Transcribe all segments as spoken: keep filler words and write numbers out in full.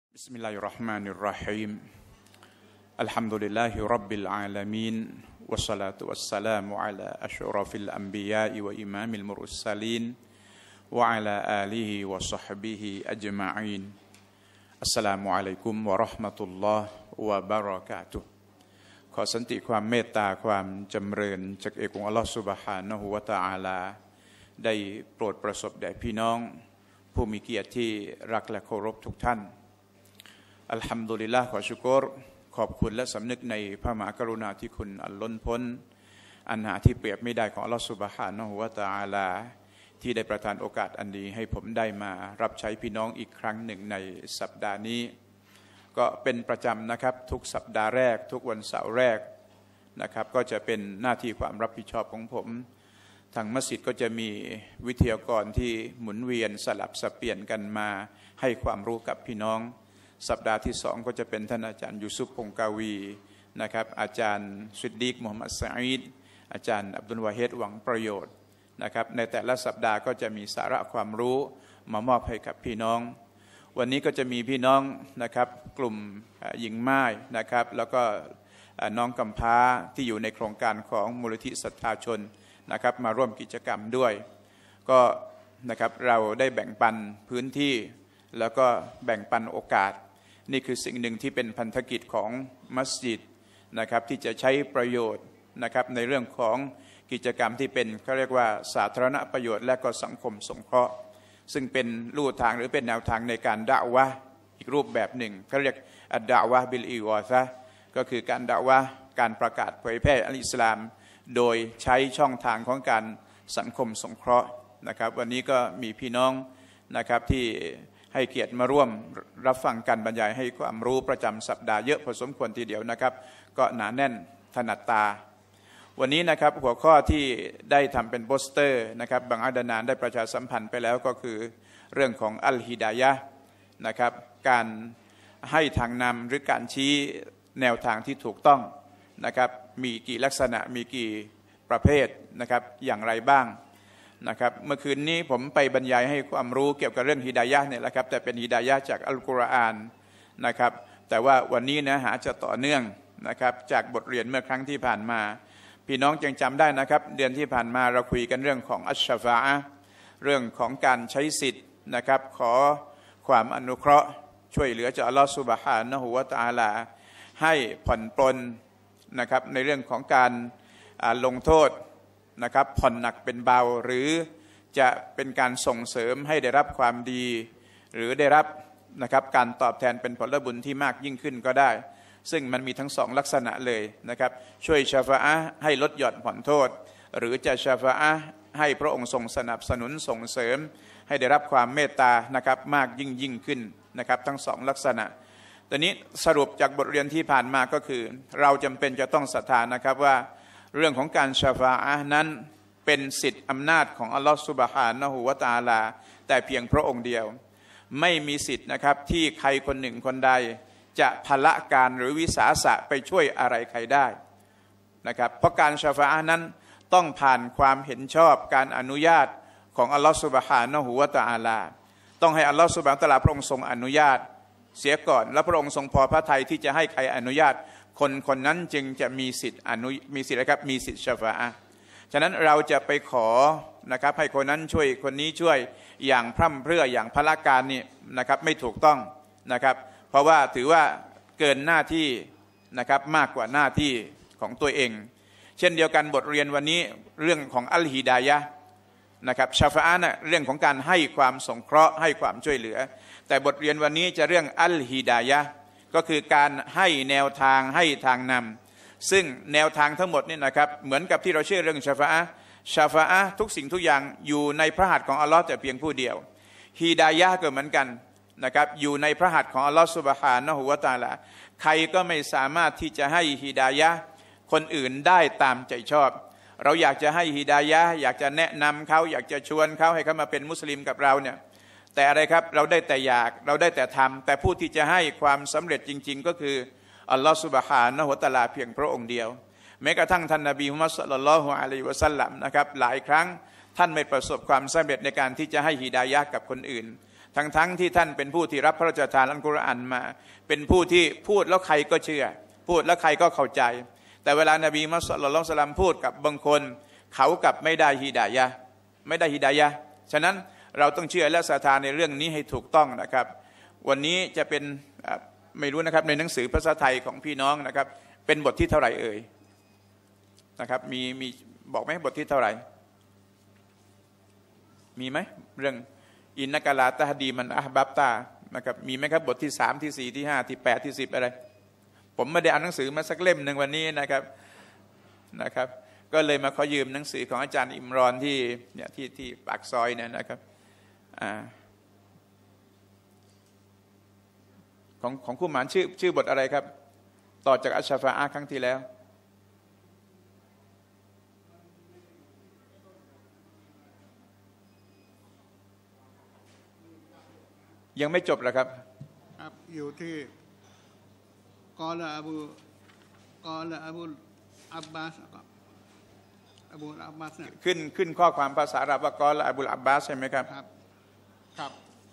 بسم الله الرحمن الرحيم الحمد لله رب العالمين والصلاة والسلام على أشرف الأنبياء وإمام المرسلين وعلى آله وصحبه أجمعين السلام عليكم ورحمة الله وبركاتهขอสันติความเมตตาความจำเริญจากเอกองค์อัลลอฮฺซุบฮานะฮูวะตะอาลาได้โปรดประสบแด่พี่น้องผู้มีเกียรติที่รักและเคารพทุกท่านอัลฮัมดุลิลลาห์ขอชุกรขอบคุณและสำนึกในพระมหากรุณาธิคุณอันล้นพ้นอันหาที่เปรียบไม่ได้ของอัลลอฮฺซุบฮานะฮูวะตะอาลาที่ได้ประทานโอกาสอันดีให้ผมได้มารับใช้พี่น้องอีกครั้งหนึ่งในสัปดาห์นี้ก็เป็นประจำนะครับทุกสัปดาห์แรกทุกวันเสาร์แรกนะครับก็จะเป็นหน้าที่ความรับผิดชอบของผมทางมัสยิดก็จะมีวิทยากรที่หมุนเวียนสลับสับเปลี่ยนกันมาให้ความรู้กับพี่น้องสัปดาห์ที่สองก็จะเป็นท่านอาจารย์ยูซุฟพงกาวีนะครับอาจารย์ซิดดีกมุฮัมมัดซะอีดอาจารย์อับดุลวาฮิดหวังประโยชน์นะครับในแต่ละสัปดาห์ก็จะมีสาระความรู้มามอบให้กับพี่น้องวันนี้ก็จะมีพี่น้องนะครับกลุ่มหญิงม่ายนะครับแล้วก็น้องกำพร้าที่อยู่ในโครงการของมูลนิธิศรัทธาชนนะครับมาร่วมกิจกรรมด้วยก็นะครับเราได้แบ่งปันพื้นที่แล้วก็แบ่งปันโอกาสนี่คือสิ่งหนึ่งที่เป็นพันธกิจของมัสยิดนะครับที่จะใช้ประโยชน์นะครับในเรื่องของกิจกรรมที่เป็นเขาเรียกว่าสาธารณประโยชน์และก็สังคมสงเคราะห์ซึ่งเป็นลู่ทางหรือเป็นแนวทางในการดะวะห์อีกรูปแบบหนึ่งเขาเรียกอัดดะวะห์บิลอีวาซะห์ก็คือการดะวะห์การประกาศเผยแพร่อัลอิสลามโดยใช้ช่องทางของการสังคมสงเคราะห์นะครับวันนี้ก็มีพี่น้องนะครับที่ให้เกียรติมาร่วมรับฟังการบรรยายให้ความรู้ประจำสัปดาห์เยอะพอสมควรทีเดียวนะครับก็หนาแน่นถนัดตาวันนี้นะครับหัวข้อที่ได้ทำเป็นโปสเตอร์นะครับบางอาดานานได้ประชาสัมพันธ์ไปแล้วก็คือเรื่องของอัลฮิดายะห์นะครับการให้ทางนำหรือการชี้แนวทางที่ถูกต้องนะครับมีกี่ลักษณะมีกี่ประเภทนะครับอย่างไรบ้างนะครับเมื่อคืนนี้ผมไปบรรยายให้ความรู้เกี่ยวกับเรื่องฮิดายะห์เนี่ยแหละครับแต่เป็นฮิดายะห์จากอัลกุรอานนะครับแต่ว่าวันนี้เนื้อหาจะต่อเนื่องนะครับจากบทเรียนเมื่อครั้งที่ผ่านมาพี่น้องยังจำได้นะครับเดือนที่ผ่านมาเราคุยกันเรื่องของอัชชะฟาอะห์เรื่องของการใช้สิทธิ์นะครับขอความอนุเคราะห์ช่วยเหลือจากอัลลอฮฺซุบฮานะฮูวะตะอาลาให้ผ่อนปลนนะครับในเรื่องของการลงโทษนะครับผ่อนหนักเป็นเบาหรือจะเป็นการส่งเสริมให้ได้รับความดีหรือได้รับนะครับการตอบแทนเป็นผลบุญที่มากยิ่งขึ้นก็ได้ซึ่งมันมีทั้งสองลักษณะเลยนะครับช่วยชาฟาอะห์ให้ลดหย่อนผ่อนโทษหรือจะชาฟาอะห์ให้พระองค์ทรงสนับสนุนส่งเสริมให้ได้รับความเมตตานะครับมากยิ่งยิ่งขึ้นนะครับทั้งสองลักษณะตอนนี้สรุปจากบทเรียนที่ผ่านมาก็คือเราจำเป็นจะต้องศรัทธานะครับว่าเรื่องของการชาฟาอะห์นั้นเป็นสิทธิอำนาจของอัลลอฮฺซุบฮานะฮูวะตะอาลาแต่เพียงพระองค์เดียวไม่มีสิทธินะครับที่ใครคนหนึ่งคนใดจะพละการหรือวิสาสะไปช่วยอะไรใครได้นะครับเพราะการชาฟาอะห์นั้นต้องผ่านความเห็นชอบการอนุญาตของอัลลอฮฺซุบฮานะฮูวะตะอาลาต้องให้อัลลอฮฺซุบฮานะฮูวะตะอาลาพระองค์ทรงอนุญาตเสียก่อนแล้วพระองค์ทรงพอพระทัยที่จะให้ใครอนุญาตคนคนนั้นจึงจะมีสิทธิ์อนุมีสิทธิ์นะครับมีสิทธิ์ชาฟาอะห์ฉะนั้นเราจะไปขอนะครับให้คนนั้นช่วยคนนี้ช่วยอย่างพร่ำเพรื่ออย่างพละการนี่นะครับไม่ถูกต้องนะครับเพราะว่าถือว่าเกินหน้าที่นะครับมากกว่าหน้าที่ของตัวเองเช่นเดียวกันบทเรียนวันนี้เรื่องของอัลฮิดายะห์นะครับชาฟาอะห์นะเรื่องของการให้ความสงเคราะห์ให้ความช่วยเหลือแต่บทเรียนวันนี้จะเรื่องอัลฮิดายะห์ก็คือการให้แนวทางให้ทางนำซึ่งแนวทางทั้งหมดนี่นะครับเหมือนกับที่เราเชื่อเรื่องชาฟาอะห์ชาฟาอะห์ทุกสิ่งทุกอย่างอยู่ในพระหัตถ์ของอัลลอฮ์แต่เพียงผู้เดียวฮิดายะห์ก็เหมือนกันนะครับอยู่ในพระหัตถ์ของอัลลอฮ์ซุบฮานะฮูวะตะอาลาใครก็ไม่สามารถที่จะให้ฮิดายะห์คนอื่นได้ตามใจชอบเราอยากจะให้ฮิดายะห์อยากจะแนะนำเขาอยากจะชวนเขาให้เขามาเป็นมุสลิมกับเราเนี่ยแต่อะไรครับเราได้แต่อยากเราได้แต่ทำแต่ผู้ที่จะให้ความสำเร็จจริงๆก็คืออัลลอฮฺซุบฮานะฮูวะตะอาลาเพียงพระองค์เดียวแม้กระทั่งท่านนบีมุฮัมมัดศ็อลลัลลอฮุอะลัยฮิวะซัลลัมนะครับหลายครั้งท่านไม่ประสบความสำเร็จในการที่จะให้ฮิดายะห์กับคนอื่นทั้งๆ ท, ที่ท่านเป็นผู้ที่รับพระราชทานอัลกุรอานมาเป็นผู้ที่พูดแล้วใครก็เชื่อพูดแล้วใครก็เข้าใจแต่เวลานบีมุฮัมมัดศ็อลลัลลอฮุอะลัยฮิวะซัลลัมพูดกับบางคนเขากับไม่ได้ฮิดายะห์ไม่ได้ฮิดายะห์ฉะนั้นเราต้องเชื่อและศรัทธาในเรื่องนี้ให้ถูกต้องนะครับวันนี้จะเป็นไม่รู้นะครับในหนังสือภาษาไทยของพี่น้องนะครับเป็นบทที่เท่าไหร่เอ่ยนะครับมีมีบอกไหมบทที่เท่าไหร่มีไหมเรื่องอินนักลาตะฮดีมันอะห์บับตานะครับมีไหมครับบทที่สามที่สี่ที่ห้าที่แปดที่สิบอะไรผมไม่ได้อ่านหนังสือมาสักเล่มหนึ่งวันนี้นะครับนะครับก็เลยมาขอยืมหนังสือของอาจารย์อิมรอนที่เนี่ยที่ที่ปากซอยเนี่ยนะครับอ่าของของคู่หมานชื่อชื่อบทอะไรครับต่อจากอัชชาฟาอะห์ครั้งที่แล้วยังไม่จบเหรอครับครับอยู่ที่กอลาอบูกอลาอบูอับบาสอบูอับบาสเนี่ยขึ้นขึ้นข้อความภาษาอาหรับว่ากอลาอบูอับบาสใช่ไหมครับครับครับ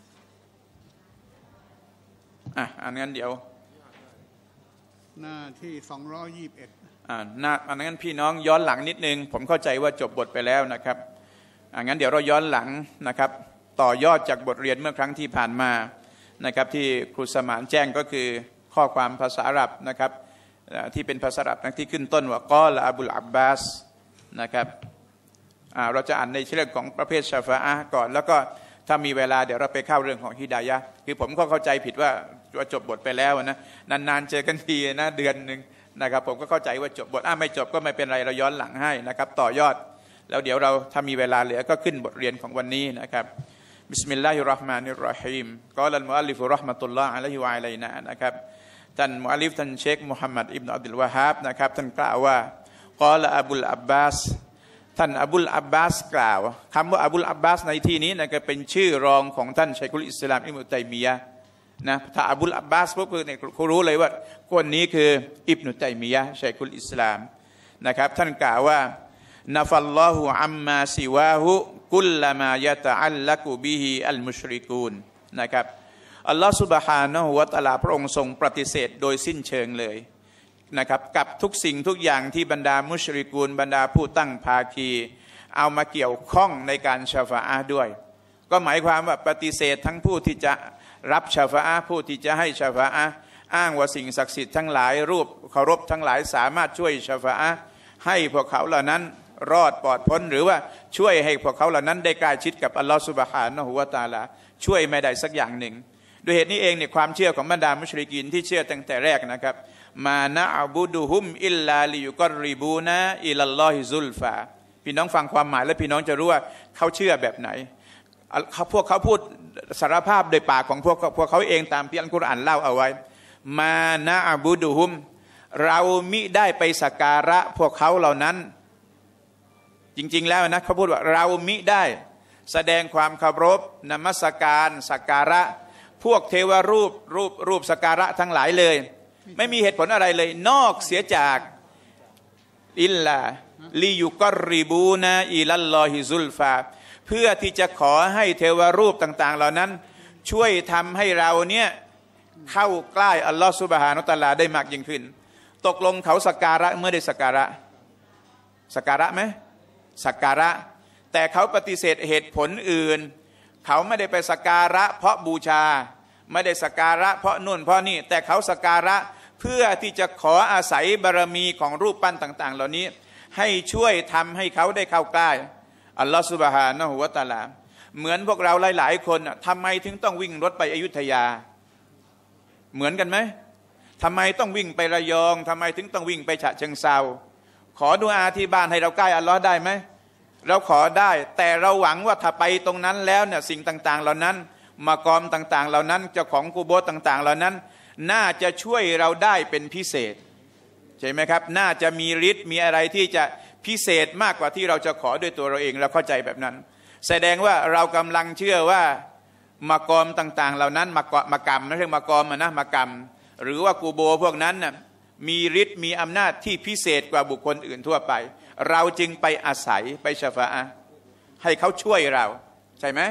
อ่ะอันนั้นเดี๋ยวหน้าที่สองร้อยยี่สิบเอ็ดอ่าหน้าอันนั้นพี่น้องย้อนหลังนิดนึงผมเข้าใจว่าจบบทไปแล้วนะครับอ่างั้นเดี๋ยวเราย้อนหลังนะครับต่อยอดจากบทเรียนเมื่อครั้งที่ผ่านมานะครับที่ครูสมานแจ้งก็คือข้อความภาษาอาหรับนะครับที่เป็นภาษาอาหรับที่ขึ้นต้นว่ากอลาอบูอับบาสนะครับเราจะอ่านในเรื่องของประเภทชาฟาอะห์ก่อนแล้วก็ถ้ามีเวลาเดี๋ยวเราไปเข้าเรื่องของฮิดายะห์คือผมก็เข้าใจผิดว่าจบบทไปแล้วนะนานๆเจอกันทีนะเดือนหนึ่งนะครับผมก็เข้าใจว่าจบบทอ่ะไม่จบก็ไม่เป็นไรเราย้อนหลังให้นะครับต่อยอดแล้วเดี๋ยวเราถ้ามีเวลาเหลือก็ขึ้นบทเรียนของวันนี้นะครับบิสมิลลาฮิรเราะห์มานิรเราะฮีมกอลัลมุอัลลิฟุเราะห์มะตุลลอฮ์อะลัยฮิวะอะลัยนานะครับท่านมุอัลลิฟท่านเชคมุฮัมมัดอิบนุอับดุลวะฮาบนะครับท่านกล่าวว่ากอลาอบุลอับบาสท่านอบุลอับบาสกล่าวคำว่าอบุลอับบาสในที่นี้นะก็เป็นชื่อรองของท่านชัยคุลอิสลามอิบนุตัยมียะห์นะถ้าอบุลอับบาสพวกเนี่ยเขารู้เลยว่าคนนี้คืออิบนุตัยมียะห์ชัยคุลอิสลามนะครับท่านกล่าวว่านะฟัลลอฮุอัมมาซิวาฮุกุลลามายะตะอัลลักุบิฮิอัลมุชริกูนนะครับอัลลอฮฺซุบฮานะฮูวะตะอาลาพระองค์ทรงปฏิเสธโดยสิ้นเชิงเลยนะครับกับทุกสิ่งทุกอย่างที่บรรดามุชริกูนบรรดาผู้ตั้งภาคีเอามาเกี่ยวข้องในการชาฟาอะห์ด้วยก็หมายความว่าปฏิเสธทั้งผู้ที่จะรับชาฟาอะห์ผู้ที่จะให้ชาฟาอะห์อ้างว่าสิ่งศักดิ์สิทธิ์ทั้งหลายรูปเคารพทั้งหลายสามารถช่วยชาฟาอะห์ให้พวกเขาเหล่านั้นรอดปลอดพ้นหรือว่าช่วยให้พวกเขาเหล่านั้นได้ใกล้ชิดกับอัลลอฮฺซุบฮานะฮูวะตะอาลาช่วยไม่ได้สักอย่างหนึ่งด้วยเหตุนี้เองเนี่ยความเชื่อของบรรดามุชริกีนที่เชื่อตั้งแต่แรกนะครับมานะอับูดุฮุมอิลลาลิยุกอริบูนะอิลัลลอฮิซุลฟาพี่น้องฟังความหมายและพี่น้องจะรู้ว่าเขาเชื่อแบบไหนเขาพวกเขาพูดสารภาพโดยปากของพวกพวกเขาเองตามที่อัลกุรอานเล่าเอาไว้มานะอับูดุฮุมเรามิได้ไปสักการะพวกเขาเหล่านั้นจริงๆแล้วนะเขาพูดว่าเรามิได้แสดงความเคารพนมัสการสักการะพวกเทวรูปรูปรูปสักการะทั้งหลายเลยไม่มีเหตุผลอะไรเลยนอกเสียจากอิลลาลิยุกอริบูนะอิลัลลอฮิซุลฟาเพื่อที่จะขอให้เทวรูปต่างๆเหล่านั้นช่วยทำให้เราเนี่ยเข้าใกล้อัลลอฮฺซุบฮานะฮูวะตะอาลาได้มากยิ่งขึ้นตกลงเขาสักการะเมื่อได้สักการะสักการะไหมสักการะแต่เขาปฏิเสธเหตุผลอื่นเขาไม่ได้ไปสักการะเพราะบูชาไม่ได้สักการะเพราะนู่นเพราะนี่แต่เขาสักการะเพื่อที่จะขออาศัยบารมีของรูปปั้นต่างๆเหล่านี้ให้ช่วยทำให้เขาได้เข้าใกล้อัลลอฮฺซุบฮานะฮูวะตะอาลาเหมือนพวกเราหลายๆคนทำไมถึงต้องวิ่งรถไปอยุธยาเหมือนกันไหมทำไมต้องวิ่งไประยองทำไมถึงต้องวิ่งไปฉะเชิงเทราขอดุอาที่บ้านให้เราใกล้อัลลอฮ์ได้ไหมเราขอได้แต่เราหวังว่าถ้าไปตรงนั้นแล้วเนี่ยสิ่งต่างๆเหล่านั้นมากอมต่างๆเหล่านั้นเจ้าของกุโบร์ต่างๆเหล่านั้นน่าจะช่วยเราได้เป็นพิเศษใช่ไหมครับน่าจะมีฤทธิ์มีอะไรที่จะพิเศษมากกว่าที่เราจะขอด้วยตัวเราเองเราเข้าใจแบบนั้นแสดงว่าเรากำลังเชื่อว่ามากอมต่างๆเหล่านั้นมากมากรรมไม่ใช่มากอมนะมากรรมหรือว่ากูโบพวกนั้นน่ะมีฤทธิ์มีอำนาจที่พิเศษกว่าบุคคลอื่นทั่วไปเราจึงไปอาศัยไปชฟาอะห์ให้เขาช่วยเราใช่ไหม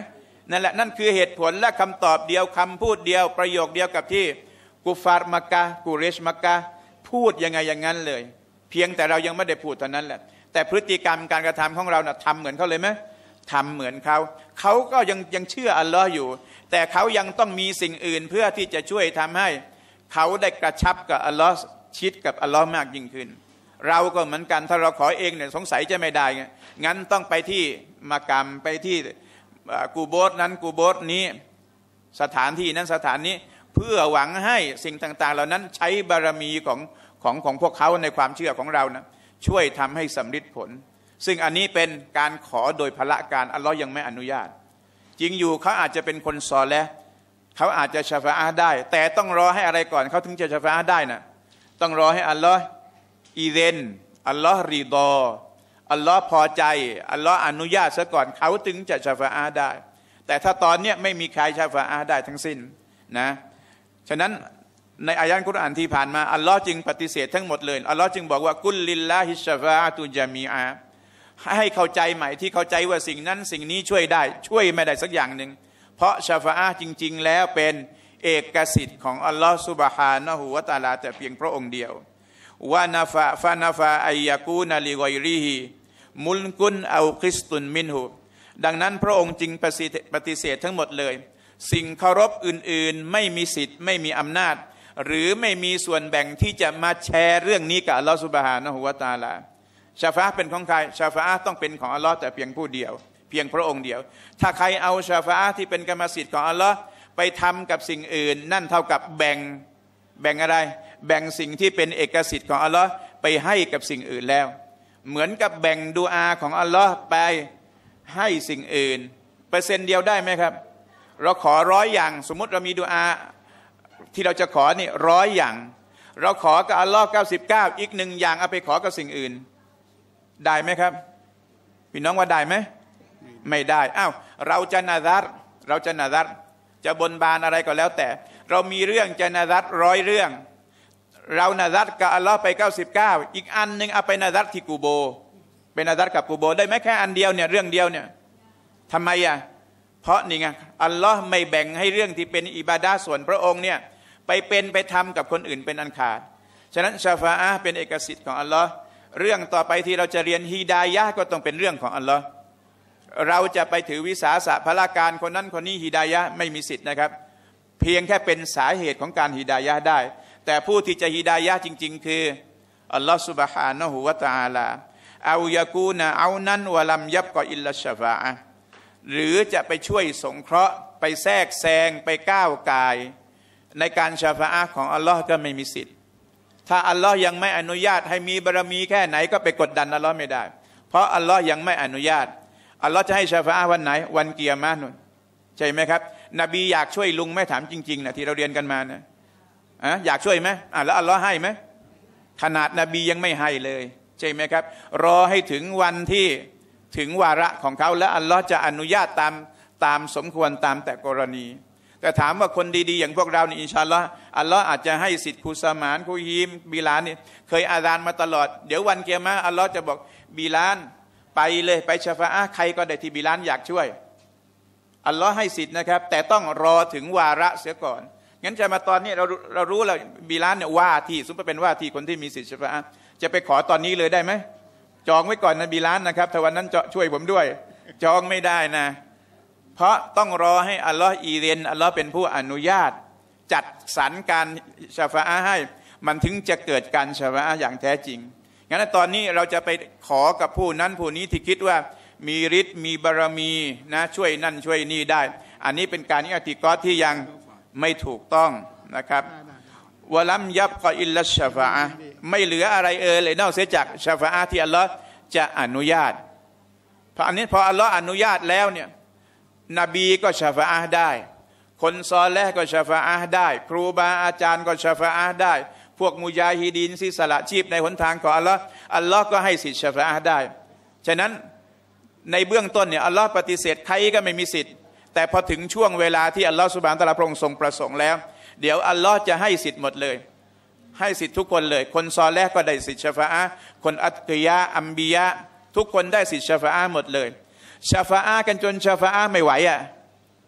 นั่นแหละนั่นคือเหตุผลและคำตอบเดียวคำพูดเดียวประโยคเดียวกับที่กุฟาร์มักกะกุเรชมักกะพูดยังไงอย่างนั้นเลยเพียงแต่เรายังไม่ได้พูดเท่านั้นแหละแต่พฤติกรรมการกระทำของเรานะ่ะทำเหมือนเขาเลยไหมทำเหมือนเขาเขาก็ยังยังเชื่ออัลลอฮ์อยู่แต่เขายังต้องมีสิ่งอื่นเพื่อที่จะช่วยทำให้เขาได้กระชับกับอัลลอฮ์ชิดกับอัลลอฮ์มากยิ่งขึ้นเราก็เหมือนกันถ้าเราขอเองเนี่ยสงสัยจะไม่ได้ไงงั้นต้องไปที่มากรรมไปที่กูโบสนั้นกูโบสนี้สถานที่นั้นสถานนี้เพื่อหวังให้สิ่งต่างๆเหล่านั้นใช้บารมีของของของพวกเขาในความเชื่อของเรานะช่วยทำให้สำเร็จผลซึ่งอันนี้เป็นการขอโดยพละการอัลลอฮ์ยังไม่อนุญาตจริงอยู่เขาอาจจะเป็นคนซอเลห์เขาอาจจะชะฟาอะห์ได้แต่ต้องรอให้อะไรก่อนเขาถึงจะชะฟาอะห์ได้นะต้องรอให้อัลลอฮ์อีเดนอัลลอฮ์รีดออัลลอฮ์พอใจอัลลอฮ์อนุญาตซะก่อนเขาถึงจะชะฟาอะห์ได้แต่ถ้าตอนนี้ไม่มีใครชะฟาอะห์ได้ทั้งสิ้นนะฉะนั้นในอายะห์กุรอานที่ผ่านมาอัลลอฮ์จึงปฏิเสธทั้งหมดเลยอัลลอฮ์จึงบอกว่ากุลลิลลาฮิชชะฟาอะตุญะมีอาให้เข้าใจใหม่ที่เข้าใจว่าสิ่งนั้นสิ่งนี้ช่วยได้ช่วยไม่ได้สักอย่างหนึ่งเพราะชะฟาอะห์จริงๆแล้วเป็นเอกสิทธิ์ของอัลลอฮ์ซุบฮานะฮูวะตะอาลาแต่เพียงพระองค์เดียววานาฟะฟานาฟะอัยยะกูนะลิกอยริฮิมุลกุนเอาคิสตุนมินฮูดังนั้นพระองค์จึงปฏิเสธทั้งหมดเลยสิ่งเคารพอื่นๆไม่มีสิทธิ์ไม่มีอำนาจหรือไม่มีส่วนแบ่งที่จะมาแชร์เรื่องนี้กับอัลลอฮฺซุบฮานะฮูวะตะอาลาชาฟาเป็นของใครชาฟาต้องเป็นของอัลลอฮ์แต่เพียงผู้เดียวเพียงพระองค์เดียวถ้าใครเอาชาฟาที่เป็นกรรมสิทธิ์ของอัลลอฮ์ไปทำกับสิ่งอื่นนั่นเท่ากับแบ่งแบ่งอะไรแบ่งสิ่งที่เป็นเอกสิทธิ์ของอัลลอฮ์ไปให้กับสิ่งอื่นแล้วเหมือนกับแบ่งดุอาของอัลลอฮ์ไปให้สิ่งอื่นเปอร์เซ็นต์เดียวได้ไหมครับเราขอร้อยอย่างสมมติเรามีดุอาที่เราจะขอนี่ร้อยอย่างเราขอกับอัลลอฮ์เก้าสิบเก้าอีกหนึ่งอย่างเอาไปขอกับสิ่งอื่นได้ไหมครับพี่น้องว่าได้ไหมไม่ได้อ้าวเราจะนาซัรเราจะนาซัรจะบนบานอะไรก็แล้วแต่เรามีเรื่องจะนาซัรร้อยเรื่องเรานาซัรกับอัลลอฮ์ไปเก้าสิบเก้าอีกอันหนึ่งเอาไปนาซัรที่กูโบเป็นนาซัรกับกูโบได้ไหมแค่อันเดียวเนี่ยเรื่องเดียวเนี่ยทำไมอ่ะเพราะนี่ไงอัลลอฮ์ไม่แบ่งให้เรื่องที่เป็นอิบาดะห์ส่วนพระองค์เนี่ยไปเป็นไปทำกับคนอื่นเป็นอันขาดฉะนั้นชาฟาอะห์เป็นเอกสิทธิ์ของอัลลอฮ์เรื่องต่อไปที่เราจะเรียนฮิดายะห์ก็ต้องเป็นเรื่องของอัลลอฮ์เราจะไปถือวิสาสะพละการคนนั้นคนนี้ฮิดายะห์ไม่มีสิทธิ์นะครับเพียงแค่เป็นสาเหตุของการฮิดายะห์ได้แต่ผู้ที่จะฮิดายะห์จริงๆคืออัลลอฮ์ซุบฮานะฮูวะตะอาลาเอายะกูนะเอานั้นวะลัมยับกออิลลัชชะฟาอะห์หรือจะไปช่วยสงเคราะห์ไปแทรกแซงไปก้าวกายในการชาฟาอะห์ของอัลลอฮ์ก็ไม่มีสิทธิ์ถ้าอัลลอฮ์ยังไม่อนุญาตให้มีบารมีแค่ไหนก็ไปกดดันอัลลอฮ์ไม่ได้เพราะอัลลอฮ์ยังไม่อนุญาตอัลลอฮ์จะให้ชาฟาอะห์วันไหนวันกิยามะห์นู่นใช่ไหมครับนบีอยากช่วยลุงไหมถามจริงๆนะที่เราเรียนกันมานะอ่ะอยากช่วยไหมอ่ะแล้วอัลลอฮ์ให้ไหมขนาดนบียังไม่ให้เลยใช่ไหมครับรอให้ถึงวันที่ถึงวาระของเขาแล้วอัลลอฮ์จะอนุญาตตามตามสมควรตามแต่กรณีแต่ถามว่าคนดีๆอย่างพวกเรานี่อินชาอัลลอฮ์อัลลอฮ์อาจจะให้สิทธิ์ครูสมานครูฮีมบิลานนี่เคยอาซานมาตลอดเดี๋ยววันเกียรมาอัลลอฮ์จะบอกบิลานไปเลยไปชะฟาอะห์ใครก็ได้ที่บิลานอยากช่วยอัลลอฮ์ให้สิทธิ์นะครับแต่ต้องรอถึงวาระเสียก่อนงั้นจะมาตอนนี้เราเรารู้แล้วบิลานเนี่ยว่าที่สมมติเป็นว่าที่คนที่มีสิทธิ์ชะฟาอะห์จะไปขอตอนนี้เลยได้ไหมจองไว้ก่อนนะบิลานนะครับถ้าวันนั้นจะช่วยผมด้วยจองไม่ได้นะเพราะต้องรอให้อัลลอฮ์อีเรนอัลลอฮ์เป็นผู้อนุญาตจัดสรรการชะฟาอะห์ให้มันถึงจะเกิดการชะฟาอะห์อย่างแท้จริงงั้นตอนนี้เราจะไปขอกับผู้นั้นผู้นี้ที่คิดว่ามีฤทธิ์มีบารมีนะช่วยนั่นช่วยนี่ได้อันนี้เป็นการอิอ์ติกอดที่ยังไม่ถูกต้องนะครับวะลัมยับกออิลลัชชะฟาอะห์ไม่เหลืออะไรเอ่ยเลยนอกเสียจากชะฟาอะห์ที่อัลลอฮ์จะอนุญาตเพราะอันนี้พออัลลอฮ์อนุญาตแล้วเนี่ยนบีก็ชะฟาอะห์ได้คนซอเลห์ก็ชะฟาอะห์ได้ครูบาอาจารย์ก็ชะฟาอะห์ได้พวกมุญาฮิดีนที่สละชีพในหนทางของอัลลอฮ์อัลลอฮ์ก็ให้สิทธิ์ชะฟาอะห์ได้ฉะนั้นในเบื้องต้นเนี่ยอัลลอฮ์ปฏิเสธใครก็ไม่มีสิทธิ์แต่พอถึงช่วงเวลาที่อัลลอฮ์ซุบฮานะฮูวะตะอาลาพระองค์ทรงประสงค์แล้วเดี๋ยวอัลลอฮ์จะให้สิทธิ์หมดเลยให้สิทธิ์ทุกคนเลยคนซอเลห์ก็ได้สิทธิ์ชะฟาอะห์คนอัตกิยะอัมบิยะทุกคนได้สิทธิ์ชะฟาอะห์หมดเลยชะฟาอะห์กันจนชะฟาอะห์ไม่ไหวอ่ะ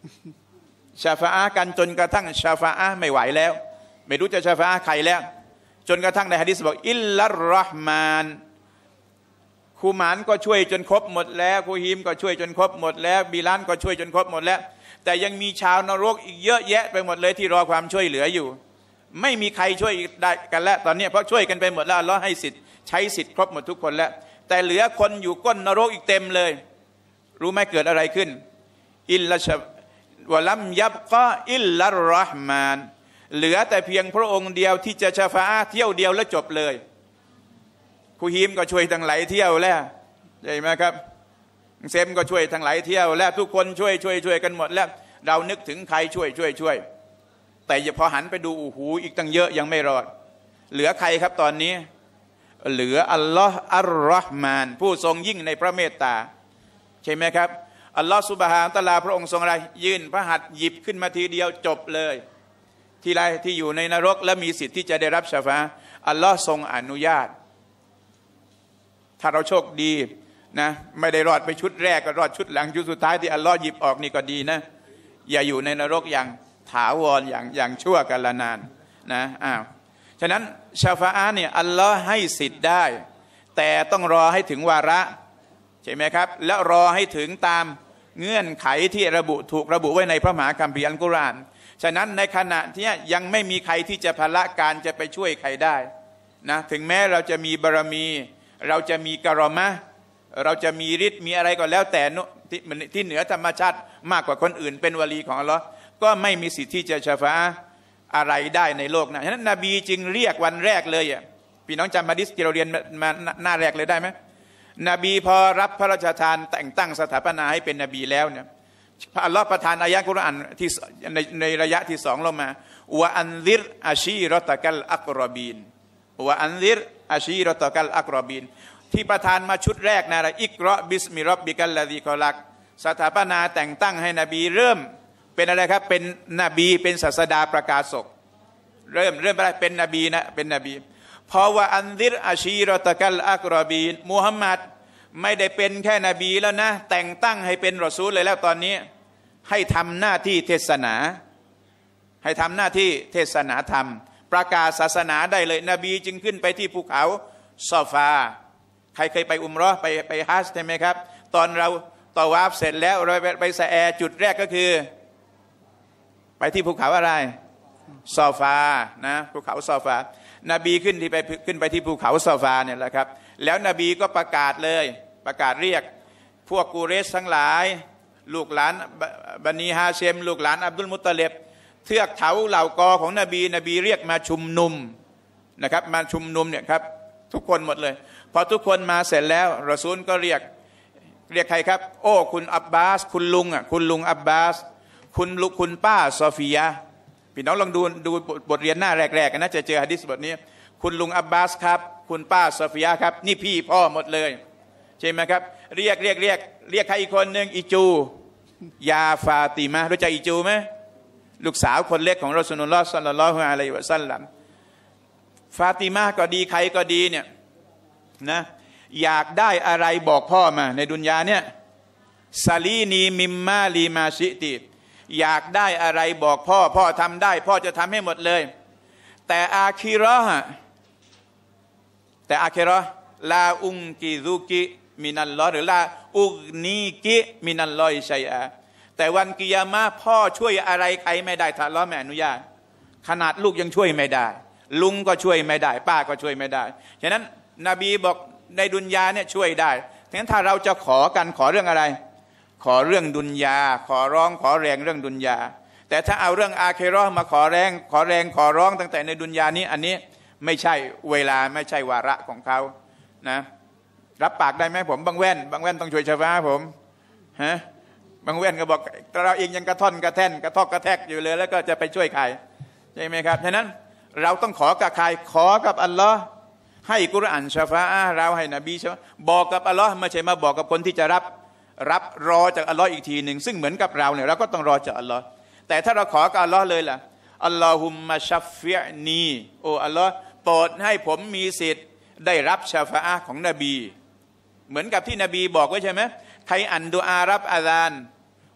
ชาฟาอะห์กันจนกระทั่งชาฟาอะห์ไม่ไหวแล้วไม่รู้จะชาฟาอะห์ใครแล้วจนกระทั่งในหะดีษบอกอิลลัรเราะห์มานครูหมานก็ช่วยจนครบหมดแล้วครูฮิมก็ช่วยจนครบหมดแล้วบิลาลก็ช่วยจนครบหมดแล้วแต่ยังมีชาวนรกอีกเยอะแยะไปหมดเลยที่รอความช่วยเหลืออยู่ไม่มีใครช่วยได้กันแล้วตอนนี้เพราะช่วยกันไปหมดแล้วอัลเลาะห์ให้สิทธิ์ใช้สิทธิ์ครบหมดทุกคนแล้วแต่เหลือคนอยู่ก้นนรกอีกเต็มเลยรู้ไหมเกิดอะไรขึ้นอิลลัชวะลัมยับกะอิลลัรเราะห์มานเหลือแต่เพียงพระองค์เดียวที่จะชาฟาอะห์เที่ยวเดียวแล้วจบเลยครูฮิมก็ช่วยทั้งหลายเที่ยวแล้วใช่ไหมครับเซมก็ช่วยทั้งหลายเที่ยวแล้วทุกคนช่วยช่วยช่วยกันหมดแล้วเรานึกถึงใครช่วยช่วยช่วยแต่พอหันไปดูโอ้โหอีกตั้งเยอะยังไม่รอดเหลือใครครับตอนนี้เหลืออัลลอฮ์อัลเราะห์มานผู้ทรงยิ่งในพระเมตตาใช่ไหมครับอัลลอฮ์ซุบฮานะฮูวะตะอาลาพระองค์ทรงอะไรยื่นพระหัตถ์หยิบขึ้นมาทีเดียวจบเลยที่ไรที่อยู่ในนรกและมีสิทธิ์ที่จะได้รับชาฟาอะห์อัลลอฮ์ทรงอนุญาตถ้าเราโชคดีนะไม่ได้รอดไปชุดแรกก็รอดชุดหลังชุดสุดท้ายที่อัลลอฮ์หยิบออกนี่ก็ดีนะอย่าอยู่ในนรกอย่างถาวรอย่างอย่างชั่วกาลนานนะอ้าวฉะนั้นชาฟาอะห์เนี่ยอัลลอฮ์ให้สิทธิ์ได้แต่ต้องรอให้ถึงวาระใช่ไหมครับแล้วรอให้ถึงตามเงื่อนไขที่ระบุถูกระบุไว้ในพระมหาคัมภีร์อัลกุรอานฉะนั้นในขณะที่ยังไม่มีใครที่จะพละการจะไปช่วยใครได้นะถึงแม้เราจะมีบารมีเราจะมีกะรอมะห์เราจะมีฤทธิ์มีอะไรก็แล้วแต่ที่ที่เหนือธรรมชาติมากกว่าคนอื่นเป็นวลีของอัลลอฮ์ก็ไม่มีสิทธิ์ที่จะชาฟาอะห์อะไรได้ในโลกนะฉะนั้นนบีจึงเรียกวันแรกเลยอ่ะพี่น้องจำฮะดีษที่เราเรียนมาหน้าแรกเลยได้ไหมนบีพอรับพระราชทานแต่งตั้งสถาปนาให้เป็นนบีแล้วเนี่ยอัลลอฮ์ประทานอายะห์กุรอานที่ในในระยะที่สองลงมาวะอันซิรอาชีรอตะกัลอักรอบีนวะอันซิรอาชีรอตะกัลอักรอบีนที่ประทานมาชุดแรกนะละอิกรอบิสมิร็อบบิกัลลซีคอลักสถาปนาแต่งตั้งให้นบีเริ่มเป็นอะไรครับเป็นนบีเป็นศาสดาประกาศศกเริ่มเริ่มอะไรเป็นนบีนะเป็นนบีเพราะว่าอันซิรอาชีรอตะกัลอักรอบีนมุฮัมมัดไม่ได้เป็นแค่นบีแล้วนะแต่งตั้งให้เป็นรอซูลเลยแล้วตอนนี้ให้ทำหน้าที่เทศนาให้ทำหน้าที่เทศนาธรรมประกาศศาสนาได้เลยนบีจึงขึ้นไปที่ภูเขาซอฟาใครเคยไปอุมเราะห์ไปไปฮัจญ์ใช่ไหมครับตอนเราตอวาฟเสร็จแล้วเราไปไปสะแอจุดแรกก็คือไปที่ภูเขาอะไรซอฟานะภูเขาซอฟานบีขึ้นที่ไปขึ้นไปที่ภูเขาซอฟาเนี่ยแหละครับแล้วนบีก็ประกาศเลยประกาศเรียกพวกกูเรชทั้งหลายลูกหลานบันีฮาเชมลูกหลานอับดุลมุตตะลิบเทือกเขาเหล่ากอของนบีนบีเรียกมาชุมนุมนะครับมาชุมนุมเนี่ยครับทุกคนหมดเลยพอทุกคนมาเสร็จแล้วรอซูลก็เรียกเรียกใครครับโอ้คุณอับบาสคุณลุงอ่ะคุณลุงอับบาสคุณลุงคุณป้าซอฟียะพี่น้องลองดูดูบทเรียนหน้าแรกๆกันนะจะเจอหะดีษบทนี้คุณลุงอับบาสครับคุณป้าซอฟียะครับนี่พี่พ่อหมดเลยใช่ไหมครับเรียกเรียกเรียกเรียกใครอีกคนหนึ่งอิจูยาฟาติมารู้จักอิจูไหมลูกสาวคนเล็กของรอซูลุลลอฮ์ศ็อลลัลลอฮุอะลัยฮิวะซัลลัมฟาติมาก็ดีใครก็ดีเนี่ยนะอยากได้อะไรบอกพ่อมาในดุนยาเนี่ยซาลีนีมิมมาลีมาชิติอยากได้อะไรบอกพ่อพ่อทำได้พ่อจะทำให้หมดเลยแต่อาคิเราะห์แต่อาคิเราะห์ลาอุงกิซุกิมินัลลอฮ์หรือลาอุกนีกิมินัลลอฮิชัยอะแต่วันกิยามะห์พ่อช่วยอะไรใครไม่ได้ถ้าอัลเลาะห์ไม่อนุญาตขนาดลูกยังช่วยไม่ได้ลุงก็ช่วยไม่ได้ป้าก็ช่วยไม่ได้ฉะนั้นนบีบอกในดุนยาเนี่ยช่วยได้ฉะนั้นถ้าเราจะขอกันขอเรื่องอะไรขอเรื่องดุนยาขอร้องขอแรงเรื่องดุนยาแต่ถ้าเอาเรื่องอาคิเราะห์มาขอแรงขอแรงขอร้องตั้งแต่ในดุนยานี้อันนี้ไม่ใช่เวลาไม่ใช่วาระของเขานะรับปากได้ไหมผมบางแว่นบางแว่นต้องช่วยชาวบ้านผมฮะบางแว่นก็บอกเราเองยังกระท่อนกระแท่นกระทอกกระแทกอยู่เลยแล้วก็จะไปช่วยใครใช่ไหมครับฉะนั้นเราต้องขอกับใครขอกับอัลลอฮ์ให้กุรอานชาฟาอะห์เราให้นบีบอกกับอัลลอฮ์ไม่ใช่มาบอกกับคนที่จะรับรับรอจากอัลลอฮ์อีกทีหนึ่งซึ่งเหมือนกับเราเนี่ยเราก็ต้องรอจากอัลลอฮ์แต่ถ้าเราขอกับอัลลอฮ์เลยล่ะอัลลอฮุมมะชัฟฟิอนีโอ้อัลลอฮ์โปรดให้ผมมีสิทธิ์ได้รับชาฟาอะห์ของนบีเหมือนกับที่นบีบอกไว้ใช่ไหมใครอ่านดุอารับอาซาน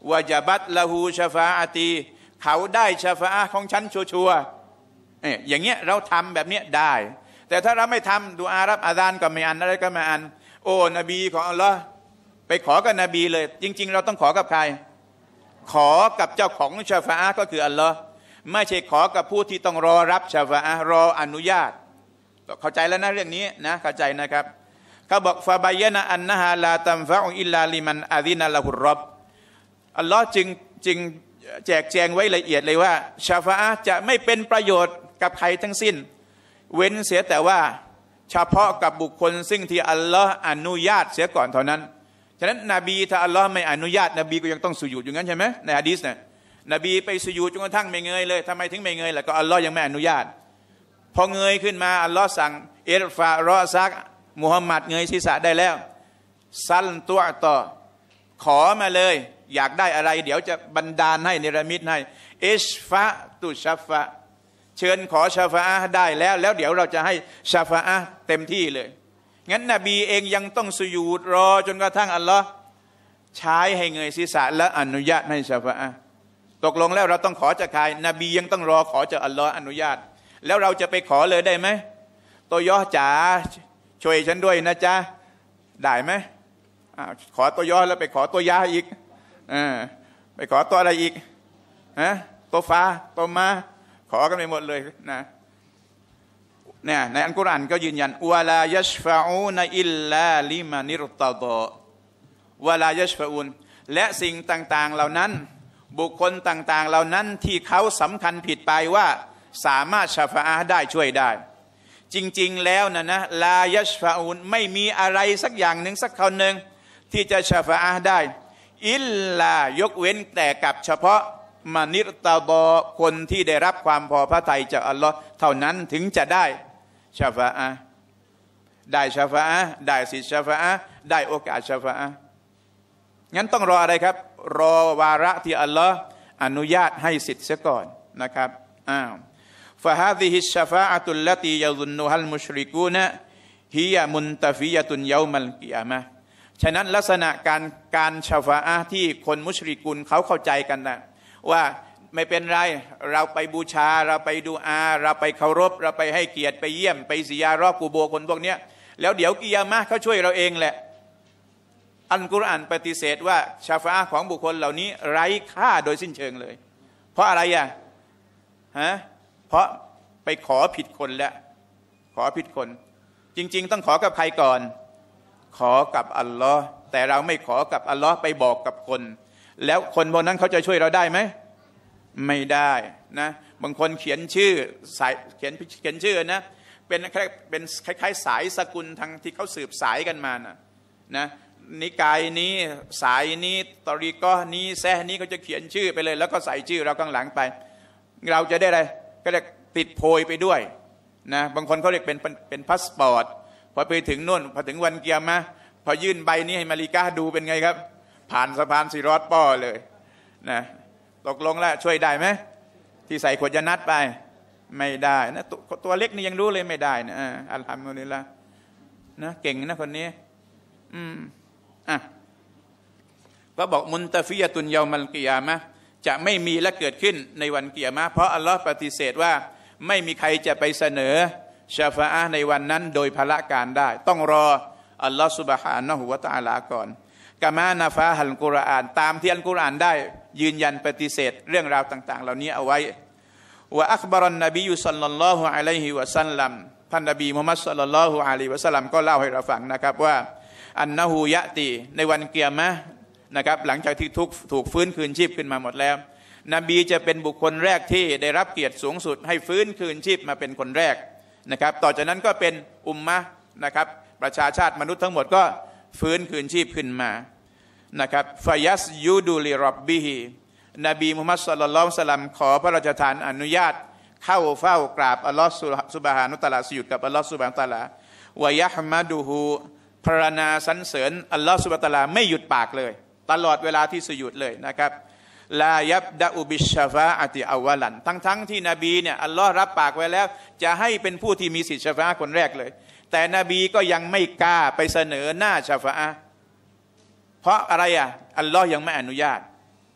วะจบัตละหูชะฟาอะตีเขาได้ชะฟาอะของฉันชัวร์ๆเนี่ยอย่างเงี้ยเราทำแบบเนี้ยได้แต่ถ้าเราไม่ทำดูอารับอาซานก็ไม่อ่านอะไรก็ไม่อ่านโอ้นบีของอัลลอฮ์ไปขอกับนบีเลยจริงๆเราต้องขอกับใครขอกับเจ้าของชะฟาอะก็คืออัลลอฮ์ไม่ใช่ขอกับผู้ที่ต้องรอรับชะฟาอะรออนุญาตเข้าใจแล้วนะเรื่องนี้นะเข้าใจนะครับเขาบอกฟาบายนะอันนะฮาลาตัมฟะอุอิลลาลิมันอาซินะละฮุรร็อบอัลลอฮ์จึงจึงแจกแจงไว้ละเอียดเลยว่าชะฟาอะห์จะไม่เป็นประโยชน์กับใครทั้งสิ้นเว้นเสียแต่ว่าเฉพาะกับบุคคลซึ่งที่อัลลอฮ์อนุญาตเสียก่อนเท่านั้นฉะนั้นนบีถ้าอัลลอฮ์ไม่อนุญาตนบีก็ยังต้องสุญูดอยู่งั้นใช่ไหมในหะดีษเนี่ยนบีไปสุญูดจนกระทั่งไม่เงยเลยทำไมถึงไม่เงยล่ะก็อัลลอฮ์ยังไม่อนุญาตพอเงยขึ้นมาอัลลอฮ์สั่งอิรฟะรอซักมุฮัมมัดเงยศีรษะได้แล้วซัลตัวต่อขอมาเลยอยากได้อะไรเดี๋ยวจะบันดาลให้เนรมิตให้อิชฟะตุชัฟะเชิญขอชาฟาอะห์ได้แล้วแล้วเดี๋ยวเราจะให้ชาฟาอะห์เต็มที่เลยงั้นนบีเองยังต้องสุญูดรอจนกระทั่งอัลลอฮ์ใช้ให้เงยศีรษะและอนุญาตให้ชาฟาอะห์ตกลงแล้วเราต้องขอจากใครนบียังต้องรอขอจากอัลลอฮ์อนุญาตแล้วเราจะไปขอเลยได้ไหมตัวยอจ๋าช่วยฉันด้วยนะจ๊ะได้ไหมขอตัวยอแล้วไปขอตัวยาอีกอไปขอตัวอะไรอีกฮะตัวฟ้าตัวมาขอกันไปหมดเลยนะเนี่ยในอัลกุรอานก็ยืนยันวะลายัชฟะอูนอิลลาลิมานิรตะฎอวะลายัชฟะอูนและสิ่งต่างๆเหล่านั้นบุคคลต่างๆเหล่านั้นที่เขาสำคัญผิดไปว่าสามารถชาฟาอะห์ได้ช่วยได้จริงๆแล้วนะนะลายัชฟะอูนไม่มีอะไรสักอย่างหนึ่งสักคนหนึ่งที่จะชาฟาอะห์ได้อิลลายกเว้นแต่กับเฉพาะมานิรตาบอคนที่ได้รับความพอพระทัยจากอัลลอฮ์เท่านั้นถึงจะได้ชาฟาอะห์ได้ชาฟาอะห์ได้สิทธิชาฟาอะห์ได้โอกาสชาฟาอะห์งั้นต้องรออะไรครับรอวาระที่อัลลอฮ์อนุญาตให้สิทธิ์เสียก่อนนะครับอ้าวฟะฮาซิฮิชชาฟาอะตุลลตียะซุนนุฮัลมุชริกูนะฮิยะมุนตะฟิยะตุนยอมัลกิยามะฮ์ฉะนั้นลักษณะการการชาฟาอะห์ที่คนมุชริกุนเขาเข้าใจกันนะว่าไม่เป็นไรเราไปบูชาเราไปดูอาเราไปเคารพเราไปให้เกียรติไปเยี่ยมไปซิยารอกูโบคนพวกนี้แล้วเดี๋ยวกิยามะห์เขาช่วยเราเองแหละอัลกุรอานปฏิเสธว่าชาฟาอะห์ของบุคคลเหล่านี้ไร้ค่าโดยสิ้นเชิงเลยเพราะอะไรอ่ะฮะเพราะไปขอผิดคนแล้วขอผิดคนจริงๆต้องขอกับใครก่อนขอกับอัลลอฮ์แต่เราไม่ขอกับอัลลอฮ์ไปบอกกับคนแล้วคนพวกนั้นเขาจะช่วยเราได้ไหมไม่ได้นะบางคนเขียนชื่อสายเขียนเขียนชื่อนะเป็นเป็นคล้ายๆสายสกุลทางที่เขาสืบสายกันมานะนะนิกายนี้สายนี้ตอรีกอนี้แซะนี้เขาจะเขียนชื่อไปเลยแล้วก็ใส่ชื่อเราข้างหลังไปเราจะได้อะไรก็จะติดโพยไปด้วยนะบางคนเขาเรียกเป็นเป็นพาสปอร์ตพอไปถึงนู่นพอถึงวันเกียร์มาพอยื่นใบนี้ให้มาริกาดูเป็นไงครับผ่านสะพานสิรอดป้อเลยนะตกลงแล้วช่วยได้ไหมที่ใส่ขวดยานัดไปไม่ได้นะตตัวเล็กนี่ยังรู้เลยไม่ได้นะอัลฮัมดุลิลละห์นะเก่งนะคนนี้อืมอ่ะก็บอกมุนตะฟิยะตุนยอมัลกิยามะห์จะไม่มีและเกิดขึ้นในวันกิยามะห์เพราะอัลลอฮ์ปฏิเสธว่าไม่มีใครจะไปเสนอชาฟาอะห์ในวันนั้นโดยพละการได้ต้องรออัลลอฮ์ซุบฮานะฮูวะตะอาลาก่อนกามานาฟาฮัลกุรอานตามที่อัลกุรอานได้ยืนยันปฏิเสธเรื่องราวต่างๆเหล่านี้เอาไว้ว่าอัคบารันนบียุซัลลัลลอฮุอะลัยฮิวะซัลลัมท่านนบีมุฮัมมัดศ็อลลัลลอฮุอะลัยฮิวะซัลลัมก็เล่าให้เราฟังนะครับว่าอันนะฮูยะตีในวันกิยามะห์นะครับหลังจากที่ทุกถูกฟื้นคืนชีพขึ้นมาหมดแล้วนบีจะเป็นบุคคลแรกที่ได้รับเกียรติสูงสุดให้ฟื้นคืนชีพมาเป็นคนแรกนะครับต่อจากนั้นก็เป็นอุมมะห์นะครับประชาชาติมนุษย์ทั้งหมดก็ฟื้นคืนชีพขึ้นมานะครับฟายัสยูดูลิรับบิฮินบีมุฮัมมัดศ็อลลัลลอฮุอะลัยฮิวะซัลลัมขอพระราชทานอนุญาตเข้าเฝ้ากราบอัลลอฮฺซุบฮานะฮูวะตะอาลาสุญูดกับอัลลอฮฺซุบฮานะฮูวะตะอาลาวะยะฮ์มะดุฮูพรรณนาสรรเสริญอัลลอฮฺซุบฮานะฮูวะตะอาลาไม่หยุดปากเลยตลอดเวลาที่สุญูดเลยนะครับลายับดะอุบิชชาฟาอะติอาวะลันทั้งๆที่นบีเนี่ยอัลลอฮ์รับปากไว้แล้วจะให้เป็นผู้ที่มีสิทธิชาฟาอะห์คนแรกเลยแต่นบีก็ยังไม่กล้าไปเสนอหน้าชาฟาอะห์เพราะอะไรอ่ะอัลลอฮ์ยังไม่อนุญาต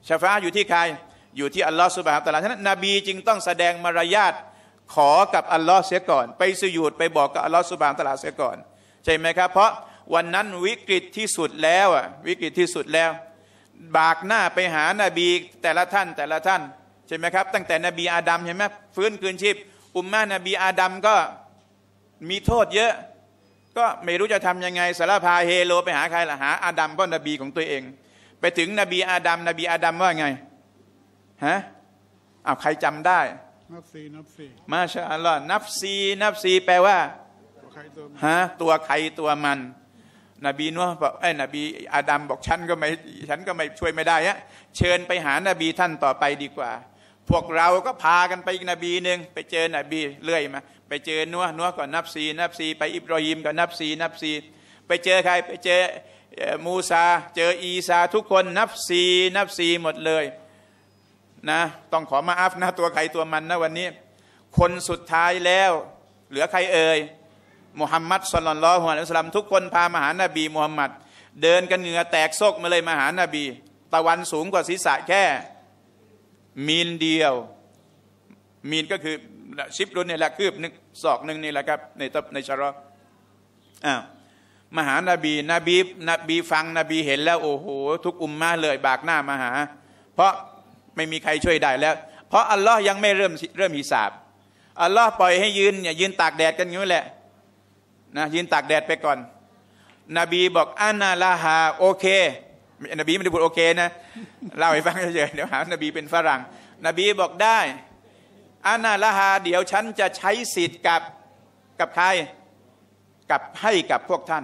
ชาฟาอยู่ที่ใครอยู่ที่อัลลอฮฺซุบฮานะฮูวะตะอาลาฉะนั้นนบีจึงต้องแสดงมารยาทขอกับอัลลอฮ์เสียก่อนไปสุญูดไปบอกกับอัลลอฮ์ซุบฮานะฮูวะตะอาลาเสียก่อนใช่ไหมครับเพราะวันนั้นวิกฤตที่สุดแล้วอ่ะวิกฤตที่สุดแล้วบากหน้าไปหานบีแต่ละท่านแต่ละท่านใช่ไหมครับตั้งแต่นบีอาดัมเห็นไหมฟื้นคืนชีพอุมมะนบีอาดัมก็มีโทษเยอะก็ไม่รู้จะทำยังไงสารพาเฮโลไปหาใครล่ะหาอาดัมก็นบีของตัวเองไปถึงนบีอาดัมนบีอาดัมว่าไงฮะอ้าวใครจำได้นับซีนับซีมาชาอัลลอฮ์นับซีนับซีแปลว่าฮะตัวใครตัวมันนบีนัวบอกไอ้นบีอาดัมบอกฉันก็ไม่ฉันก็ไม่ช่วยไม่ได้ฮะเชิญไปหานบีท่านต่อไปดีกว่าพวกเราก็พากันไปอีกนบีหนึ่งไปเจอนบีเรื่อยมาไปเจอนัวนัวก่อนนับซีนับซีไปอิบรอฮิมก่อนนับซีนับซีไปเจอใครไปเจอมูซาเจออีซาทุกคนนับซีนับซีหมดเลยนะต้องขอมาอัฟนะตัวใครตัวมันนะวันนี้คนสุดท้ายแล้วเหลือใครเอ่ยมุฮัมมัดศ็อลลัลลอฮุอะลัยฮิวะซัลลัมทุกคนพามาหานบีมุฮัมมัดเดินกันเหงื่อแตกซกมาเลยมาหานบีตะวันสูงกว่าศีรษะแค่มีลเดียวมีลก็คือชิบรุนนี่แหละคืบนึงศอกหนึ่งนี่แหละครับในตับในชะรออ้าวมาหานบีนบีนบีฟังนบีเห็นแล้วโอ้โหทุกอุมมะเลยบากหน้ามาหาเพราะไม่มีใครช่วยได้แล้วเพราะอัลลอฮ์ยังไม่เริ่มเริ่มฮิสาบอัลลอฮ์ปล่อยให้ยืนเนี่ยยืนตากแดดกันอยู่แหละนะยืนตากแดดไปก่อนนบีบอกอานาลาฮาโอเคนบีไม่ได้พูดโอเคนะเล่าให้ฟังเฉยๆเดี๋ยวหานบีเป็นฝรั่งนบีบอกได้อานาลาฮาเดี๋ยวฉันจะใช้สิทธิ์กับกับใครกับให้กับพวกท่าน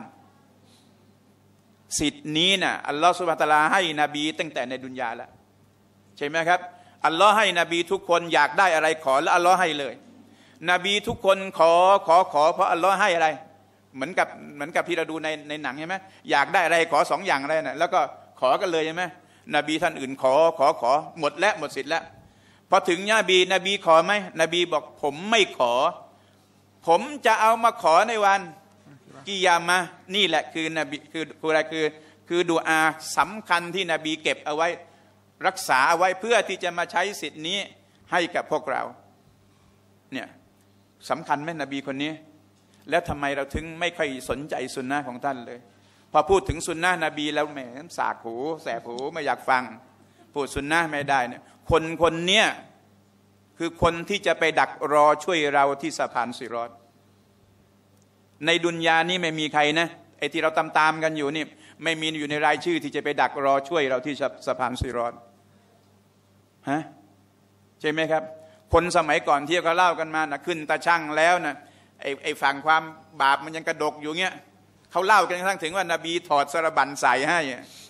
สิทธิ์นี้นะอัลลอฮฺซุบฮานะฮูวะตะอาลาให้นบีตั้งแต่ในดุนยาแล้วใช่ไหมครับอัลลอฮ์ให้นบีทุกคนอยากได้อะไรขอแล้วอัลลอฮ์ให้เลยนบีทุกคนขอขอขอเพราะอัลลอฮ์ให้อะไรเหมือนกับเหมือนกับที่เราดูในในหนังใช่ไหมอยากได้อะไรขอสองอย่างอะไรนะแล้วก็ขอกันเลยใช่ไหมนบีท่านอื่นขอขอขอหมดแล้วหมดสิทธิ์แล้วพอถึงนบีนบีขอไหมนบีบอกผมไม่ขอผมจะเอามาขอในวันกิยามะห์นี่แหละคือนบีคือคืออะไรคือคือดุอาสำคัญที่นบีเก็บเอาไว้รักษาเอาไว้เพื่อที่จะมาใช้สิทธินี้ให้กับพวกเราเนี่ยสำคัญไหมนบีคนนี้แล้วทำไมเราถึงไม่ค่อยสนใจสุนนะของท่านเลยพอพูดถึงสุนนะนบีแล้วแหมสากหูแสบหูไม่อยากฟังพูดสุนนะไม่ได้เนี่ยคนคนเนี้ยคือคนที่จะไปดักรอช่วยเราที่สะพานสิรอตในดุนยานี่ไม่มีใครนะไอ้ที่เราตามตามกันอยู่นี่ไม่มีอยู่ในรายชื่อที่จะไปดักรอช่วยเราที่สะพานสิรอตฮะใช่ไหมครับคนสมัยก่อนที่เขาเล่ากันมานะขึ้นตาช่างแล้วนะไอ้ไอ้ฝั่งความบาปมันยังกระดกอยู่เงี้ยเขาเล่ากันกระทั่งถึงว่านบีถอดสารบัญใส่ให้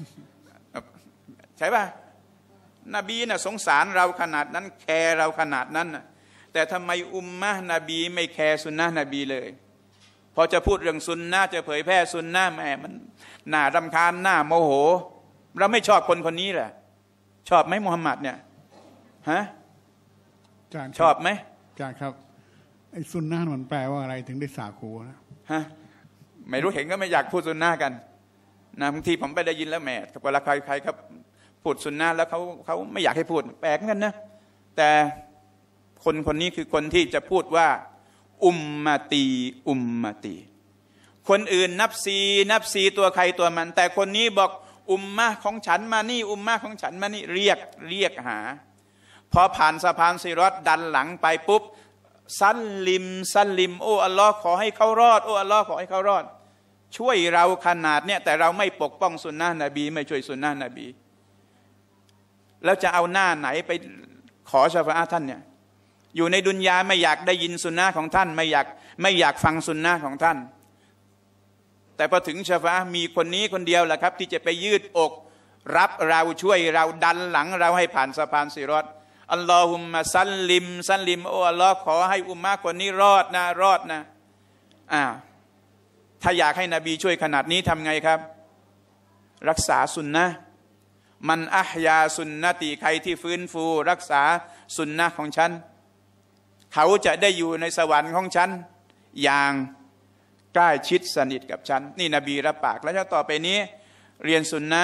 ใช่ป่ะนบีน่ะสงสารเราขนาดนั้นแคร์เราขนาดนั้นนะแต่ทำไมอุมมะนบีไม่แคร์สุนนะนบีเลยพอจะพูดเรื่องสุนนะจะเผยแพร่สุนนะแม่มันน่ารำคาญน่าโมโหเราไม่ชอบคนคนนี้แหละชอบไหมมุฮัมมัดเนี่ยฮะชอบไหมจารย์ครับไอ้สุนนะมันแปลว่าอะไรถึงได้สาคูนะฮะไม่รู้เห็นก็ไม่อยากพูดสุนนะกันนะบางทีผมไปได้ยินแล้วแหมเวลาใครใครครับพูดสุนนะแล้วเขาเขาไม่อยากให้พูดแปลกกันนะแต่คนคนนี้คือคนที่จะพูดว่าอุมมาตีอุมมาตีคนอื่นนับซีนับซีตัวใครตัวมันแต่คนนี้บอกอุมมะของฉันมานี่อุมมะของฉันมานี่เรียกเรียกหาพอผ่านสะพานสิรอตดันหลังไปปุ๊บซัลลิมซัลลิมโอ้อัลลอฮ์ขอให้เขารอดโอ้อัลลอฮ์ขอให้เขารอดช่วยเราขนาดเนี้ยแต่เราไม่ปกป้องสุนนะนบีไม่ช่วยสุนนะนบีแล้วจะเอาหน้าไหนไปขอชะฟาอะห์ท่านเนี่ยอยู่ในดุนยาไม่อยากได้ยินสุนนะของท่านไม่อยากไม่อยากฟังสุนนะของท่านแต่พอถึงชะฟาอะห์มีคนนี้คนเดียวแหละครับที่จะไปยืดอกรับเราช่วยเราดันหลังเราให้ผ่านสะพานสิรอตอัลลอฮุมมะซัลลิมซัลลิมโอ้อัลลอฮ์ขอให้อุมมะคนนี้รอดนะรอดนะอ่าถ้าอยากให้นบีช่วยขนาดนี้ทำไงครับรักษาสุนนะมันอัฮยาสุนนะตีใครที่ฟื้นฟูรักษาสุนนะของฉันเขาจะได้อยู่ในสวรรค์ของฉันอย่างใกล้ชิดสนิทกับฉันนี่นบีรับปากแล้วต่อไปนี้เรียนสุนนะ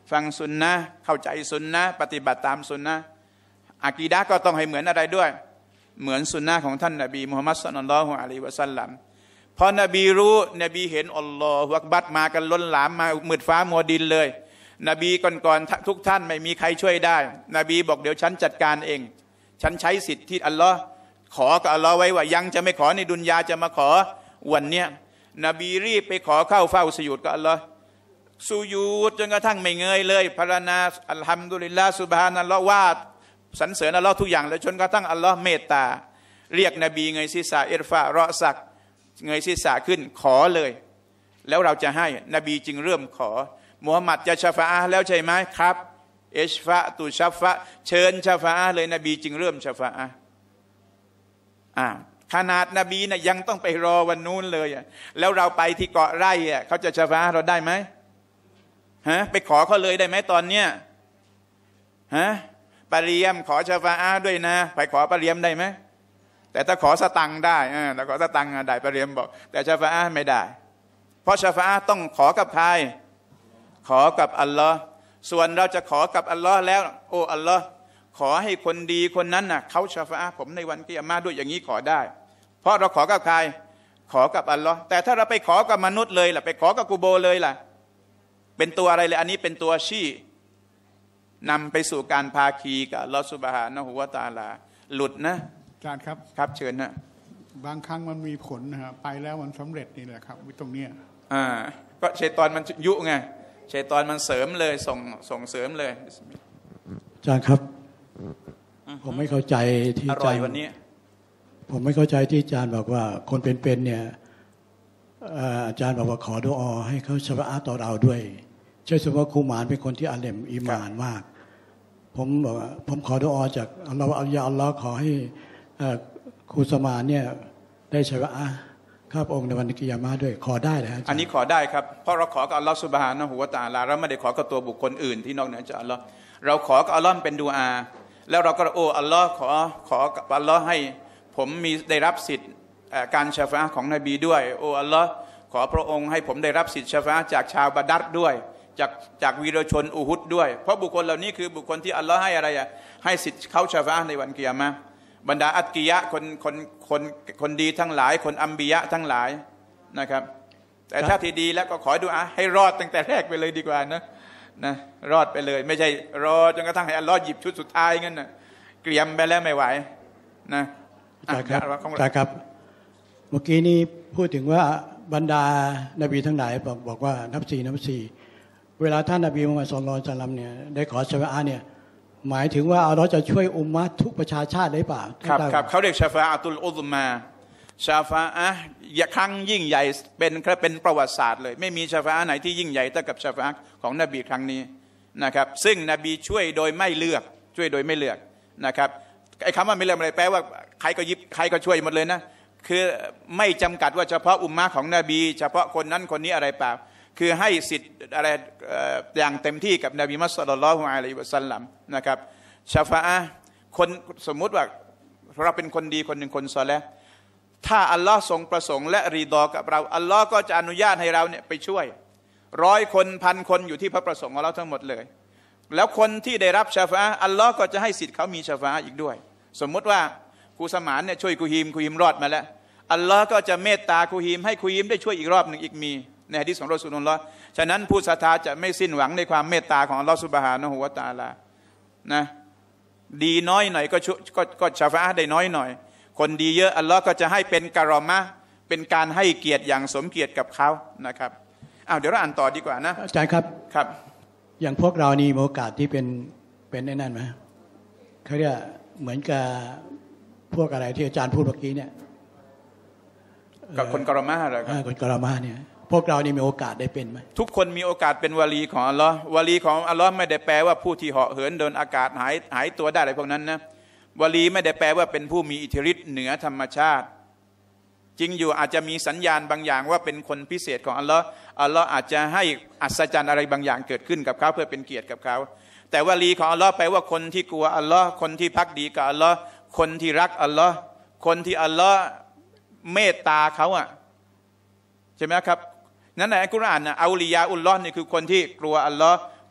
ฟังสุนนะเข้าใจสุนนะปฏิบัติตามสุนนะอากีดะห์ก็ต้องให้เหมือนอะไรด้วยเหมือนสุนนะของท่านนบีมุฮัมมัดศ็อลลัลลอฮุอะลัยฮิวะซัลลัมพอนบีรู้นบีเห็นอัลลอฮฺอักบัรมากันล้นหลามมามืดฟ้ามัวดินเลยนบีก่อนๆทุกท่านไม่มีใครช่วยได้นบีบอกเดี๋ยวฉันจัดการเองฉันใช้สิทธิ์ที่อัลลอฮ์ขอกับอัลลอฮ์ไว้ว่ายังจะไม่ขอในดุนยาจะมาขอวันเนี้ยนบีรีบไปขอเข้าเฝ้าสุญูดกับอัลลอฮ์สุญูดจนกระทั่งไม่เงยเลยพรรณนาอัลฮัมดุลิลลาห์ซุบฮานัลลอฮ์ว่าสรรเสริญอัลลอฮ์ทุกอย่างเลยจนกระทั่งอัลลอฮ์เมตตาเรียกนบีเงยศีรษะอิรฟะเราะซักเงยศีรษะขึ้นขอเลยแล้วเราจะให้นบีจึงเริ่มขอมุฮัมมัดจะชะฟาอะห์แล้วใช่ไหมครับเอชฟะตุชัฟะเชิญชะฟาอะห์เลยนบีจึงเริ่มชะฟาอะห์อ่าขนาดนบีนะยังต้องไปรอวันนู้นเลยอ่ะแล้วเราไปที่เกาะไร่อ่ะเขาจะชะฟาอะห์เราได้ไหมฮะไปขอเขาเลยได้ไหมตอนเนี้ยฮะปะเรียมขอชะฟาอะห์ด้วยนะไปขอปะเรียมได้ไหมแต่ถ้าขอสตังค์ได้อ่าแต่ขอสตังค์ได้ปะเรียมบอกแต่ชะฟาอะห์ไม่ได้เพราะชะฟาอะห์ต้องขอกับใครขอกับอัลลอฮ์ส่วนเราจะขอกับอัลลอฮ์แล้วโอ้อัลลอฮ์ขอให้คนดีคนนั้นน่ะเขาชะฟาอะห์ผมในวันกิยามะห์ด้วยอย่างนี้ขอได้เพราะเราขอกับใครขอกับอัลลอฮ์แต่ถ้าเราไปขอกับมนุษย์เลยล่ะไปขอกับกุโบร์เลยล่ะเป็นตัวอะไรเลยอันนี้เป็นตัวชี้นำไปสู่การพาคีกับอัลลอฮ์ซุบฮานะฮูวะตะอาลาหลุดนะอาจารย์ครับครับเชิญนะบางครั้งมันมีผลนะฮะไปแล้วมันสำเร็จนี่แหละครับวิตรงเนี้ยอ่าก็ชัยฏอนมันยุไงชัยฏอนมันเสริมเลยส่งส่งเสริมเลยอาจารย์ครับผมไม่เข้าใจที่อาจารย์วันนี้ผมไม่เข้าใจที่อาจารย์บอกว่าคนเป็นๆเนี่ยอาจารย์บอกว่าขอดุอาให้เขาชะฟาอะห์ต่อเราด้วยเช่นสมมติว่าครูหมานเป็นคนที่อาเลมอีหม่านมากผมบอกว่าผมขอดุอาจากอัลลอฮฺอัลยาอัลลอฮฺขอให้ครูสมานเนี่ยได้ชะฟาอะห์ข้าพระองค์ในวันกิยามะห์ด้วยขอได้เลยอันนี้ขอได้ครับเพราะเราขอกับอัลลอฮฺซุบฮานะฮูวะตะอาลาเราไม่ได้ขอกับตัวบุคคลอื่นที่นอกเหนือจากอัลลอฮฺเราขอกับอัลลอฮฺเป็นดุอาแล้วเราก็โอ้อัลลอฮฺขอขอกับอัลลอฮฺให้ผมมีได้รับสิทธิ์การชะฟาอะห์ของนบีด้วยโอ้อัลลอฮฺขอพระองค์ให้ผมได้รับสิทธิ์ชะฟาอะห์จากชาวบาดัรด้วยจากจากวีรชนอูฮุดด้วยเพราะบุคคลเหล่านี้คือบุคคลที่อัลลอฮฺให้อะไรอ่ะให้สิทธิ์เขาชะฟาอะห์ในวันกิยามะห์บรรดาอัตกิยะคนคนคนคนดีทั้งหลายคนอัมบิยะทั้งหลายนะครับแต่ถ้าที่ดีแล้วก็ขอดุอาให้รอดตั้งแต่แรกไปเลยดีกว่านะนะรอดไปเลยไม่ใช่รอจนกระทั่งให้อัลลอฮฺหยิบชุดสุดท้ายงั้นนะเกรียมไปแล้วไม่ไหวนะอาจารย์ครับอาจารย์ครับเมื่อกี้นี้พูดถึงว่าบรรดานบีทั้งหลายบอกบอกว่านับสี่นับสี่เวลาท่านนบีมุฮัมมัดศ็อลลัลลอฮุอะลัยฮิวะซัลลัมเนี่ยได้ขอชะฟาอะห์เนี่ยหมายถึงว่าอัลเลาะห์จะช่วยอุมมะห์ทุกประชาชาติได้ป่ะครับครับเขาเรียกชะฟาอะตุลอุซมาชะฟาอะห์ครั้งยิ่งใหญ่เป็นเป็นประวัติศาสตร์เลยไม่มีชะฟาอะห์ไหนที่ยิ่งใหญ่เท่ากับชะฟาอะห์ของนบีครั้งนี้นะครับซึ่งนบีช่วยโดยไม่เลือกช่วยโดยไม่เลือกนะครับไอ้คำว่าไม่เลือกอะไรแปลว่าใครก็ยิบใครก็ช่วยหมดเลยนะคือไม่จำกัดว่าเฉพาะอุมมะห์ของนบีเฉพาะคนนั้นคนนี้อะไรเปล่าคือให้สิทธิ์อะไรอย่างเต็มที่กับนบีมุฮัมมัดศ็อลลัลลอฮุอะลัยฮิวะซัลลัมนะครับชะฟาอะห์คนสมมุติว่าเราเป็นคนดีคนหนึ่งคนซอลิห์ถ้าอัลลอฮ์ทรงประสงค์และรีฎอกับเราอัลลอฮ์ก็จะอนุญาตให้เราเนี่ยไปช่วยร้อยคนพันคนอยู่ที่พระประสงค์ของเราทั้งหมดเลยแล้วคนที่ได้รับชะฟาอะห์อัลลอฮ์ก็จะให้สิทธิ์เขามีชะฟาอะห์อีกด้วยสมมุติว่าครูสมานเนี่ยช่วยครูฮีมครูฮีมรอดมาแล้วอัลลอฮ์ก็จะเมตตาครูฮีมให้ครูฮีมได้ช่วยอีกรอบหนึ่งอีกมีในหะดีษของรอซูลุลลอฮ์ฉะนั้นผู้ศรัทธาจะไม่สิ้นหวังในความเมตตาของอัลลอฮ์ซุบฮานะฮูวะตะอาลานะดีน้อยหน่อยก็ก็ก็ชะฟาอะห์ได้น้อยหน่อยคนดีเยอะอัลลอฮ์ก็จะให้เป็นกะรอมะห์เป็นการให้เกียรติอย่างสมเกียรติกับเขานะครับอ้าวเดี๋ยวเราอ่านต่อดีกว่านะอาจารย์ครับครับอย่างพวกเรานี่มีโอกาสที่เป็นเป็นไอ้นั่นไหมเขาเรียกเหมือนกับพวกอะไรที่อาจารย์พูดเมื่อกี้เนี่ยกับคนกะรอมะห์เหรอครับคนกะรอมะห์เนี่ยพวกเรานี่มีโอกาสได้เป็นไหมทุกคนมีโอกาสเป็นวาลีของอัลลอฮ์วาลีของอัลลอฮ์ไม่ได้แปลว่าผู้ที่เหาะเหินเดินอากาศหายหายตัวได้อะไรพวกนั้นนะวาลีไม่ได้แปลว่าเป็นผู้มีอิทธิฤทธิ์เหนือธรรมชาติจริงอยู่อาจจะมีสัญญาณบางอย่างว่าเป็นคนพิเศษของอัลลอฮ์อัลลอฮ์อาจจะให้อัศจรรย์อะไรบางอย่างเกิดขึ้นกับเขาเพื่อเป็นเกียรติกับเขาแต่วาลีของอัลลอฮ์แปลว่าคนที่กลัวอัลลอฮ์คนที่ภักดีกับอัลลอฮ์คนที่รักอัลลอฮ์คนที่อัลลอฮ์เมตตาเขาอ่ะใช่ไหมครับนั้นในอัลกุรอานนะอัลลียาอุลลอฮ์นี่คือคนที่กลัวอัลลอฮ์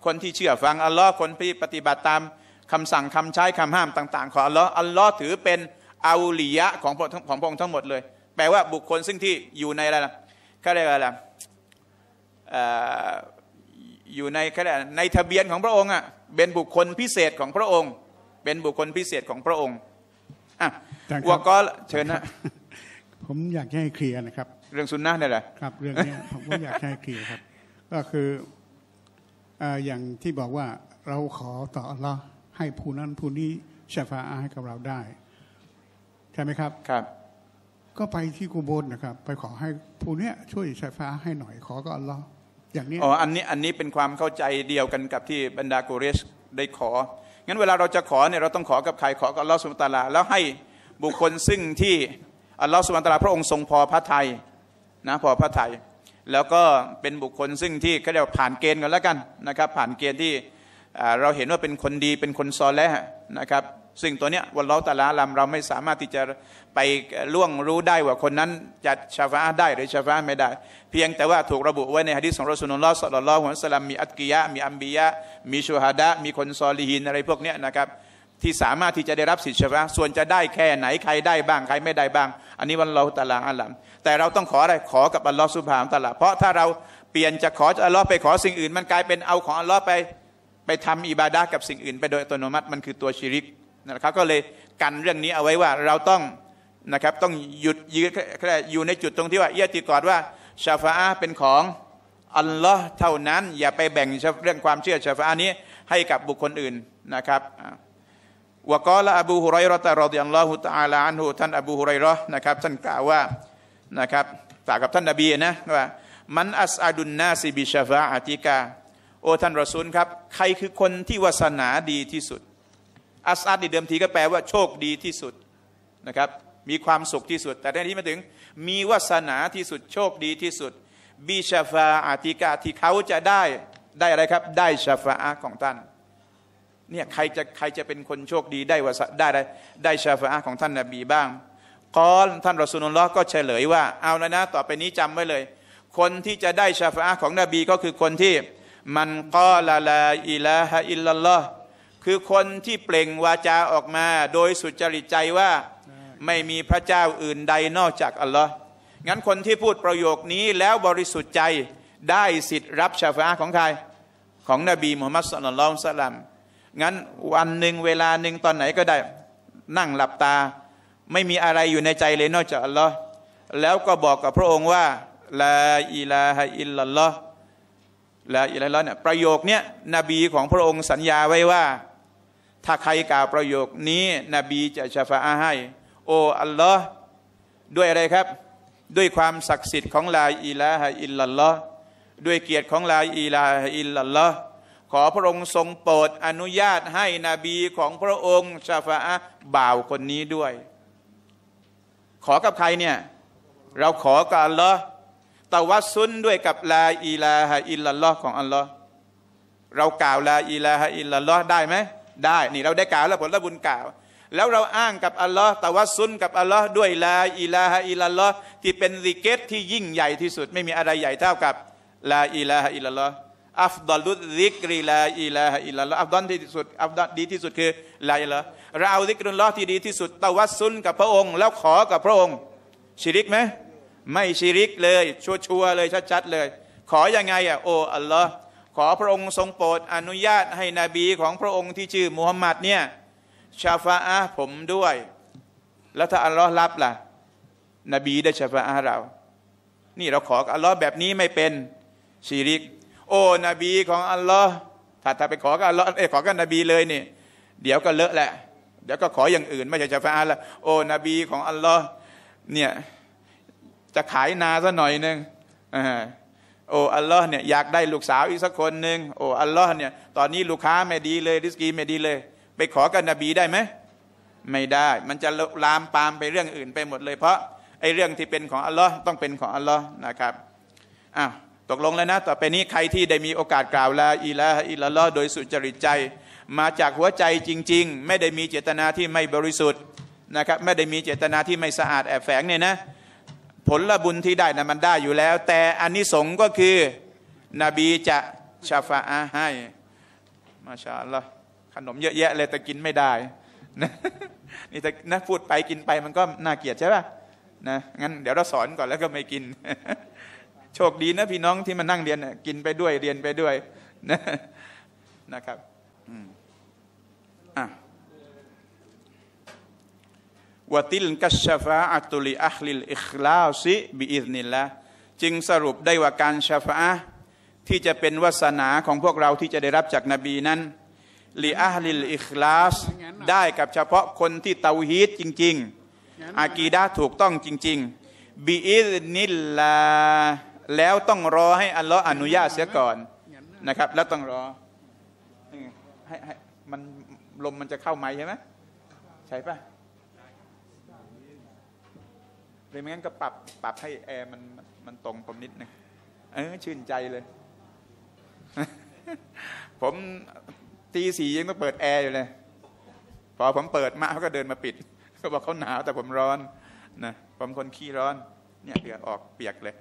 คนที่เชื่อฟังอัลลอฮ์คนที่ปฏิบัติตามคำสั่งคำใช้คำห้ามต่างๆของอัลลอฮ์อัลลอฮ์ถือเป็นอาลียะของของพระองค์ทั้งหมดเลยแปลว่าบุคคลซึ่งที่อยู่ในอะไรล่ะเขาเรียกอะไรอยู่ในเขาเรียกในทะเบียนของพระองค์อ่ะเป็นบุคคลพิเศษของพระองค์เป็นบุคคลพิเศษของพระองค์อ่ะวะกอลเชิญนะผมอยากให้เคลียร์นะครับเรื่องสุนนะนี่แหละครับเรื่องนี้ผมก็อยากให้เคลียร์ครับก็คืออย่างที่บอกว่าเราขอต่ออัลลอฮ์ให้ผู้นั้นผู้นี้ชะฟาอะห์ให้กับเราได้ใช่ไหมครับครับก็ไปที่กุโบร์นะครับไปขอให้ผู้นี้ช่วยชะฟาอะห์ให้หน่อยขอก็อัลลอฮ์อย่างนี้อ๋ออันนี้อันนี้เป็นความเข้าใจเดียวกันกับที่บรรดากุเรชได้ของั้นเวลาเราจะขอเนี่ยเราต้องขอกับใครขอกับอัลลอฮ์ซุบฮานะฮูวะตะอาลาแล้วให้บุคคลซึ่งที่อัลลอฮ์ซุบฮานะฮูวะตะอาลาพระองค์ทรงพอพระทัยนะพอพระทัยแล้วก็เป็นบุคคลซึ่งที่เขาเรียกว่าผ่านเกณฑ์กันแล้วกันนะครับผ่านเกณฑ์ที่เราเห็นว่าเป็นคนดีเป็นคนซอเลห์นะครับซึ่งตัวเนี้ยวัลลอฮุตะอาลาอัลลัมเราไม่สามารถที่จะไปล่วงรู้ได้ว่าคนนั้นจะชะฟาอะห์ได้หรือชะฟาอะห์ไม่ได้เพียงแต่ว่าถูกระบุไว้ในหะดีษของรอซูลุลลอฮ์ศ็อลลัลลอฮุอะลัยฮิวะซัลลัมมีอัตกิยะมีอัมบิยะมีชูฮาดะมีคนซอลิฮีนอะไรพวกเนี้ยนะครับที่สามารถที่จะได้รับสิทธิชะฟาอะห์ส่วนจะได้แค่ไหนใครได้บ้างใครไม่ได้บ้างอันนี้วัลลอฮุตะอาลาอัลลัมแต่เราต้องขออะไรขอกับอัลลอฮ์ซุบฮานะฮูวะตะอาลาเพราะถ้าเราเปลี่ยนจากขอจากอัลลอฮ์ไปขอสิ่งอื่นมันกลายเป็นเอาของอัลลอฮ์ไปไปทำอิบาดะห์กับสิ่งอื่นไปโดยอัตโนมัติมันคือตัวชิริกนะครับก็เลยกันเรื่องนี้เอาไว้ว่าเราต้องนะครับต้องหยุดยืนอยู่ในจุดตรงที่ว่าเอียติกอดว่าชาฟาอะห์เป็นของอัลลอฮ์เท่านั้นอย่าไปแบ่งเรื่องความเชื่อชาฟาอะห์นี้ให้กับบุคคลอื่นนะครับวะกอละอบูฮุรอยเราะฮ์รอฎิยัลลอฮุตะอาลาอันฮุท่านอบูฮุรอยเราะห์นะครับท่านกล่าวว่านะครับฝากกับท่านนบีนะว่ามันอัสอาดุนนาซิบิชาฟาอะติกาโอ้ท่านรอซูลครับใครคือคนที่วาสนาดีที่สุดอัสอาดในเดิมทีก็แปลว่าโชคดีที่สุดนะครับมีความสุขที่สุดแต่ในที่มาถึงมีวาสนาที่สุดโชคดีที่สุดบิชาฟาอะติกาที่เขาจะได้ได้อะไรครับได้ชาฟาอะห์ของท่านเนี่ยใครจะใครจะเป็นคนโชคดีได้วาสได้ได้ได้ชาฟาอะห์ของท่านนบีบ้างกอลท่านรอซูลุลลอฮ์ก็เฉลยว่าเอาแล้วนะต่อไปนี้จำไว้เลยคนที่จะได้ชาฟาอะห์ของนบีก็คือคนที่มันกอลาลาอิลาฮะอิลลัลลอฮ์คือคนที่เปล่งวาจาออกมาโดยสุจริตใจว่าไม่มีพระเจ้าอื่นใดนอกจากอัลลอฮ์งั้นคนที่พูดประโยคนี้แล้วบริสุทธิ์ใจได้สิทธิ์รับชาฟาอะห์ของใครของนบีมุฮัมมัดศ็อลลัลลอฮุอะลัยฮิวะซัลลัมงั้นวันหนึ่งเวลาหนึ่งตอนไหนก็ได้นั่งหลับตาไม่มีอะไรอยู่ในใจเลยนอกจากอัลลอฮ์แล้วก็บอกกับพระองค์ว่าลาอิลาฮะอิลลัลลอฮ์ลาอิลาฮะอิลลัลลอฮ์เนี่ยประโยคเนี้ยนบีของพระองค์สัญญาไว้ว่าถ้าใครกล่าวประโยคนี้นบีจะชะฟาอะห์ให้โอ้อัลลอฮ์ด้วยอะไรครับด้วยความศักดิ์สิทธิ์ของลาอิลาฮะอิลลัลลอฮ์ด้วยเกียรติของลาอิลาฮะอิลลัลลอฮ์ขอพระองค์ทรงโปรดอนุญาตให้นบีของพระองค์ชะฟาอะห์บ่าวคนนี้ด้วยขอกับใครเนี่ยเราขอกับอัลลอฮ์ตะวัสซุลด้วยกับลาอิลาฮะอิลลัลลอฮ์ของอัลลอฮ์เรากล่าวลาอิลาฮะอิลลัลลอฮ์ได้ไหมได้นี่เราได้กล่าวแล้วผลบุญกล่าวแล้วเราอ้างกับอัลลอฮ์ตะวัสซุลกับอัลลอฮ์ด้วยลาอิลาฮะอิลลัลลอฮ์ที่เป็นซิกรที่ยิ่งใหญ่ที่สุดไม่มีอะไรใหญ่เท่ากับลาอิลาฮะอิลลัลลอฮ์อัฟฎอลุซิกริลาอิลาฮะอิลลัลลอฮ์อัฟฎอลที่สุดอัฟฎอลดีที่สุดคือลาอิลาฮะเราเอาซิกรุลลอฮ์ที่ดีที่สุดตะวัสซุลกับพระองค์แล้วขอกับพระองค์ชิริกไหมไม่ชิริกเลยชัวร์ๆเลยชัดๆเลยขอยังไงอ่ะโอ้อัลลอฮ์ขอพระองค์ทรงโปรดอนุญาตให้นบีของพระองค์ที่ชื่อมุฮัมมัดเนี่ยชาฟาอะห์ผมด้วยแล้วถ้าอัลลอฮ์รับล่ะนบีได้ชาฟาอะห์เรานี่เราขออัลลอฮ์แบบนี้ไม่เป็นชิริกโอ้นบีของอัลลอฮ์ถ้าถ้าไปขอกับอัลลอฮ์เอ้ขอกับนบีเลยนี่เดี๋ยวก็เลอะแหละเดี๋ยวก็ขออย่างอื่นไม่ใช่ชาฟาอะห์ละโอ้นบีของอัลลอฮ์เนี่ยจะขายนาซะหน่อยนึงอ่าโอ้อัลลอฮ์เนี่ยอยากได้ลูกสาวอีกสักคนหนึ่งโอ้อัลลอฮ์เนี่ยตอนนี้ลูกค้าไม่ดีเลยริสกีไม่ดีเลยไปขอกับนบีได้ไหมไม่ได้มันจะลามปามไปเรื่องอื่นไปหมดเลยเพราะไอ้เรื่องที่เป็นของอัลลอฮ์ต้องเป็นของอัลลอฮ์นะครับอ้าวตกลงแล้วนะต่อไปนี้ใครที่ได้มีโอกาสกล่าวลาอิลาฮะอิลลัลลอฮ์โดยสุจริตใจมาจากหัวใจจริงๆไม่ได้มีเจตนาที่ไม่บริสุทธิ์นะครับไม่ได้มีเจตนาที่ไม่สะอาดแอบแฝงเนี่ยนะผลบุญที่ได้นะมันได้อยู่แล้วแต่อานิสงส์ก็คือนบีจะชาฟาอะห์ให้มาชาอัลลอฮ์ขนมเยอะแยะเลยแต่กินไม่ได้นะนี่แต่นะพูดไปกินไปมันก็น่าเกลียดใช่ป่ะนะงั้นเดี๋ยวเราสอนก่อนแล้วก็ไม่กินโชคดีนะพี่น้องที่มานั่งเรียนกินไปด้วยเรียนไปด้วยนะนะครับอืมอ่ะวะติลกัชชะฟาอะตุลิอัคลิลอิคลาซิบิอิซนิลลาห์จึงสรุปได้ว่าการชะฟาอะห์ที่จะเป็นวาสนาของพวกเราที่จะได้รับจากนบีนั้นลิอัคลิลอิคลาสได้กับเฉพาะคนที่เตาฮีดจริงๆอากีดะห์ถูกต้องจริงๆบิอิซนิลลาห์แล้วต้องรอให้อัลลอฮ์อนุญาตเสียก่อนนะครับแล้วต้องรอให้ให้มันลมมันจะเข้าไมค์ใช่ไหมใช่ป่ะเลยไม่งั้นก็ปรับปรับให้แอร์มันมันตรงผมนิดนึงเออชื่นใจเลย ผมตีสี่ยังต้องเปิดแอร์อยู่เลยพอผมเปิดมาเขาก็เดินมาปิดเขาบอกเขาหนาวแต่ผมร้อนนะผมคนขี้ร้อนเนี่ยเหงื่อออกเปียกเลย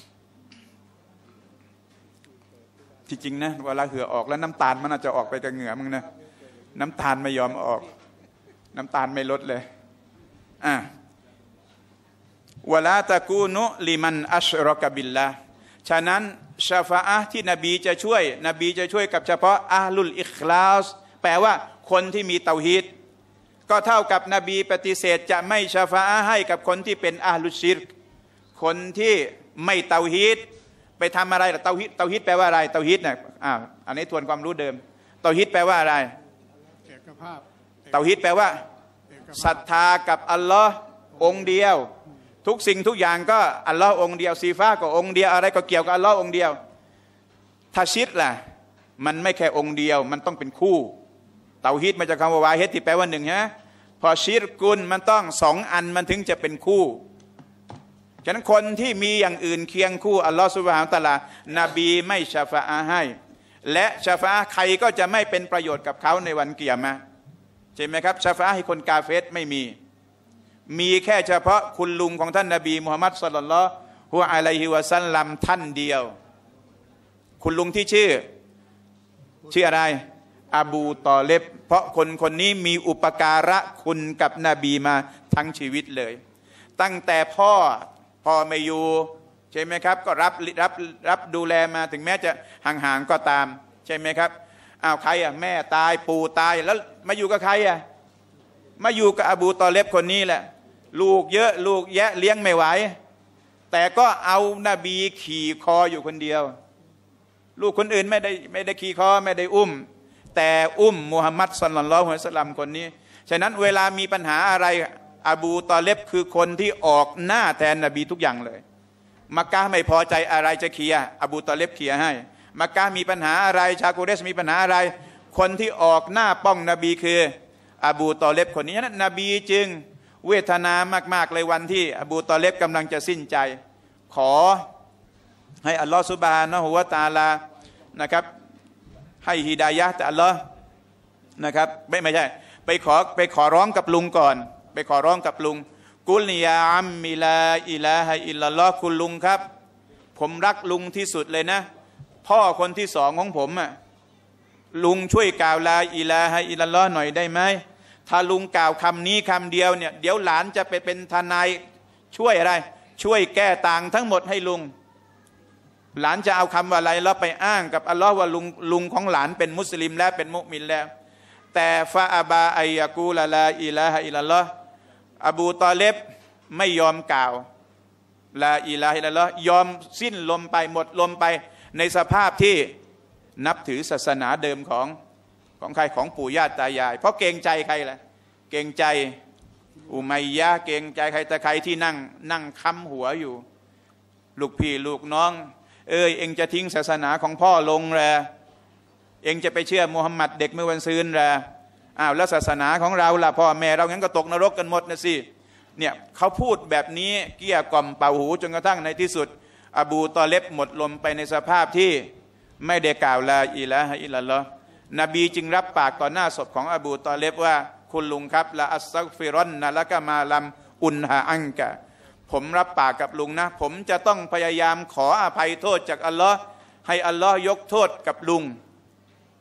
ที่จริงนะเวลาเหงื่อออกแล้วน้ำตาลมันอาจจะออกไปกับเหงื่อมึงนะน้ำตาลไม่ยอมออกน้ำตาลไม่ลดเลยอ่ะวะลาตะกูนุลิมันอัชรอกะบิลลาห์ฉะนั้นชาฟาอะห์ที่นบีจะช่วยนบีจะช่วยกับเฉพาะอะห์ลุลอิคลาสแปลว่าคนที่มีเตาฮีดก็เท่ากับนบีปฏิเสธจะไม่ชาฟาอะห์ให้กับคนที่เป็นอะห์ลุชิรกคนที่ไม่เตาฮีดไปทำอะไรล่ะเตาฮีดเตาฮีดแปลว่าอะไรเตาฮีดเนี่ยอ่าอันนี้ทวนความรู้เดิมเตาฮีดแปลว่าอะไรเอกภาพเตาฮีดแปลว่าศรัทธากับอัลลอฮ์องค์เดียวทุกสิ่งทุกอย่างก็อัลลอฮ์องค์เดียวซีฟ้าก็องค์เดียวอะไรก็เกี่ยวกับอัลลอฮ์องค์เดียวถ้าชิรกล่ะมันไม่แค่องค์เดียวมันต้องเป็นคู่เตาฮีดมาจากคำว่าวาฮิดที่แปลว่าหนึ่งฮะพอชิรกุลมันต้องสองอันมันถึงจะเป็นคู่ฉะนั้นคนที่มีอย่างอื่นเคียงคู่อัลลอฮ์ซุบฮานะฮูวะตะอาลานบีไม่ชาฟาอะห์ให้และชาฟาอะห์ใครก็จะไม่เป็นประโยชน์กับเขาในวันกิยามะห์ใช่ไหมครับชาฟาอะห์ให้คนกาเฟรไม่มีมีแค่เฉพาะคุณลุงของท่านนบีมุฮัมมัดศ็อลลัลลอฮุอะลัยฮิวะซัลลัมท่านเดียวคุณลุงที่ชื่อชื่ออะไรอบูตอเลบเพราะคนคนนี้มีอุปการะคุณกับนบีมาทั้งชีวิตเลยตั้งแต่พ่อพ่อไม่อยู่ใช่ไหมครับก็รับรับรับดูแลมาถึงแม้จะห่างๆก็ตามใช่ไหมครับอ้าวใครอ่ะแม่ตายปู่ตายแล้วมาอยู่กับใครอ่ะมาอยู่กับอบูตอเลบคนนี้แหละลูกเยอะลูกแยะเลี้ยงไม่ไหวแต่ก็เอานบีขี่คออยู่คนเดียวลูกคนอื่นไม่ได้ไม่ได้ขี่คอไม่ได้อุ้มแต่อุ้มมุฮัมมัดศ็อลลัลลอฮุอะลัยฮิวะซัลลัมคนนี้ฉะนั้นเวลามีปัญหาอะไรอบูตอเลบคือคนที่ออกหน้าแทนนบีทุกอย่างเลยมักกะฮ์ไม่พอใจอะไรจะเคลียร์อบูตอเลบเคลียร์ให้มักกะฮ์มีปัญหาอะไรชาวกุเรชมีปัญหาอะไรคนที่ออกหน้าป้องนบีคืออบูตอเลบคนนี้นั้นนบีจึงเวทนามากๆเลยวันที่อบูตอเลบกำลังจะสิ้นใจขอให้อัลลอฮฺซุบฮานะฮูวะตะอาลานะครับให้ฮิดายะห์จากอัลลอฮ์นะครับไม่ไม่ใช่ไปขอไปขอร้องกับลุงก่อนไปขอร้องกับลุงกุลยาอัมมิลาอิลาฮะอิลลัลลอฮ์คุณลุงครับผมรักลุงที่สุดเลยนะพ่อคนที่สองของผมอ่ะลุงช่วยกล่าวลาอิลาฮะอิลลัลลอฮ์หน่อยได้ไหมถ้าลุงกล่าวคำนี้คำเดียวเนี่ยเดี๋ยวหลานจะไปเป็นทนายช่วยอะไรช่วยแก้ต่างทั้งหมดให้ลุงหลานจะเอาคำว่าอะไรแล้วไปอ้างกับอัลลอฮ์ว่าลุงลุงของหลานเป็นมุสลิมแล้วเป็นมุมินแล้วแต่ฟาอาบาอัยยะกูลาลาอิลาฮะอิลลัลลอฮ์อบูตอเลบไม่ยอมกล่าวลาอิลาฮะอิลลัลลอฮ์ยอมสิ้นลมไปหมดลมไปในสภาพที่นับถือศาสนาเดิมของของใครของปู่ย่าตายายเพราะเกรงใจใครล่ะเกรงใจอุมัยยะเกรงใจใครแต่ใครที่นั่งนั่งค้ำหัวอยู่ลูกพี่ลูกน้องเอ้ยเองจะทิ้งศาสนาของพ่อลงเหรอเองจะไปเชื่อมุฮัมมัดเด็กเมื่อวันซืนเหรออ้าวแล้วศาสนาของเราล่ะพ่อแม่เรางั้นก็ตกนรกกันหมดนะสิเนี่ยเขาพูดแบบนี้เกลี้ยกล่อมเป่าหูจนกระทั่งในที่สุดอบูตอเลบหมดลมไปในสภาพที่ไม่ได้กล่าวลาอิลาฮะอิลลัลลอฮ์นบีจึงรับปากต่อหน้าศพของอบูตอเลบว่าคุณลุงครับละอัสซักฟิรอนนะละกะมาลัมอุนฮาอังกะผมรับปากกับลุงนะผมจะต้องพยายามขออภัยโทษจากอัลลอฮ์ให้อัลลอฮ์ยกโทษกับลุง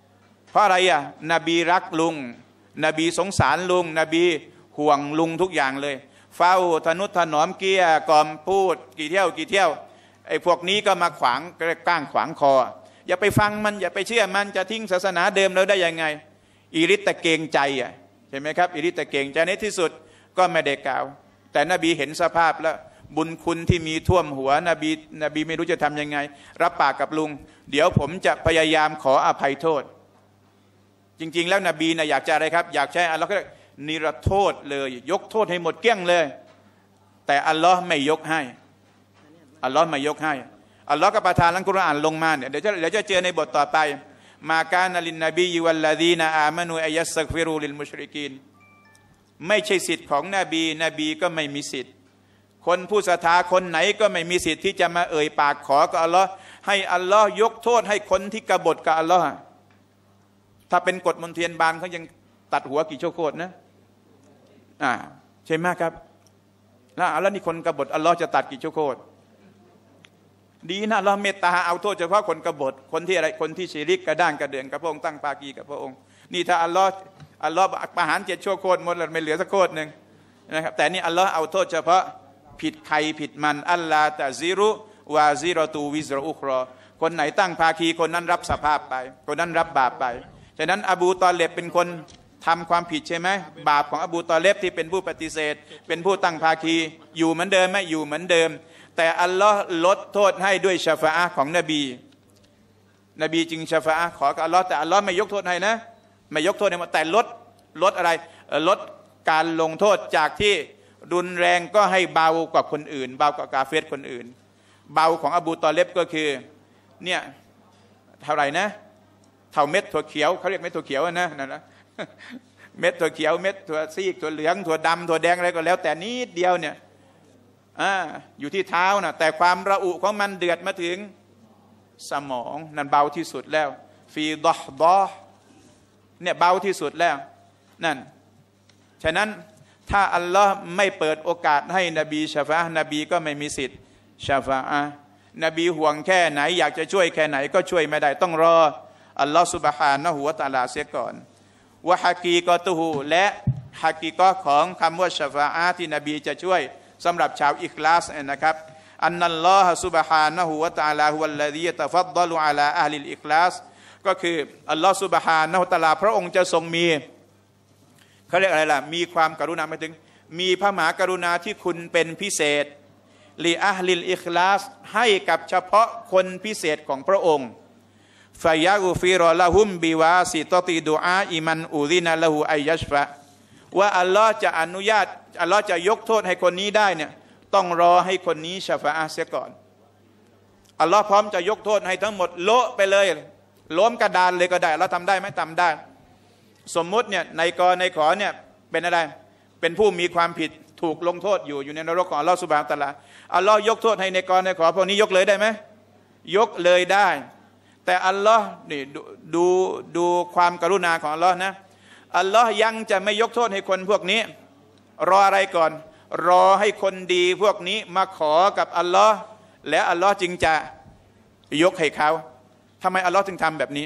เพราะอะไรอ่ะนบีรักลุงนบีสงสารลุงนบีห่วงลุงทุกอย่างเลยเฝ้าทนุถนอมเกี้ยกล่อมพูดกี่เที่ยวกี่เที่ยวไอ้พวกนี้ก็มาขวางก้างขวางคออย่าไปฟังมันอย่าไปเชื่อมันจะทิ้งศาสนาเดิมแล้วได้ยังไงอิริตะเกรงใจอ่ะใช่ไหมครับอิริตะเกรงใจในที่สุดก็ไม่ได้กล่าวแต่นบีเห็นสภาพแล้วบุญคุณที่มีท่วมหัวนบีนบีไม่รู้จะทำยังไงรับปากกับลุงเดี๋ยวผมจะพยายามขออภัยโทษจริงๆแล้วนบีนะอยากจะอะไรครับอยากใช้อัลลอฮ์ก็นิรโทษเลยยกโทษให้หมดเกลี้ยงเลยแต่อัลลอฮ์ไม่ยกให้อัลลอฮ์ไม่ยกให้อัลลอฮ์ก็ประทานอัลกุรอานลงมาเนี่ยเดี๋ยวจะเดี๋ยวจะเจอในบทต่อไปมาการลินนบีวัลลดีนอามานูอัยัสซักฟิรูลิลมุชริกีนไม่ใช่สิทธิ์ของนบีนบีก็ไม่มีสิทธิ์คนผู้ศรัทธาคนไหนก็ไม่มีสิทธิ์ที่จะมาเอ่ยปากขอกับอัลลอฮ์ให้อัลลอฮ์ยกโทษให้คนที่กบฏกับอัลลอฮ์ถ้าเป็นกฎมนเทียนบานเขายังตัดหัวกี่ชั่วโคตรนะอ่าใช่ไหมครับแล้วอัลลอฮ์นี่คนกบฏอัลลอฮ์จะตัดกี่ชั่วโคตรดีนะอัลลอฮ์เมตตาเอาโทษเฉพาะคนกบฏคนที่อะไรคนที่ชิริกกระด้างกระเดื่องกับพระองค์ตั้งปากีกับพระองค์นี่ถ้าอัลลอฮ์อัลลอฮ์ประหารเจ็ดชั่วโคตรหมดแล้วไม่เหลือสักโคตรหนึ่งนะครับแต่นี่อัลลอฮ์เอาโทษเฉพาะผิดใครผิดมันอัลลาตะซิรุวาซิรตูวิซรอุครอคนไหนตั้งภาคีคนนั้นรับสภาพไปคนนั้นรับบาปไปฉะนั้นอบูตอเลบเป็นคนทำความผิดใช่ไหมบาปของอบูตอเลบที่เป็นผู้ปฏิเสธเป็นผู้ตั้งภาคีอยู่เหมือนเดิมไหมอยู่เหมือนเดิมแต่อัลลอฮ์ลดโทษให้ด้วยชาฟาอะห์ของนบีนบีจึงชาฟาอะห์ขอกับอัลลอฮ์แต่อัลลอฮ์ไม่ยกโทษให้นะไม่ยกโทษให้แต่ลดลดอะไรลดการลงโทษจากที่รุนแรงก็ให้เบากว่าคนอื่นเบากว่ากาเฟรคนอื่นเบาของอบูตอเลบก็คือเนี่ยเท่าไหร่นะเท่าเม็ดถั่วเขียวเขาเรียกเม็ดถั่วเขียวนะนั่นนะเม็ดถั่วเขียวเม็ดถั่วซีกถั่วเหลืองถั่วดำถั่วแดงอะไรก็แล้วแต่นิดเดียวเนี่ยอ่าอยู่ที่เท้านะแต่ความระอุของมันเดือดมาถึงสมองนั่นเบาที่สุดแล้วฟีดอฮดอเนี่ยเบาที่สุดแล้วนั่นฉะนั้นถ้าอัลลอฮ์ไม่เปิดโอกาสให้นบีชาฟาอะห์นบีก็ไม่มีสิทธิ์ชาฟาอะห์นบีห่วงแค่ไหนอยากจะช่วยแค่ไหนก็ช่วยไม่ได้ต้องรออัลลอฮ์ซุบฮานะฮูวะตะอาลาเสียก่อนวะฮะกีกอตุฮูและฮะกีกอของคำว่าชาฟาอะห์ที่นบีจะช่วยสำหรับชาวอิคลาสนะครับอันนัลลอฮ์ซุบฮานะฮูวะตะอาลาฮุวัลลซียะตัฟัดฎอลุอะลาอะห์ลิลอิคลาสก็คืออัลลอฮ์ซุบฮานะฮูวะตะอาลาพระองค์จะทรงมีเขาเรียกอะไรล่ะมีความกรุณาหมายถึงมีพระมหากรุณาที่คุณเป็นพิเศษลีอะห์ลิลอิคลาสให้กับเฉพาะคนพิเศษของพระองค์ฟะยะกุฟิรอละฮุมบิวาซิตอติดุอาอิมันอูซินะละฮูอัยยัชฟะว่าอัลลอฮ์จะอนุญาตอัลลอฮ์จะยกโทษให้คนนี้ได้เนี่ยต้องรอให้คนนี้ชาฟาอะห์เสียก่อนอัลลอฮ์พร้อมจะยกโทษให้ทั้งหมดโละไปเลยล้มกระดานเลยก็ได้เราทำได้ไหมทำได้สมมุติเนี่ยในกอในขอเนี่ยเป็นอะไรเป็นผู้มีความผิดถูกลงโทษอยู่อยู่ในนรกของอัลลอฮ์ซุบฮานะฮูวะตะอาลาอัลลอฮ์ยกโทษให้ในกอในขอพวกนี้ยกเลยได้ไหมยกเลยได้แต่อัลลอฮ์นี่ดูดูดูความกรุณาของอัลลอฮ์นะอัลลอฮ์ยังจะไม่ยกโทษให้คนพวกนี้รออะไรก่อนรอให้คนดีพวกนี้มาขอกับอัลลอฮ์และอัลลอฮ์จึงจะยกให้เขาทำไมอัลลอฮ์จึงทำแบบนี้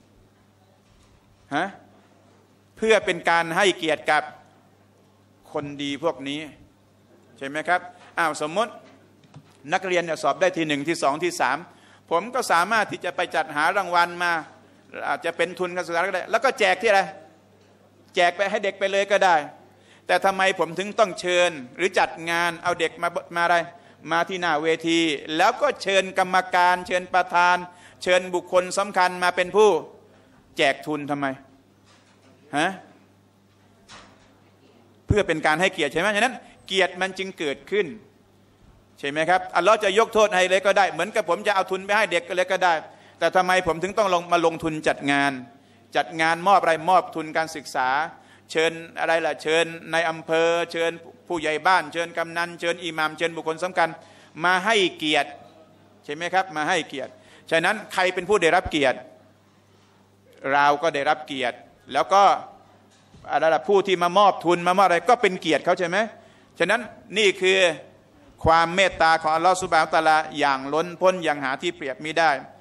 ฮะเพื่อเป็นการให้เกียรติกับคนดีพวกนี้ใช่ไหมครับอ้าวสมมตินักเรียนเนี่ยสอบได้ที่หนึ่งที่สองที่สามผมก็สามารถที่จะไปจัดหารางวัลมาอาจจะเป็นทุนการศึกษาก็ได้แล้วก็แจกที่อะไรแจกไปให้เด็กไปเลยก็ได้แต่ทำไมผมถึงต้องเชิญหรือจัดงานเอาเด็กมามาอะไรมาที่หน้าเวทีแล้วก็เชิญกรรมการเชิญประธานเชิญบุคคลสำคัญมาเป็นผู้แจกทุนทำไมฮะเพื่อเป็นการให้เกียรติใช่ไหมฉะนั้นเกียรติมันจึงเกิดขึ้นใช่ไหมครับอัลลอฮ์จะยกโทษให้เลยก็ได้เหมือนกับผมจะเอาทุนไปให้เด็กก็เลยก็ได้แต่ทำไมผมถึงต้องลงมาลงทุนจัดงานจัดงานมอบอะไรมอบทุนการศึกษาเชิญอะไรล่ะเชิญในอำเภอเชิญผู้ใหญ่บ้านเชิญกำนันเชิญอิหม่ามเชิญบุคคลสำคัญมาให้เกียรติใช่ไหมครับมาให้เกียรติฉะนั้นใครเป็นผู้ได้รับเกียรติเราก็ได้รับเกียรติแล้วก็อะไรล่ะผู้ที่มามอบทุนมามอบอะไรก็เป็นเกียรติเขาใช่ไหมฉะนั้นนี่คือความเมตตาของอัลลอฮฺซุบฮานะฮูวะตะอาลาอย่างล้นพ้นอย่างหาที่เปรียบมิได้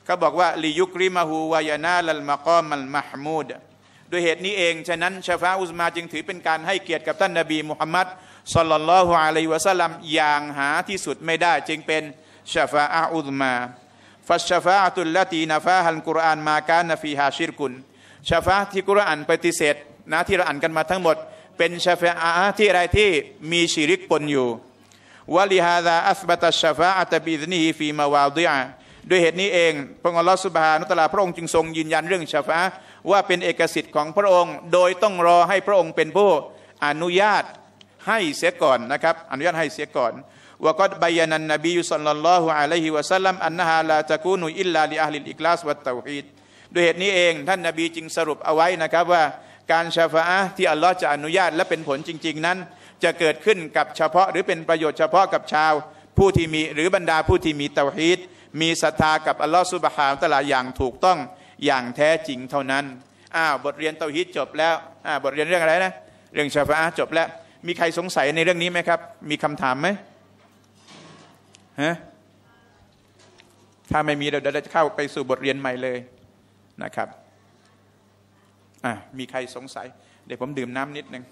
เขาบอกว่าลิยุกริมาฮูวายานาลัลมะกอมัลมะฮมูดด้วยเหตุนี้เองฉะนั้นชะฟาอุซมาจึงถือเป็นการให้เกียรติกับท่านนบีมุฮัมมัดศ็อลลัลลอฮุอะลัยฮิวะซัลลัมอย่างหาที่สุดไม่ได้จึงเป็นชะฟาอะห์อุซมาฟัชชะฟาอะตุลลตีนะฟาฮัลกุรอานมากานฟีฮาชิรกุนชะฟาที่กุรอานปฏิเสธนะที่เราอ่านกันมาทั้งหมดเป็นชะฟาอะที่อะไรที่มีชิริกปนอยู่วะลิฮาซาอัสบะตัชชะฟาอะตะบิอิซนิฮิฟีมาวาดิอะด้วยเหตุนี้เองพระองค์อัลเลาะห์ซุบฮานะฮูวะตะอาลาพระองค์จึงทรงยืนยันเรื่องชะฟาอะห์ว่าเป็นเอกสิทธิ์ของพระองค์โดยต้องรอให้พระองค์เป็นผู้อนุญาตให้เสียก่อนนะครับอนุญาตให้เสียก่อนวะกัดบัยยันนบีศ็อลลัลลอฮุอะลัยฮิวะซัลลัมอันนะฮาลาตะกูนุอิลลาลิอะห์ลิลอิคลาสวัตเตาฮีดด้วยเหตุนี้เองท่านนบีจึงสรุปเอาไว้นะครับว่าการชะฟาอะห์ที่อัลลอฮ์จะอนุญาตและเป็นผลจริงๆนั้นจะเกิดขึ้นกับเฉพาะหรือเป็นประโยชน์เฉพาะกับชาวผู้ที่มีหรือบรรดาผู้ที่มีเตาฮีดมีศรัทธากับอัลลอฮ์ซุบฮานะฮูวะตะอาลาอย่างถูกต้องอย่างแท้จริงเท่านั้นอ้าวบทเรียนเตาฮีดจบแล้วอ่าบทเรียนเรื่องอะไรนะเรื่องชะฟาอะห์จบแล้วมีใครสงสัยในเรื่องนี้ไหมครับมีคำถามไหมฮะถ้าไม่มีเราจะเข้าไปสู่บทเรียนใหม่เลยนะครับอ่ามีใครสงสัยเดี๋ยวผมดื่มน้ำนิดนึง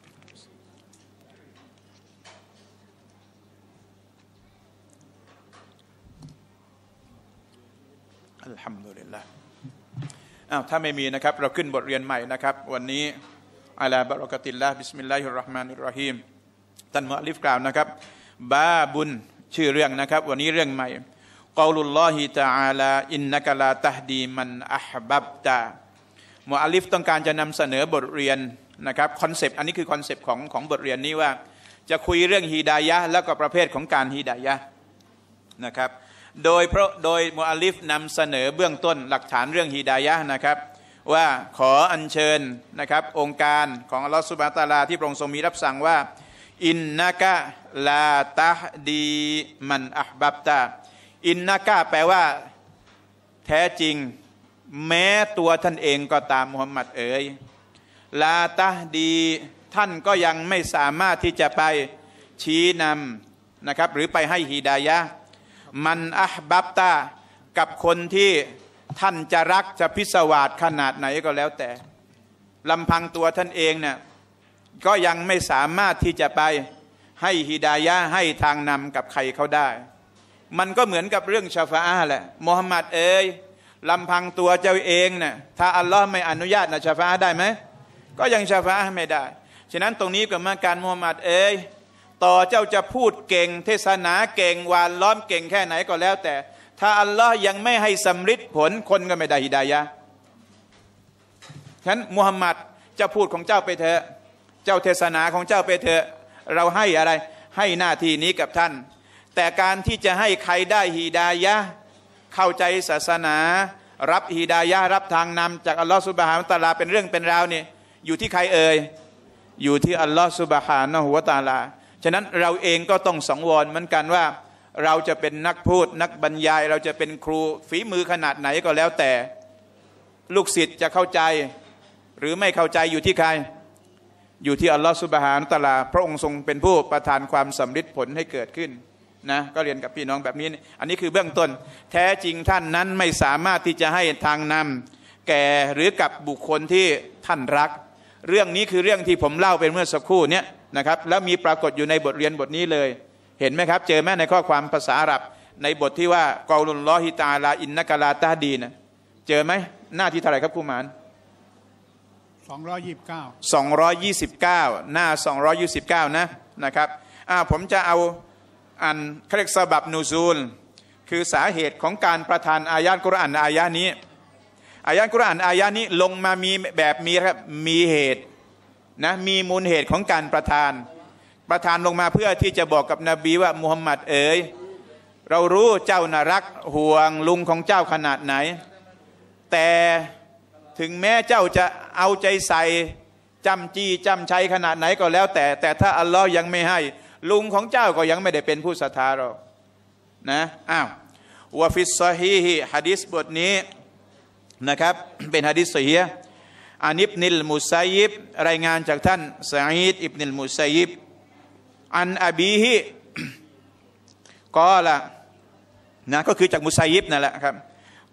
อัลฮัมดุลิลลาห์อ้าวถ้าไม่มีนะครับเราขึ้นบทเรียนใหม่นะครับวันนี้อัลาบะเราะกะติลลาห์บิสมิลลาฮิรเราะห์มานิรเราะฮีมท่านมุอัลลิฟกล่าวนะครับบาบุนชื่อเรื่องนะครับวันนี้เรื่องใหม่กอลุลลอฮิตะอาลาอินนะกะลาตะฮดีมันอะห์บับตามุอัลลิฟต้องการจะนำเสนอบทเรียนนะครับคอนเซปต์อันนี้คือคอนเซปต์ของของบทเรียนนี้ว่าจะคุยเรื่องฮิดายะห์แล้วก็ประเภทของการฮิดายะห์นะครับโดยเพราะโดยมุอัลลิฟนำเสนอเบื้องต้นหลักฐานเรื่องฮิดายะห์นะครับว่าขออัญเชิญนะครับองค์การของอัลลอฮฺซุบฮานะฮูวะตะอาลาที่พระองค์ทรงมีรับสั่งว่าอินนะกะลาตะฮดีมันอะห์บับตาอินนะกะแปลว่าแท้จริงแม้ตัวท่านเองก็ตามมุฮัมมัดเอ๋ยลาตะฮดีท่านก็ยังไม่สามารถที่จะไปชี้นำนะครับหรือไปให้ฮิดายะห์มันอะห์บับตากับคนที่ท่านจะรักจะพิศวาสขนาดไหนก็แล้วแต่ลำพังตัวท่านเองเนี่ยก็ยังไม่สามารถที่จะไปให้ฮิดายะห์ให้ทางนำกับใครเขาได้มันก็เหมือนกับเรื่องชะฟาอะห์แหละมุฮัมมัดเอ๋ยลำพังตัวเจ้าเองเนี่ยถ้าอัลลอฮ์ไม่อนุญาตนะชะฟาอะห์ได้ไหมก็ยังชะฟาอะห์ไม่ได้ฉะนั้นตรงนี้ก็มาการมุฮัมมัดเอ๋ยต่อเจ้าจะพูดเก่งเทศนาเก่งหวานล้อมเก่งแค่ไหนก็แล้วแต่ถ้าอัลลอฮ์ยังไม่ให้สำฤทธิ์ผลคนก็ไม่ได้ฮิดายะห์ฉะนั้นมุฮัมมัดเจ้าพูดของเจ้าไปเถอะเจ้าเทศนาของเจ้าไปเถอะเราให้อะไรให้หน้าที่นี้กับท่านแต่การที่จะให้ใครได้ฮิดายะห์เข้าใจศาสนารับฮิดายะห์รับทางนำจากอัลลอฮฺซุบฮานะฮูวะตะอาลาเป็นเรื่องเป็นราวนี่อยู่ที่ใครเอ่ยอยู่ที่อัลลอฮฺซุบฮานะฮูวะตะอาลาฉะนั้นเราเองก็ต้องสังวรเหมือนกันว่าเราจะเป็นนักพูดนักบรรยายเราจะเป็นครูฝีมือขนาดไหนก็แล้วแต่ลูกศิษย์จะเข้าใจหรือไม่เข้าใจอยู่ที่ใครอยู่ที่อัลลอฮฺซุบฮานะฮูวะตะอาลาพระองค์ทรงเป็นผู้ประทานความสำฤทธิ์ผลให้เกิดขึ้นนะก็เรียนกับพี่น้องแบบนี้อันนี้คือเบื้องต้นแท้จริงท่านนั้นไม่สามารถที่จะให้ทางนำแก่หรือกับบุคคลที่ท่านรักเรื่องนี้คือเรื่องที่ผมเล่าเป็นเมื่อสักครู่เนี้ยนะครับแล้วมีปรากฏอยู่ในบทเรียนบทนี้เลยเห็นไหมครับเจอไหมในข้อความภาษาอาหรับในบทที่ว่ากอลุลลอฮิตะอาลาอินนะกะลาตะฮดีนะเจอไหมหน้าที่เท่าไหร่ครับครูหมานสองร้อยยี่สิบเก้าสองร้อยยี่สิบเก้าหน้าสองร้อยยี่สิบเก้านะนะครับอ่าผมจะเอาอันเรียกซะบับนูซูลคือสาเหตุของการประทานอายะห์กุรอานอายะห์นี้อายะห์กุรอานอายะห์นี้ลงมามีแบบมีครับมีเหตุนะมีมูลเหตุของการประทานประทานลงมาเพื่อที่จะบอกกับนบีว่ามุฮัมมัดเอ๋ยเรารู้เจ้าน่ารักห่วงลุงของเจ้าขนาดไหนแต่ถึงแม้เจ้าจะเอาใจใส่จำจี้จำชัยขนาดไหนก็แล้วแต่แต่ถ้าอัลลอฮ์ยังไม่ให้ลุงของเจ้าก็ยังไม่ได้เป็นผู้ศรัทธาหรอกนะอ้าววะฟิศซอฮีฮิหะดีษบทนี้นะครับเป็นหะดีษซอฮีฮ์อานิบนิลมุซัยยิบรายงานจากท่านซะอีดอิบนิลมุซัยยิบอันอบีฮิกอละนะก็คือจากมุซัยยิบนั่นแหละครับ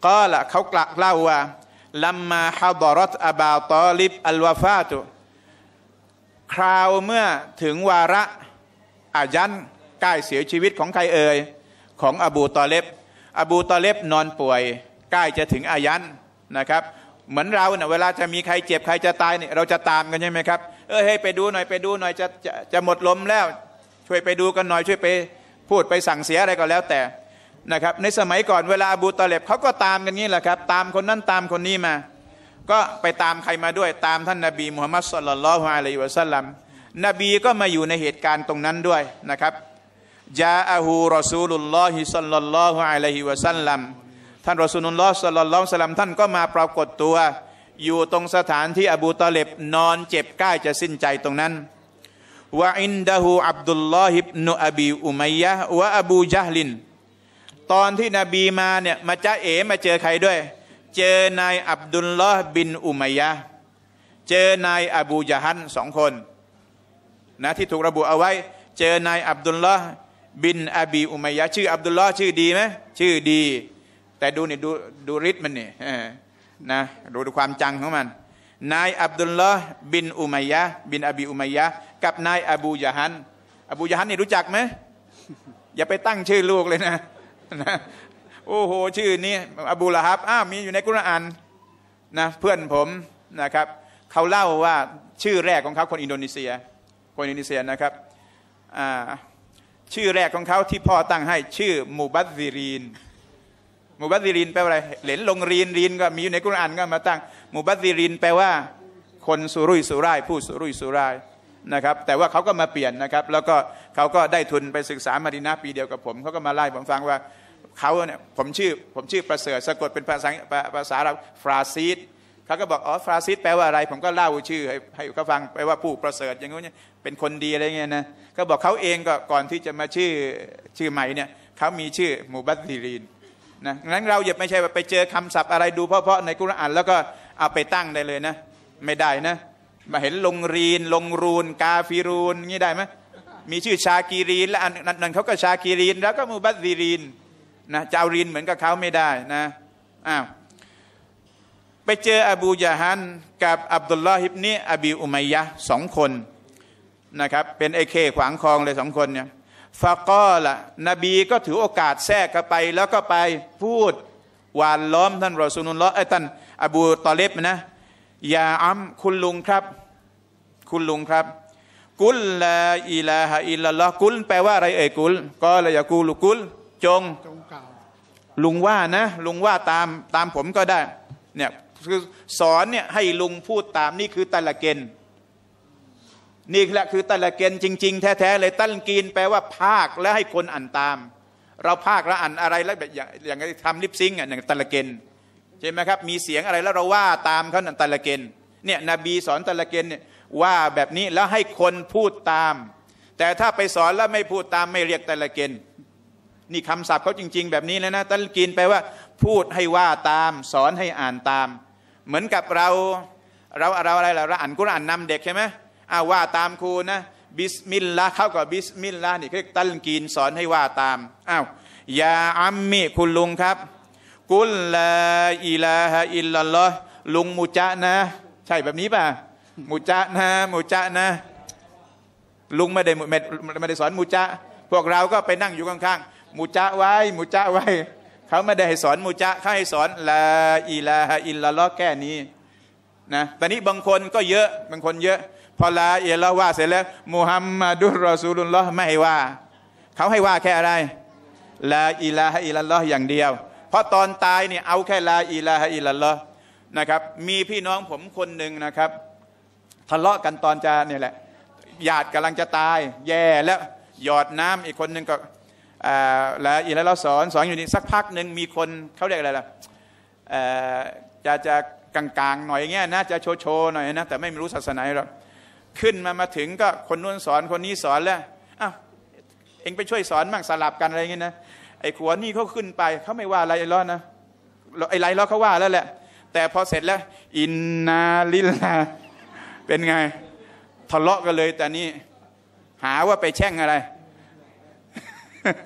ก็ละเขากล่าวเล่าว่าลัมมาฮะฎอรัตอะบาตอลิบอัลวาฟาตุคราวเมื่อถึงวาระอายันใกล้เสียชีวิตของใครเอ่ยของอบูตอเลบอบูตอเลบนอนป่วยใกล้จะถึงอายันนะครับเหมือนเราเนี่ยเวลาจะมีใครเจ็บใครจะตายเนี่ยเราจะตามกันใช่ไหมครับเออให้ไปดูหน่อยไปดูหน่อยจะจะจะหมดลมแล้วช่วยไปดูกันหน่อยช่วยไปพูดไปสั่งเสียอะไรก็แล้วแต่นะครับในสมัยก่อนเวลาอบูตอเลบเขาก็ตามกันนี้แหละครับตามคนนั้นตามคนนี้มาก็ไปตามใครมาด้วยตามท่านนบีมุฮัมมัดศ็อลลัลลอฮุอะลัยฮิวะซัลลัมนบีก็มาอยู่ในเหตุการณ์ตรงนั้นด้วยนะครับจาอะฮูรอซูลุลลอฮิศ็อลลัลลอฮุอะลัยฮิวะซัลลัมท่านรอซูลุลลอฮ์ศ็อลลัลลอฮุอะลัยฮิวะซัลลัมท่านก็มาปรากฏตัวอยู่ตรงสถานที่อบูตอเลบนอนเจ็บใกล้จะสิ้นใจตรงนั้นวะอินดะฮูอับดุลลอฮิบนุอบีอุมัยยะห์วะอบูญะฮ์ลินตอนที่นบีมาเนี่ยมาจ้าเอ๋มาเจอใครด้วยเจอนายอับดุลลอฮ์บินอุมัยยะห์เจอนายอบูญะฮัลสองคนนะที่ถูกระบุเอาไว้เจอนายอับดุลลอฮ์บินอบีอุมัยยะห์ชื่ออับดุลลอฮ์ชื่อดีไหมชื่อดีแต่ดูนี่ดูดูฤทธิ์มันนี่นะดูดูความจังของมันนายอับดุลลอฮ์บินอุมัยยะห์บินอบีอุมัยยะห์กับนายอบูญะฮัลอบูญะฮัลนี่รู้จักไหมอย่าไปตั้งชื่อลูกเลยนะนะโอ้โหชื่อนี้อบูละฮับอ้าวมีอยู่ในกุรอานนะเพื่อนผมนะครับเขาเล่าว่าชื่อแรกของเขาคนอินโดนีเซียคนอินโดนีเซียนะครับอ่าชื่อแรกของเขาที่พ่อตั้งให้ชื่อมูบัตซิรีนมูบัตซิรีนแปลว่าอะไรเหลนลงรีนรีนก็มีอยู่ในกุรอานก็มาตั้งมูบัตซิรีนแปลว่าคนสุรุ่ยสุร่ายผู้สุรุ่ยสุร่ายนะครับแต่ว่าเขาก็มาเปลี่ยนนะครับแล้วก็เขาก็ได้ทุนไปศึกษามะดีนะห์ปีเดียวกับผมเขาก็มาไล่ผมฟังว่าเขาเนี่ยผมชื่อผมชื่อประเสริฐสะกดเป็นภาษาภาษาอาหรับฟราซีดเขาก็บอกอ๋อฟราซีดแปลว่าอะไรผมก็เล่าชื่อให้ให้เขาฟังแปลว่าผู้ประเสริฐอย่างงี้เนี่ยเป็นคนดีอะไรเงี้ยนะก็บอกเขาเองก็ก่อนที่จะมาชื่อชื่อใหม่เนี่ยเขามีชื่อมูบัตซิรีนนะงั้นเราอย่าไม่ใช่ว่าไปเจอคำศัพท์อะไรดูเพราะๆในกุรอานแล้วก็เอาไปตั้งได้เลยนะไม่ได้นะมาเห็นลงรีนลงรูนกาฟิรูนงี้ได้ไหมมีชื่อชากีรีนแล้วอันนั้นเขาก็ชากีรีนแล้วก็มูบัตซิรีนนะจะเอารีนเหมือนกับเขาไม่ได้นะอ้าวไปเจออบูญะฮัลกับอับดุลลอฮิบนิอบีอุมัยยะห์สองคนนะครับเป็นไอเคขวางคลองเลยสองคนเนี่ยฟะกอละนบีก็ถือโอกาสแทรกเข้าไปแล้วก็ไปพูดหวานล้อมท่านรอซูลุลลอฮ์ไอ้ท่านอบูตอเลบนะยาอัมคุณลุงครับคุณลุงครับกุลลาอิลาฮะอิลลัลลอฮ์กุลแปลว่าอะไรเอ่ยกุลก็เลยกูลุกุลจงลุงว่านะลุงว่าตามตามผมก็ได้เนี่ยคือสอนเนี่ยให้ลุงพูดตามนี่คือตัลเกนนี่แหละคือตัลเกนจริงๆแท้ๆเลยตัลกีนแปลว่าภาคและให้คนอ่านตามเราภาคและอ่านอะไรแล้วแบบอย่างอย่างทำลิปซิงค์อ่ะอย่างตัลเกนใช่ไหมครับมีเสียงอะไรแล้วเราว่าตามเขานั่นตัลเกนเนี่ยนบีสอนตัลเกนเนี่ยว่าแบบนี้แล้วให้คนพูดตามแต่ถ้าไปสอนแล้วไม่พูดตามไม่เรียกตัลเกนนี่คำศัพท์เขาจริงๆแบบนี้แล้วนะตัลกีนแปลว่าพูดให้ว่าตามสอนให้อ่านตามเหมือนกับเราเราเราอะไรเราอ่านกุรอานนำเด็กใช่ไหมอ่าว่าตามครูนะบิสมิลลาห์เข้ากับบิสมิลลาห์นี่คือตัลกีนสอนให้ว่าตามอ้าวยาอัมมิคุณลุงครับกุลลาอิลาฮะอิลลัลลอฮ์ลุงมุจะนะใช่แบบนี้ป่ะมุจะนะมุจะนะลุงไม่ได้ไม่ไม่ได้สอนมุจะพวกเราก็ไปนั่งอยู่ข้างๆมุจะไว้มุจะไว้เขาไม่ได้ให้สอนมุจะเขาให้สอนลาอิลาฮะอิลลัลลอฮ์แค่นี้นะตอนนี้บางคนก็เยอะบางคนเยอะพอลาอิลลัลลอฮ์ว่าเสร็จแล้วมุฮัมมัดุรรอซูลุลลอฮ์ไม่ให้ว่าเขาให้ว่าแค่อะไรลาอิลาฮะอิลลัลลอฮ์อย่างเดียวเพราะตอนตายเนี่ยเอาแค่ลาอิลาฮะอิลลัลลอฮ์นะครับมีพี่น้องผมคนหนึ่งนะครับทะเลาะกันตอนจะเนี่ยแหละญาติกำลังจะตายแย่แล้วหยอดน้ำอีกคนหนึ่งก็แล้วอีแล้วเราสอนสอนอยู่นี่สักพักหนึ่งมีคนเขาเรียกอะไรล่ะจะจะกลางๆหน่อยเงี้ยนะจะโชว์โชว์หน่อยนะแต่ไม่รู้ศาสนาหรอกขึ้นมามาถึงก็คนนู้นสอนคนนี้สอนแล้วอ้าวเองไปช่วยสอนมั่งสลับกันอะไรเงี้ยนะไอ้ขวนี่เขาขึ้นไปเขาไม่ว่าอะไรล้อนะไอ้ไรล้อเขาว่าแล้วแหละแต่พอเสร็จแล้วอินนาลิลลาเป็นไงทะเลาะกันเลยแต่นี่หาว่าไปแช่งอะไร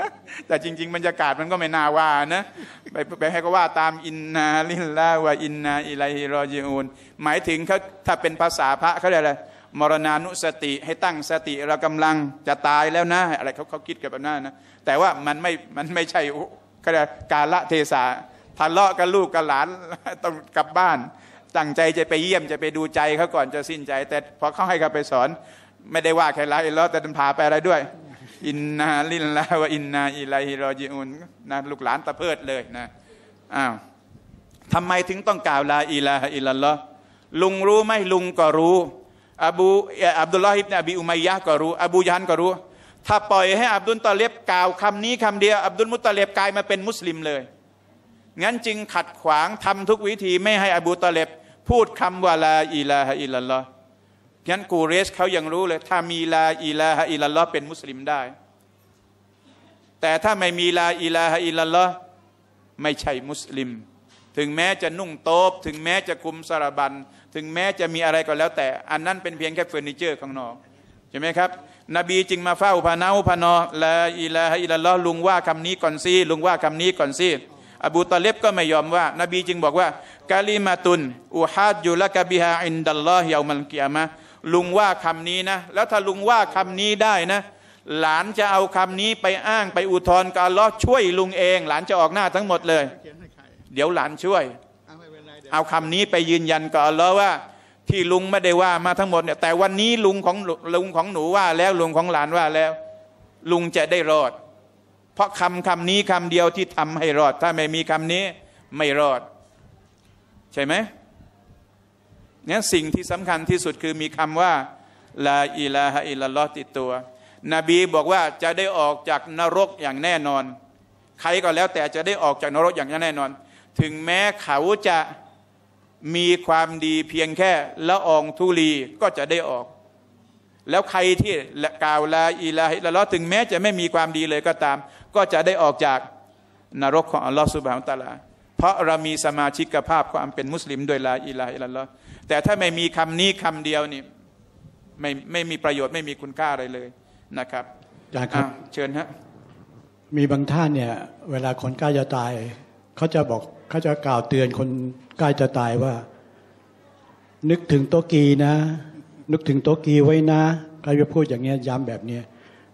แต่จริงๆบรรยากาศมันก็ไม่น่าว่านะไปไปให้เขาว่าตามอินนาลิลลาห์วะอินนาอิลัยฮิรอญิอูนหมายถึงเขาถ้าเป็นภาษาพระเขาเรียกอะไรมรณานุสติให้ตั้งสติเรากำลังจะตายแล้วนะอะไรเขาเขาคิดกันแบบนั้นนะแต่ว่ามันไม่มันไม่ใช่เขาเรียกกาละเทศะทะเลาะกับลูกกับหลานต้องกลับบ้านตั้งใจจะไปเยี่ยมจะไปดูใจเขาก่อนจะสิ้นใจแต่พอเขาให้เขาไปสอนไม่ได้ว่าใครละอิลลอฮ์แต่พาไปอะไรด้วยอินนาลิลลาห์วะอินนาอิลัยฮิรอญิอูนนะลูกหลานตะเพิดเลยนะอ้าวทำไมถึงต้องกล่าวลาอิลาฮะอิลลัลลอฮ์ลุงรู้ไหมลุงก็รู้อบูอับดุลลอฮ์อิบนุอบีอุมัยยะห์ก็รู้อบูญันก็รู้ถ้าปล่อยให้อับดุลตอเลบกล่าวคำนี้คำเดียวอับดุลมุตตอเลบกลายมาเป็นมุสลิมเลยงั้นจึงขัดขวางทำทุกวิธีไม่ให้อบูตอเลบพูดคำว่าลาอิลาฮะอิลลัลลอฮ์งั้นกูเรชเขายังรู้เลยถ้ามีลาอิลาฮะอิลลัลลอฮ์เป็นมุสลิมได้แต่ถ้าไม่มีลาอิลาฮะอิลลัลลอฮ์ไม่ใช่มุสลิมถึงแม้จะนุ่งโต๊บถึงแม้จะคุมสารบัญถึงแม้จะมีอะไรก็แล้วแต่อันนั้นเป็นเพียงแค่เฟอร์นิเจอร์ข้างนอกใช่ไหมครับนบีจึงมาเฝ้าพานาพานอลาอิลาฮะอิลลัลลอฮ์ลุงว่าคำนี้ก่อนสิลุงว่าคำนี้ก่อนสิอบูตอเลบก็ไม่ยอมว่านบีจึงบอกว่ากาลิมาตุนอุฮัดยุละกะบิฮาอินดัลลอฮิยามัลกิยามะห์ลุงว่าคำนี้นะแล้วถ้าลุงว่าคำนี้ได้นะหลานจะเอาคำนี้ไปอ้างไปอุทธรณ์กับอัลเลาะห์ช่วยลุงเองหลานจะออกหน้าทั้งหมดเลยเดี๋ยวหลานช่วยเอาคำนี้ไปยืนยันกับอัลเลาะห์ว่าที่ลุงไม่ได้ว่ามาทั้งหมดเนี่ยแต่วันนี้ลุงของลุงของหนูว่าแล้วลุงของหลานว่าแล้วลุงจะได้รอดเพราะคำคำนี้คำเดียวที่ทำให้รอดถ้าไม่มีคำนี้ไม่รอดใช่ไหมเนี่ยสิ่งที่สำคัญที่สุดคือมีคำว่าลาอิลาฮะอิลลัลลอฮ์ติดตัวนบีบอกว่าจะได้ออกจากนรกอย่างแน่นอนใครก็แล้วแต่จะได้ออกจากนรกอย่างแน่นอนถึงแม้เขาจะมีความดีเพียงแค่ละอองธุลีก็จะได้ออกแล้วใครที่กล่าวลาอิลาฮะอิลลัลลอฮ์ถึงแม้จะไม่มีความดีเลยก็ตามก็จะได้ออกจากนรกของอัลลอฮ์ซุบฮานะฮูวะตะอาลาเพราะเรามีสมาชิกภาพความเป็นมุสลิมโดยลาอิลาฮะอิลลัลลอฮ์แต่ถ้าไม่มีคำนี้คำเดียวนี่ไม่ไม่มีประโยชน์ไม่มีคุณค่าอะไรเลยนะครับอาจารย์ครับเชิญฮะมีบางท่านเนี่ยเวลาคนใกล้จะตายเขาจะบอกเขาจะกล่าวเตือนคนใกล้จะตายว่านึกถึงโตกีนะนึกถึงโตกีไว้นะเขาจะพูดอย่างเงี้ยย้ำแบบเนี้ย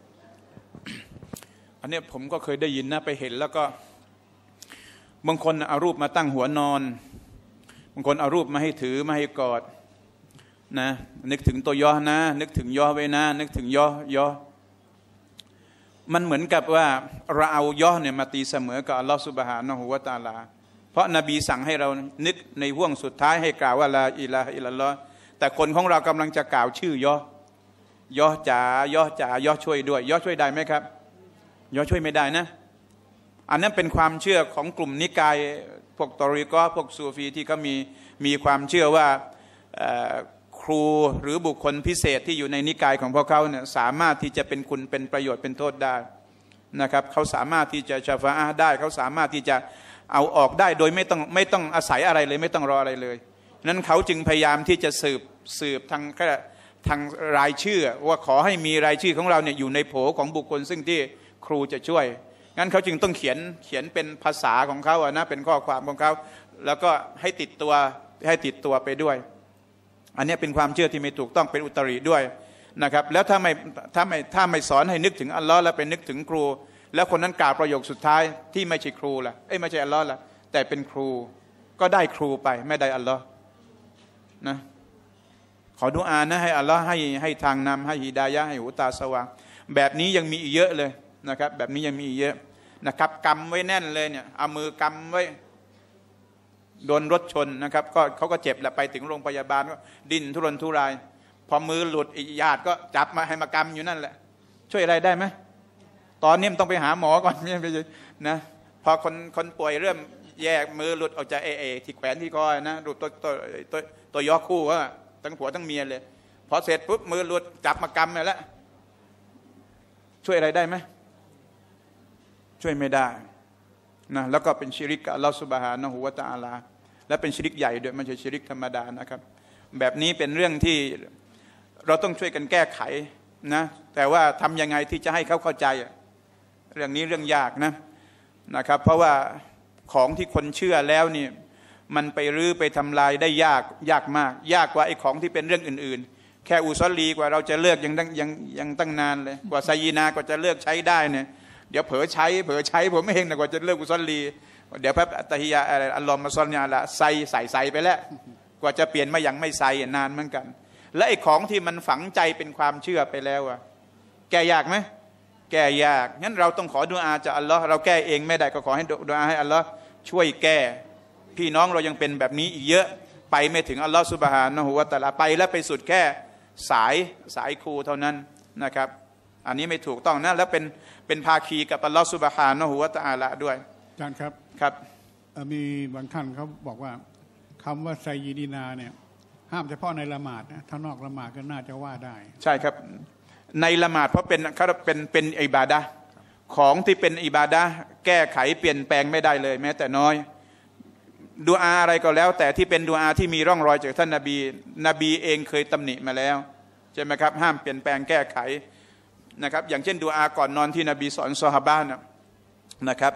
อันนี้ผมก็เคยได้ยินนะไปเห็นแล้วก็บางคนเอารูปมาตั้งหัวนอนบางคนเอารูปมาให้ถือมาให้กอดนะนึกถึงตัวย่อนะนึกถึงย่อไว้นะนึกถึงย่อย่อมันเหมือนกับว่าเราเอาย่อเนี่ยมาตีเสมอกับอัลลอฮฺซุบฮานะฮูวะตะอาลาเพราะนบีสั่งให้เรานึกในห่วงสุดท้ายให้กล่าวว่าลาอิลาฮะอิลลัลลอฮ์แต่คนของเรากำลังจะกล่าวชื่อย่อย่อจ๋าย่อจ๋าย่อช่วยด้วยย่อช่วยได้ไหมครับย่อช่วยไม่ได้นะอันนั้นเป็นความเชื่อของกลุ่มนิกายพวกตอริกอพวกซูฟีที่เขามีมีความเชื่อว่าครูหรือบุคคลพิเศษที่อยู่ในนิกายของพวกเขาเนี่ยสามารถที่จะเป็นคุณเป็นประโยชน์เป็นโทษได้นะครับเขาสามารถที่จะชาฟาอะห์ได้เขาสามารถที่จะเอาออกได้โดยไม่ต้องไม่ต้องอาศัยอะไรเลยไม่ต้องรออะไรเลยนั้นเขาจึงพยายามที่จะสืบสืบทางทางรายชื่อว่าขอให้มีรายชื่อของเราเนี่ยอยู่ในโผของบุคคลซึ่งที่ครูจะช่วยงั้นเขาจึงต้องเขียนเขียนเป็นภาษาของเขาอะนะเป็นข้อความของเขาแล้วก็ให้ติดตัวให้ติดตัวไปด้วยอันนี้เป็นความเชื่อที่ไม่ถูกต้องเป็นอุตริด้วยนะครับแล้วถ้าไม่ถ้าไม่ถ้าไม่สอนให้นึกถึงอัลลอฮ์แล้วไปนึกถึงครูแล้วคนนั้นกล่าวประโยคสุดท้ายที่ไม่ใช่ครูล่ะเอ้ยไม่ใช่อัลลอฮ์ล่ะแต่เป็นครูก็ได้ครูไปไม่ได้อัลลอฮ์นะขอดุอานะให้อัลลอฮ์ให้ให้ทางนำให้ฮิดายะห์ให้หูตาสว่างแบบนี้ยังมีอีกเยอะเลยนะครับแบบนี้ยังมีเยอะนะครับกำไว้แน่นเลยเนี่ยเอามือกำไว้โดนรถชนนะครับก็เขาก็เจ็บแหละไปถึงโรงพยาบาลก็ดิ้นทุรนทุรายพอมือหลุดญาติก็จับมาให้มากำอยู่นั่นแหละช่วยอะไรได้ไหมตอนนี้มันต้องไปหาหมอก่อนไม่ใช่นะพอคนคนป่วยเริ่มแยกมือหลุดออกจากเอเอที่แขวนที่คอนะหลุดตัวตัวตัวตัวยอคู่ก็ทั้งผัวทั้งเมียเลยพอเสร็จปุ๊บมือหลุดจับมากำเลยแล้วช่วยอะไรได้ไหมช่วยไม่ได้นะแล้วก็เป็นชิริกอัลลอฮฺซุบฮานะฮูวะตะอาลาและเป็นชิริกใหญ่ด้วยไม่ใช่ชิริกธรรมดานะครับแบบนี้เป็นเรื่องที่เราต้องช่วยกันแก้ไขนะแต่ว่าทำยังไงที่จะให้เขาเข้าใจเรื่องนี้เรื่องยากนะนะครับเพราะว่าของที่คนเชื่อแล้วนี่มันไปรื้อไปทำลายได้ยากยากมากยากกว่าไอ้ของที่เป็นเรื่องอื่นๆแค่อุซอลีกว่าเราจะเลิกยังยังยังตั้งนานเลยกว่าไซยีนากว่าจะเลิกใช้ได้เนี่ยเดี๋ยวเผลอใช้เผลอใช้ผมเองนะกว่าจะเลิกอุซอลีเดี๋ยวพระตะฮิยะอะไรอัลลอฮฺมาซอลญาละใส่ใส่ใส่ไปแล้วกว่าจะเปลี่ยนมาอย่างไม่ใส่นานเหมือนกันและไอ้ของที่มันฝังใจเป็นความเชื่อไปแล้วอะแก้ยากไหมแก้ยากงั้นเราต้องขอดุอาจากอัลลอฮ์เราแก้เองไม่ได้ก็ขอให้ดุอาให้อัลลอฮ์ช่วยแก้พี่น้องเรายังเป็นแบบนี้อีกเยอะไปไม่ถึงอัลลอฮ์ซุบฮานะฮูวะตะอาลาไปแล้วไปสุดแค่สายสายครูเท่านั้นนะครับอันนี้ไม่ถูกต้องนะแล้วเป็นเป็นภาคีกับอัลลอฮ์ซุบฮานะฮูวะตะอาลาด้วยอาจารย์ครับครับมีบางท่านเขาบอกว่าคำว่าไซยีดีนาเนี่ยห้ามเฉพาะในละหมาดนะถ้านอกละหมาดก็น่าจะว่าได้ใช่ครับในละหมาดเพราะเป็นเขาเป็นเป็นอิบาดะห์ของที่เป็นอิบาดะห์แก้ไขเปลี่ยนแปลงไม่ได้เลยแม้แต่น้อยดุอาอะไรก็แล้วแต่ที่เป็นดุอาที่มีร่องรอยจากท่านนบีนบีเองเคยตำหนิมาแล้วใช่ไหมครับห้ามเปลี่ยนแปลงแก้ไขนะครับอย่างเช่นดุอาก่อนนอนที่นบีสอนซอฮาบะห์นะครับ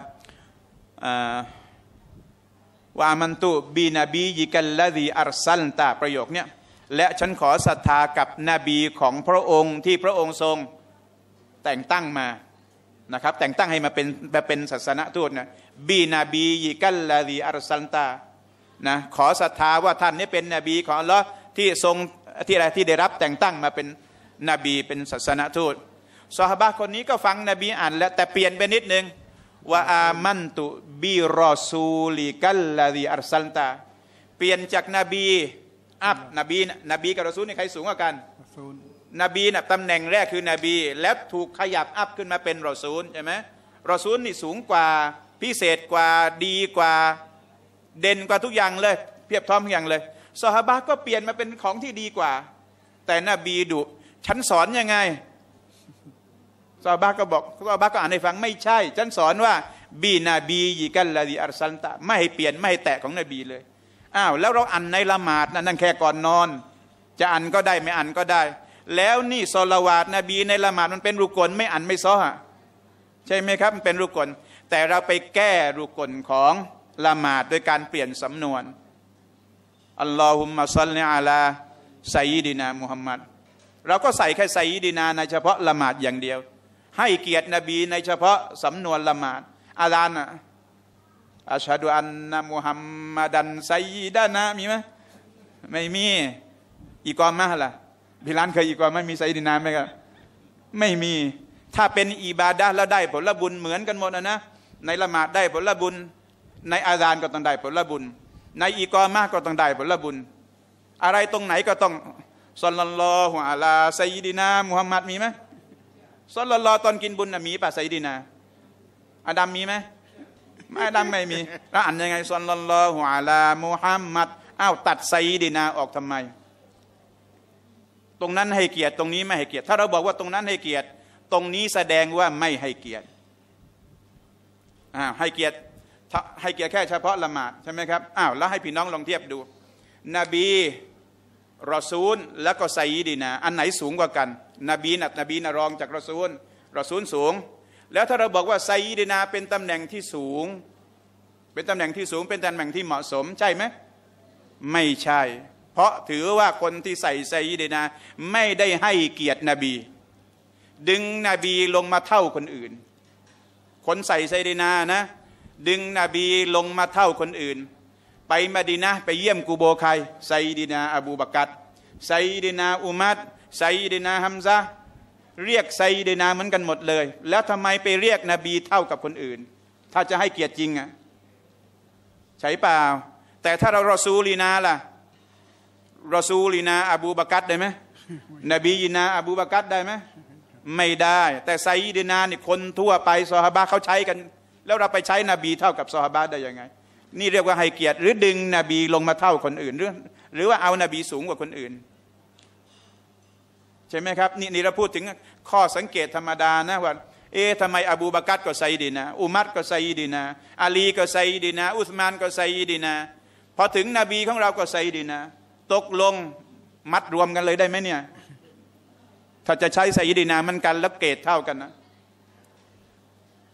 วามันตุบีนบียิกัลลดีอัรซัลตาประโยคเนี้ยและฉันขอศรัทธากับนบีของพระองค์ที่พระองค์ทรงแต่งตั้งมานะครับแต่งตั้งให้มาเป็นมาเป็นศาสนทูตนะบีนบียิกัลลดีอัรซัลตานะขอศรัทธาว่าท่านนี้เป็นนบีของอัลลอฮ์ที่ทรงที่อะไรที่ได้รับแต่งตั้งมาเป็นนบีเป็นศาสนทูตซอฮาบะห์คนนี้ก็ฟังนบีอ่านแล้วแต่เปลี่ยนไปนิดนึงว่าอามันตุบิรอซูลิกัลลดีอัรซัลตาเปลี่ยนจากนบีอับนบีนบีกับรอซูลนี่ใครสูงกว่ากันนบีนะตำแหน่งแรกคือนบีแล้วถูกขยับอัพขึ้นมาเป็นรอซูลใช่ไหมรอซูลนี่สูงกว่าพิเศษกว่าดีกว่าเด่นกว่าทุกอย่างเลยเพียบพร้อมทุกอย่างเลยซอฮาบะห์ก็เปลี่ยนมาเป็นของที่ดีกว่าแต่นบีดุฉันสอนยังไงซอฮาบะห์ก็บอกซอฮาบะห์ก็อ่านให้ฟังไม่ใช่ฉันสอนว่าบีนบียิกัลลดีอัรซัลตาไม่ให้เปลี่ยนไม่ให้แตะของนบีเลยอ้าวแล้วเราอ่านในละหมาดนั่นแค่ก่อนนอนจะอ่านก็ได้ไม่อ่านก็ได้แล้วนี่ศอลาวาตนบีในละหมาดมันเป็นรุกลไม่อ่านไม่ซ้อใช่ไหมครับมันเป็นรุกลแต่เราไปแก้รุกลของละหมาดโดยการเปลี่ยนสำนวนอัลลอฮุมมะศ็อลลิอะลาไซยิดินามุฮัมมัดเราก็ใส่แค่ไซยิดินาในเฉพาะละหมาดอย่างเดียวให้เกียรตินบีในเฉพาะสำนวนละหมาดอาลานอัชฮะดุอันนะมุฮัมมัดันไซยิดานะมีไหมไม่มีอีกอมะล่ะพี่ร้านเคยอีกอมะมีไซยิดินาไหมครับไม่มีถ้าเป็นอิบาดะห์แล้วได้ผลบุญเหมือนกันหมดนะนะในละหมาดได้ผลบุญในอาซานก็ต้องได้ผลบุญในอีกอมะก็ต้องได้ผลบุญอะไรตรงไหนก็ต้องศ็อลลัลลอฮุอะลาไซยิดินามุฮัมมัดมีไหมศ็อลลัลลอฮ์ตอนกินบุญน่ะมีป่ะไซยิดินาอาดัมมีไหมไม่อาดัมไม่มีแล้วอ่านยังไงศ็อลลัลลอฮุอะลามุฮัมมัดอ้าวตัดไซยิดินาออกทำไมตรงนั้นให้เกียรติตรงนี้ไม่ให้เกียรติถ้าเราบอกว่าตรงนั้นให้เกียรติตรงนี้แสดงว่าไม่ให้เกียรติอ้าวให้เกียรติให้เกียรติแค่เฉพาะละหมาดใช่ไหมครับอ้าวแล้วให้พี่น้องลองเทียบดูนบีรอซูลแล้วก็ไซยิดินาอันไหนสูงกว่ากันนบีนะนบีนะรองจากรอซูลรอซูลสูงแล้วถ้าเราบอกว่าไซยิดินาเป็นตำแหน่งที่สูงเป็นตำแหน่งที่สูงเป็นตำแหน่งที่เหมาะสมใช่ไหมไม่ใช่เพราะถือว่าคนที่ใส่ไซยิดินาไม่ได้ให้เกียรตินบีดึงนบีลงมาเท่าคนอื่นคนใส่ไซยิดินานะดึงนบีลงมาเท่าคนอื่นไปมะดีนะห์ไปเยี่ยมกูโบใครไซยิดินาอบูบักรไซยิดินาอุมัรไซยิดินาฮัมซะห์เรียกไซยิดินาเหมือนกันหมดเลยแล้วทำไมไปเรียกนบีเท่ากับคนอื่นถ้าจะให้เกียรติจริงอ่ะใช่เปล่าแต่ถ้าเรารอซูลีนาล่ะรอซูลีนาอบูบักรได้ไหมนบียินาอบูบักรได้ไหมไม่ได้แต่ไซยิดินานี่คนทั่วไปซอฮาบะห์เขาใช้กันแล้วเราไปใช้นบีเท่ากับซอฮาบะห์ได้ยังไงนี่เรียกว่าให้เกียรติหรือดึงนบีลงมาเท่าคนอื่นหรือหรือว่าเอานบีสูงกว่าคนอื่นใช่ไหมครับนี่นี่เราพูดถึงข้อสังเกตธรรมดานะว่าเอ๊ะทำไมอบูบักรก็ไซยิดินาอุมัรก็ไซยิดินาอาลีก็ไซยิดินาอุสมานก็ไซยิดินาพอถึงนบีของเราก็ไซยิดินาตกลงมัดรวมกันเลยได้ไหมเนี่ยถ้าจะใช้ไซยิดินามันกันแล้วเกรดเท่ากันนะ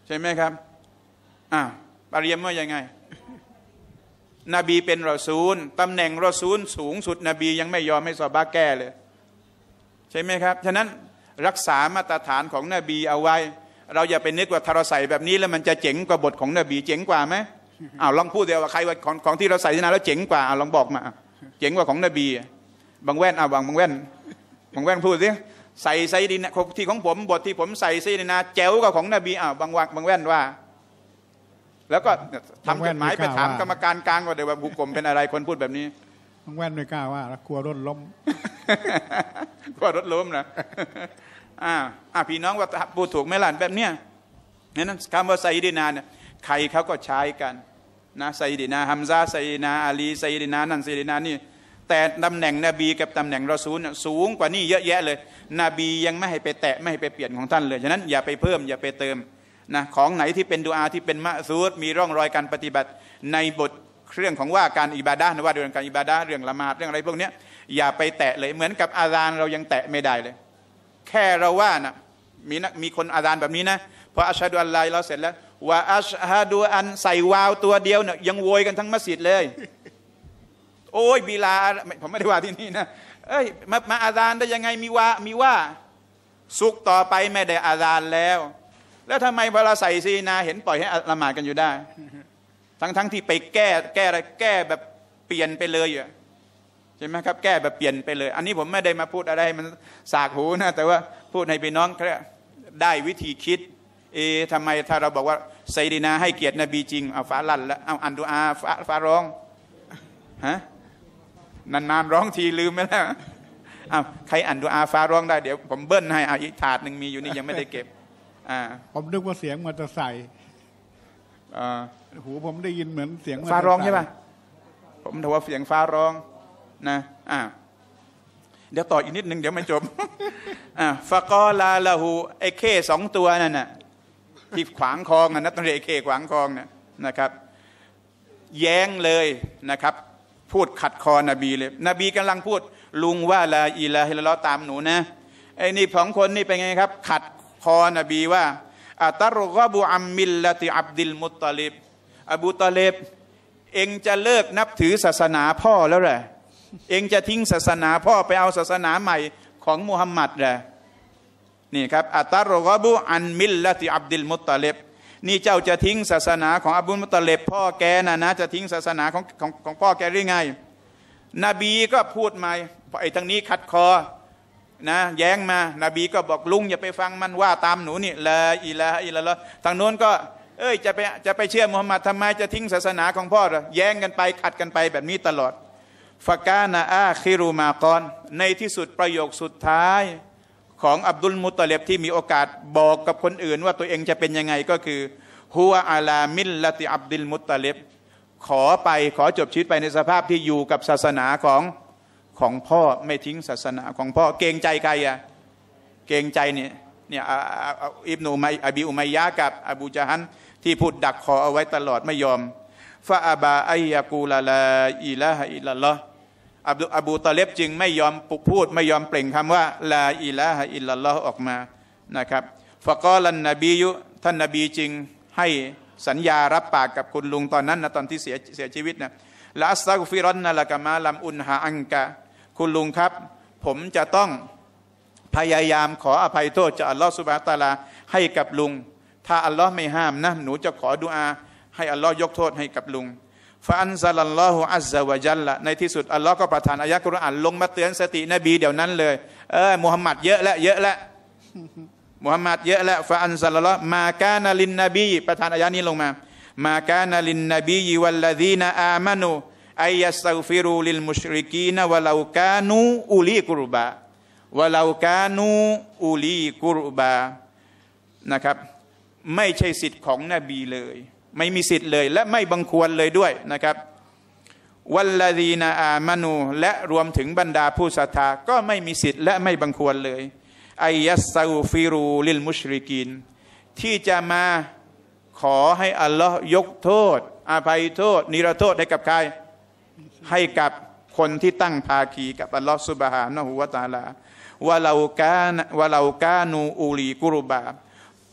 ใช่ไหมครับอ่าปาเรียมว่ายังไงนบีเป็นรอซูลตำแหน่งรอซูลสูงสุดนบียังไม่ยอมให้ซอฮาบะห์แก้เลยใช่ไหมครับฉะนั้นรักษามาตรฐานของนบีเอาไว้เราอย่าไปนึกว่าถ้าเราใส่แบบนี้แล้วมันจะเจ๋งกว่าบทของนบีเจ๋งกว่าไหมอ้าวลองพูดเดียวว่าใครว่าของของที่เราใส่ที่นั่นแล้วเจ๋งกว่าอ้าวลองบอกมาเจ๋งกว่าของนบีบางแว่นอ้าวบางบางแว่นบางแว่นพูดสิใส่ไซดีนะที่ของผมบทที่ผมใส่ไซดีนะแจ๋วกว่าของนบีอ้าวบางวังบางแว่นว่าแล้วก็ทำจดหมายไปถามกรรมการกลางว่าเดี๋ยวว่าบุกกลมเป็นอะไรคนพูดแบบนี้บางแว่นไม่กล้าว่าแล้วกลัวรถล้มกลัวรถล้มนะอ่าอ่าพี่น้องว่าพูดถูกไหมล่ะแบบเนี้ยนั้นคำว่าไซดีนาเนี่ยใครเขาก็ใช้กันนะไซดีนาฮัมซาไซดีนาอาลีไซดีนานั่นไซดีนานี่แต่ตำแหน่งนบีกับตำแหน่งรอซูลสูงกว่านี่เยอะแยะเลยนบียังไม่ให้ไปแตะไม่ให้ไปเปลี่ยนของท่านเลยฉะนั้นอย่าไปเพิ่มอย่าไปเติมนะของไหนที่เป็นดุอาที่เป็นมะซูดมีร่องรอยการปฏิบัติในบทเรื่องของว่าการอิบาดะห์ว่าเรื่องการอิบาดะห์เรื่องละหมาดเรื่องอะไรพวกนี้อย่าไปแตะเลยเหมือนกับอาซานเรายังแตะไม่ได้เลยแค่เราว่านะมีนะมีคนอาซานแบบนี้นะพออัชฮะดุอัลลอฮ์เราเสร็จแล้วว่าอัชฮะดุอันใส่วาวตัวเดียวเนี่ยยังโวยกันทั้งมัสยิดเลยโอ้ยบิลาผมไม่ได้ว่าที่นี่นะเอ้ยมามาอาซานได้ยังไงมีว่ามีว่าสุกต่อไปไม่ได้อาซานแล้วแล้วทำไมเวลาใส่ซีนาเห็นปล่อยให้ละหมาดกันอยู่ได้ทั้งทั้งที่ไปแก้แก้อะไรแก้แบบเปลี่ยนไปเลยอ่ะใช่ไหมครับแก้แบบเปลี่ยนไปเลยอันนี้ผมไม่ได้มาพูดอะไรมันสากหูนะแต่ว่าพูดให้พี่น้องได้วิธีคิดเอทำไมถ้าเราบอกว่าไซดีนาให้เกียรตินบีจริงเอาฟ้าลั่นแล้วเอาอันดูอาฟ้าฟ้าร้องฮะนานๆร้องทีลืมไปแล้วเอาใครอันดูอาฟ้าร้องได้เดี๋ยวผมเบิ้ลให้เอาอีกถาดหนึ่งมีอยู่นี่ยังไม่ได้เก็บอ่าผมนึกว่าเสียงมอเตอร์ไซค์อ่าหูผมได้ยินเหมือนเสียงฟ้าร้องใช่ป่ะผมถือว่าเสียงฟ้าร้องนะอ่าเดี๋ยวต่ออีกนิดนึงเดี๋ยวไม่จบอ่าฟะกอลาลาหูไอ้เข้สองตัวนั่นน่ะที่ขวางคลองนะต้องเรียกเข้ขวางคลองเนี่ยนะครับแย้งเลยนะครับพูดขัดคอนบีเลยนบีกำลังพูดลุงว่าลาอิลาฮิลลอฮ์ตามหนูนะไอ้นี่สองคนนี่เป็นไงครับขัดคอนบีว่าอัตรกบุอัมมิลละติอับดิลมุตตลิบอบูตอเลบเองจะเลิกนับถือศาสนาพ่อแล้วแหละเองจะทิ้งศาสนาพ่อไปเอาศาสนาใหม่ของมุฮัมมัดแหละนี่ครับอัตรกบุอันมิลละติอับดิลมุตตลิบนี่เจ้าจะทิ้งศาสนาของอบูมุตตลิบพ่อแกนะนะจะทิ้งศาสนาของของของพ่อแกหรือไงนบีก็พูดมาไอ้ทางนี้ขัดคอนะแย้งมานบีก็บอกลุงอย่าไปฟังมันว่าตามหนูนี่ลาอิลาฮะอิลลัลลอฮ์ทางโน้นก็เอ้ยจะไปจะไปเชื่อมุฮัมมัดทำไมจะทิ้งศาสนาของพ่อเหรอแย้งกันไปขัดกันไปแบบนี้ตลอดฟะกานะอาคิรุมากอนในที่สุดประโยคสุดท้ายของอับดุลมุตตลิบที่มีโอกาสบอกกับคนอื่นว่าตัวเองจะเป็นยังไงก็คือฮุวะอะลามิลละติอับดุลมุตตลิบขอไปขอจบชีวิตไปในสภาพที่อยู่กับศาสนาของของพ่อไม่ทิ้งศาสนาของพ่อเกรงใจใครอะเกรงใจเนี่ยเนี่ยอิบนุอุมัยอบีอุมัยยะกับอบูญะฮัลที่พูดดักคอเอาไว้ตลอดไม่ยอมฟะอาบาอัยยะกูลาลาอิลาฮะอิลลัลลอฮ์อบูอบูตอเลบจึงไม่ยอมปุกพูดไม่ยอมเปล่งคำว่าลาอิลาฮะอิลลัลลอฮ์ออกมานะครับฟะกอลันนบียุท่านนบีจึงให้สัญญารับปากกับคุณลุงตอนนั้นนะตอนที่เสียเสียชีวิตนะละอัสตัฆฟิรอนนะละกะมาลัมอุนฮาอังกะคุณลุงครับผมจะต้องพยายามขออภัยโทษจากอัลลอฮฺซุบฮานะฮูวะตะอาลาให้กับลุงถ้าอัลลอฮ์ไม่ห้ามนะหนูจะขอดุอาให้อัลลอฮ์ยกโทษให้กับลุงฟาอันซะลัลลอฮุอัซซะวะญัลละในที่สุดอัลลอฮ์ก็ประทานอายะห์กุรอานลงมาเตือนสตินบีเดี๋ยวนั้นเลยเออมุฮัมมัดเยอะแล้วเยอะแล้วมุฮัมมัดเยอะแล้วฟาอันซะลัลลอฮุมากานะลินนบีประทานอายะห์นี้ลงมามากานะลินนบีวัลลซีนะอามานูอัยยัสตัฆฟิรูลิลมุชริกีนวะลาอกานูอูลีกุรบาวะลาอกานูอูลีกุรบานะครับไม่ใช่สิทธิ์ของนบีเลยไม่มีสิทธิ์เลยและไม่บังควรเลยด้วยนะครับวัลลซีนาอามานูและรวมถึงบรรดาผู้ศรัทธาก็ไม่มีสิทธิ์และไม่บังควรเลยอัยยัสตัฆฟิรูลิลมุชริกีนที่จะมาขอให้อัลลอฮ์ยกโทษอภัยโทษนิรโทษให้กับใครให้กับคนที่ตั้งภาคีกับอัลลอฮฺซุบฮานะฮูวะตะอาลาวะลาอกานวะลาอกานูอูลีกุรบาต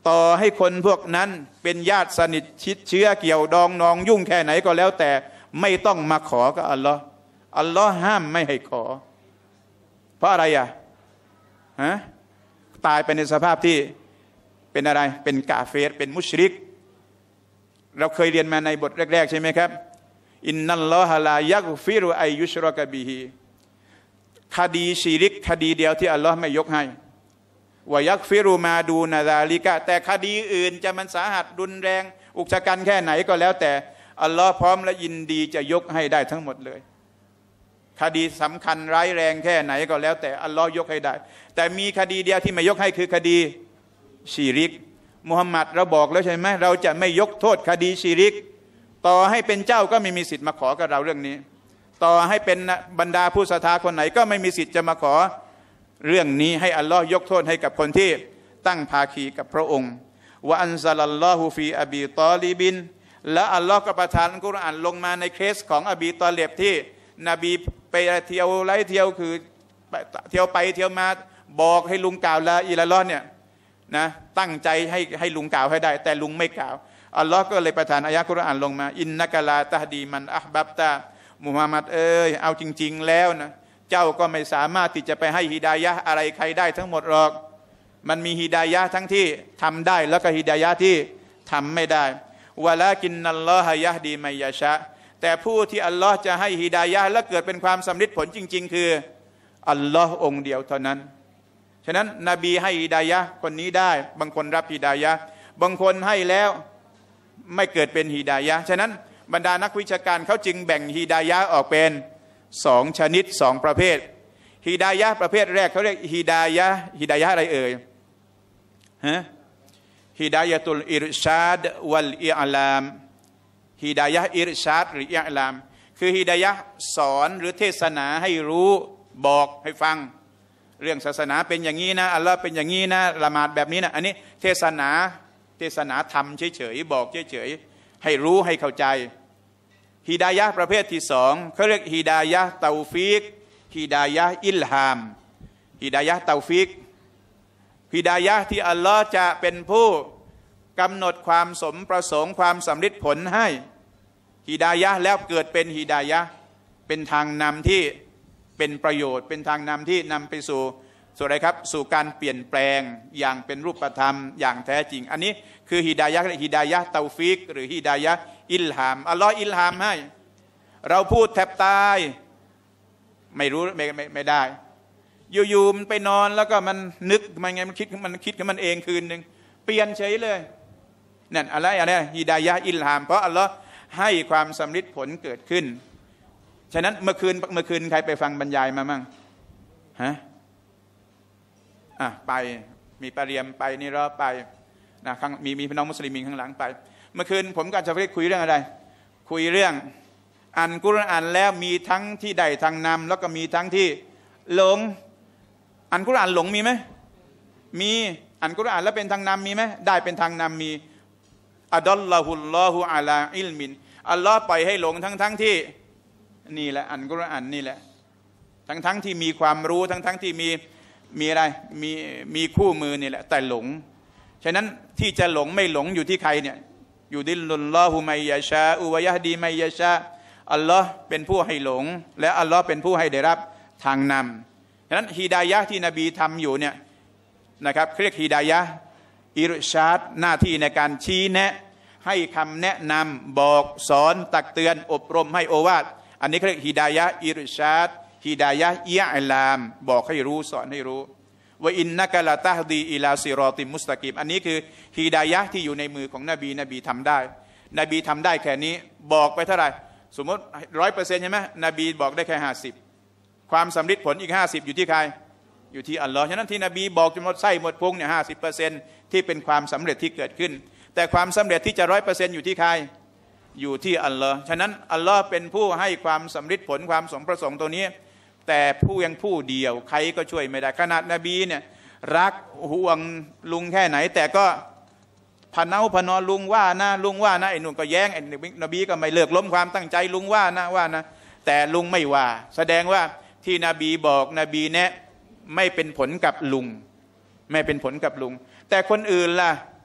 ต่อให้คนพวกนั้นเป็นญาติสนิทชิดเชื้อเกี่ยวดองนองยุ่งแค่ไหนก็แล้วแต่ไม่ต้องมาขอกับอัลลอฮ์อัลลอฮ์ห้ามไม่ให้ขอเพราะอะไรอ่ะฮะตายไปในสภาพที่เป็นอะไรเป็นกาเฟรเป็นมุชริกเราเคยเรียนมาในบทแรกๆใช่ไหมครับอินนัลลอฮะลายักฟิรุอัยยุชรอกะบิฮิคดีชิริกคดีเดียวที่อัลลอฮ์ไม่ยกให้วายักฟิรุมาดูนาซาลิกะแต่คดีอื่นจะมันสาหัสรุนแรงอุกชะกันแค่ไหนก็แล้วแต่อัลลอฮ์พร้อมและยินดีจะยกให้ได้ทั้งหมดเลยคดีสำคัญร้ายแรงแค่ไหนก็แล้วแต่อัลลอฮ์ยกให้ได้แต่มีคดีเดียวที่ไม่ยกให้คือคดีชิริกมุฮัมมัดเราบอกแล้วใช่ไหมเราจะไม่ยกโทษคดีชิริกต่อให้เป็นเจ้าก็ไม่มีสิทธิ์มาขอกับเราเรื่องนี้ต่อให้เป็นบรรดาผู้ศรัทธาคนไหนก็ไม่มีสิทธิ์จะมาขอเรื่องนี้ให้อัลลอฮ์ยกโทษให้กับคนที่ตั้งภาคีกับพระองค์วะอันซะลัลลอฮุฟีอบีตอลิบินและอัลลอฮ์ก็ประทานกุรอานลงมาในเคสของอบีตอเลบที่นบีไปเที่ยวไล่เที่ยวคือเที่ยวไปเที่ยวมาบอกให้ลุงกล่าวละอิละลอฮ์เนี่ยนะตั้งใจให้ให้ลุงกล่าวให้ได้แต่ลุงไม่กล่าวอัลลอฮ์ก็เลยประทานอายะกุรอานลงมาอินนักลาตะฮดีมันอัฮบับตามุฮัมมัดเอ้ยเอาจริงๆแล้วนะเจ้าก็ไม่สามารถที่จะไปให้ฮิดายะห์อะไรใครได้ทั้งหมดหรอกมันมีฮิดายะห์ทั้งที่ทำได้แล้วก็ฮิดายะห์ที่ทำไม่ได้วะลากินนัลลอฮะยะฮดีมัยยะชะแต่ผู้ที่อัลลอฮ์จะให้ฮิดายะห์และเกิดเป็นความสำเร็จผลจริงๆคืออัลลอฮ์องค์เดียวเท่านั้นฉะนั้นนบีให้ฮิดายะห์คนนี้ได้บางคนรับฮิดายะห์บางคนให้แล้วไม่เกิดเป็นฮิดายะห์ฉะนั้นบรรดานักวิชาการเขาจึงแบ่งฮิดายะห์ออกเป็นสองชนิดสองประเภทฮิดายะห์ประเภทแรกเขาเรียกฮิดายะห์ฮิดายะห์อะไรเอ่ยฮะฮิดายะตุลอิรชาดวัลอิอลามฮิดายะห์อิรชาดหรืออิอลามคือฮิดายะห์สอนหรือเทศนาให้รู้บอกให้ฟังเรื่องศาสนาเป็นอย่างนี้นะอัลลอฮ์เป็นอย่างนี้นะละหมาดแบบนี้นะอันนี้เทศนาเทศนาธรรมเฉยๆบอกเฉยๆให้รู้ให้เข้าใจฮิดายะห์ประเภทที่สองเขาเรียกฮิดายะห์เตาฟีกฮิดายะห์อิลฮามฮิดายะห์เตาฟีกฮิดายะห์ที่อัลลอฮ์จะเป็นผู้กำหนดความสมประสงค์ความสำเร็จผลให้ฮิดายะห์แล้วเกิดเป็นฮิดายะห์เป็นทางนำที่เป็นประโยชน์เป็นทางนำที่นำไปสู่สู่อะไรครับสู่การเปลี่ยนแปลงอย่างเป็นรูปธรรมอย่างแท้จริงอันนี้คือฮิดายะห์ฮิดายะห์เตาฟีกหรือฮิดายะห์อิลฮามอัลลอฮ์อิลฮามให้เราพูดแทบตายไม่รู้ไม่ไม่ไม่ได้อยู่ๆมันไปนอนแล้วก็มันนึกมันไงมันคิดมันคิดขึ้นมันเองคืนหนึ่งเปลี่ยนเฉยเลยนั่นอะไรอะไรฮิดายะห์อิลฮามเพราะอัลลอฮ์ให้ความสำเร็จผลเกิดขึ้นฉะนั้นเมื่อคืนเมื่อคืนใครไปฟังบรรยายมามั่งฮะอ่ะไปมีปาเรียมไปนี่รอไปนะข้างมีมีพี่น้องมุสลิมข้างหลังไปเมื่อคืนผมกับชาวเฟซคุยเรื่องอะไรคุยเรื่องอ่านกุรอานแล้วมีทั้งที่ได้ทางนำแล้วก็มีทั้งที่หลงอ่านกุรอานหลงมีไหมมีอ่านกุรอานแล้วเป็นทางนำมีไหมได้เป็นทางนำมีอัดัลลอฮุลลอฮุอะลาอิลมินอัลลอฮ์ปล่อยให้หลงทั้งทั้งที่นี่แหละอ่านกุรอานนี่แหละทั้งทั้งที่มีความรู้ทั้งทั้งที่มีมีอะไรมีมีคู่มือนี่แหละแต่หลงฉะนั้นที่จะหลงไม่หลงอยู่ที่ใครเนี่ยอยู่ดิลลุลลอฮุมัยยะชาอุวะยะฮดีมัยยะชาอัลลอฮ์เป็นผู้ให้หลงและอัลลอฮ์เป็นผู้ให้ได้รับทางนำฉะนั้นฮิดายะห์ที่นบีทำอยู่เนี่ยนะครับเรียกฮิดายะห์อิรชาดหน้าที่ในการชี้แนะให้คำแนะนำบอกสอนตักเตือนอบรมให้โอวาทอันนี้เรียกฮิดายะห์อิรชาดฮิดายะห์อิอลามบอกให้รู้สอนให้รู้ว่าอินนักละตะฮดีอิลาซิรอติมุสตะกีมอันนี้คือฮิดายะห์ที่อยู่ในมือของนบีนบีทำได้นบีทำได้แค่นี้บอกไปเท่าไหร่สมมติร้อยเปอร์เซ็นต์ใช่ไหมนบีบอกได้แค่ห้าสิบความสำเร็จผลอีกห้าสิบอยู่ที่ใครอยู่ที่อัลลอฮ์ฉะนั้นที่นบีบอกจนหมดไส้หมดพุงเนี่ยห้าสิบเปอร์เซ็นต์ที่เป็นความสำเร็จที่เกิดขึ้นแต่ความสำเร็จที่จะร้อยเปอร์เซ็นต์อยู่ที่ใครอยู่ที่อัลลอฮ์ฉะนั้นอัลลอฮ์เป็นผู้ให้ความสำเร็จผลความสมประสงค์ตัวนี้แต่ผู้ยังผู้เดียวใครก็ช่วยไม่ได้ขนาดนบีเนี่ยรักห่วงลุงแค่ไหนแต่ก็พะเนาพะนอลุงว่านะลุงว่านะไอ้นุ่นก็แย้งไอ้นบีก็ไม่เลิกล้มความตั้งใจลุงว่านะว่านะแต่ลุงไม่ว่าแสดงว่าที่นบีบอกนบีแนะไม่เป็นผลกับลุงไม่เป็นผลกับลุงแต่คนอื่นล่ะ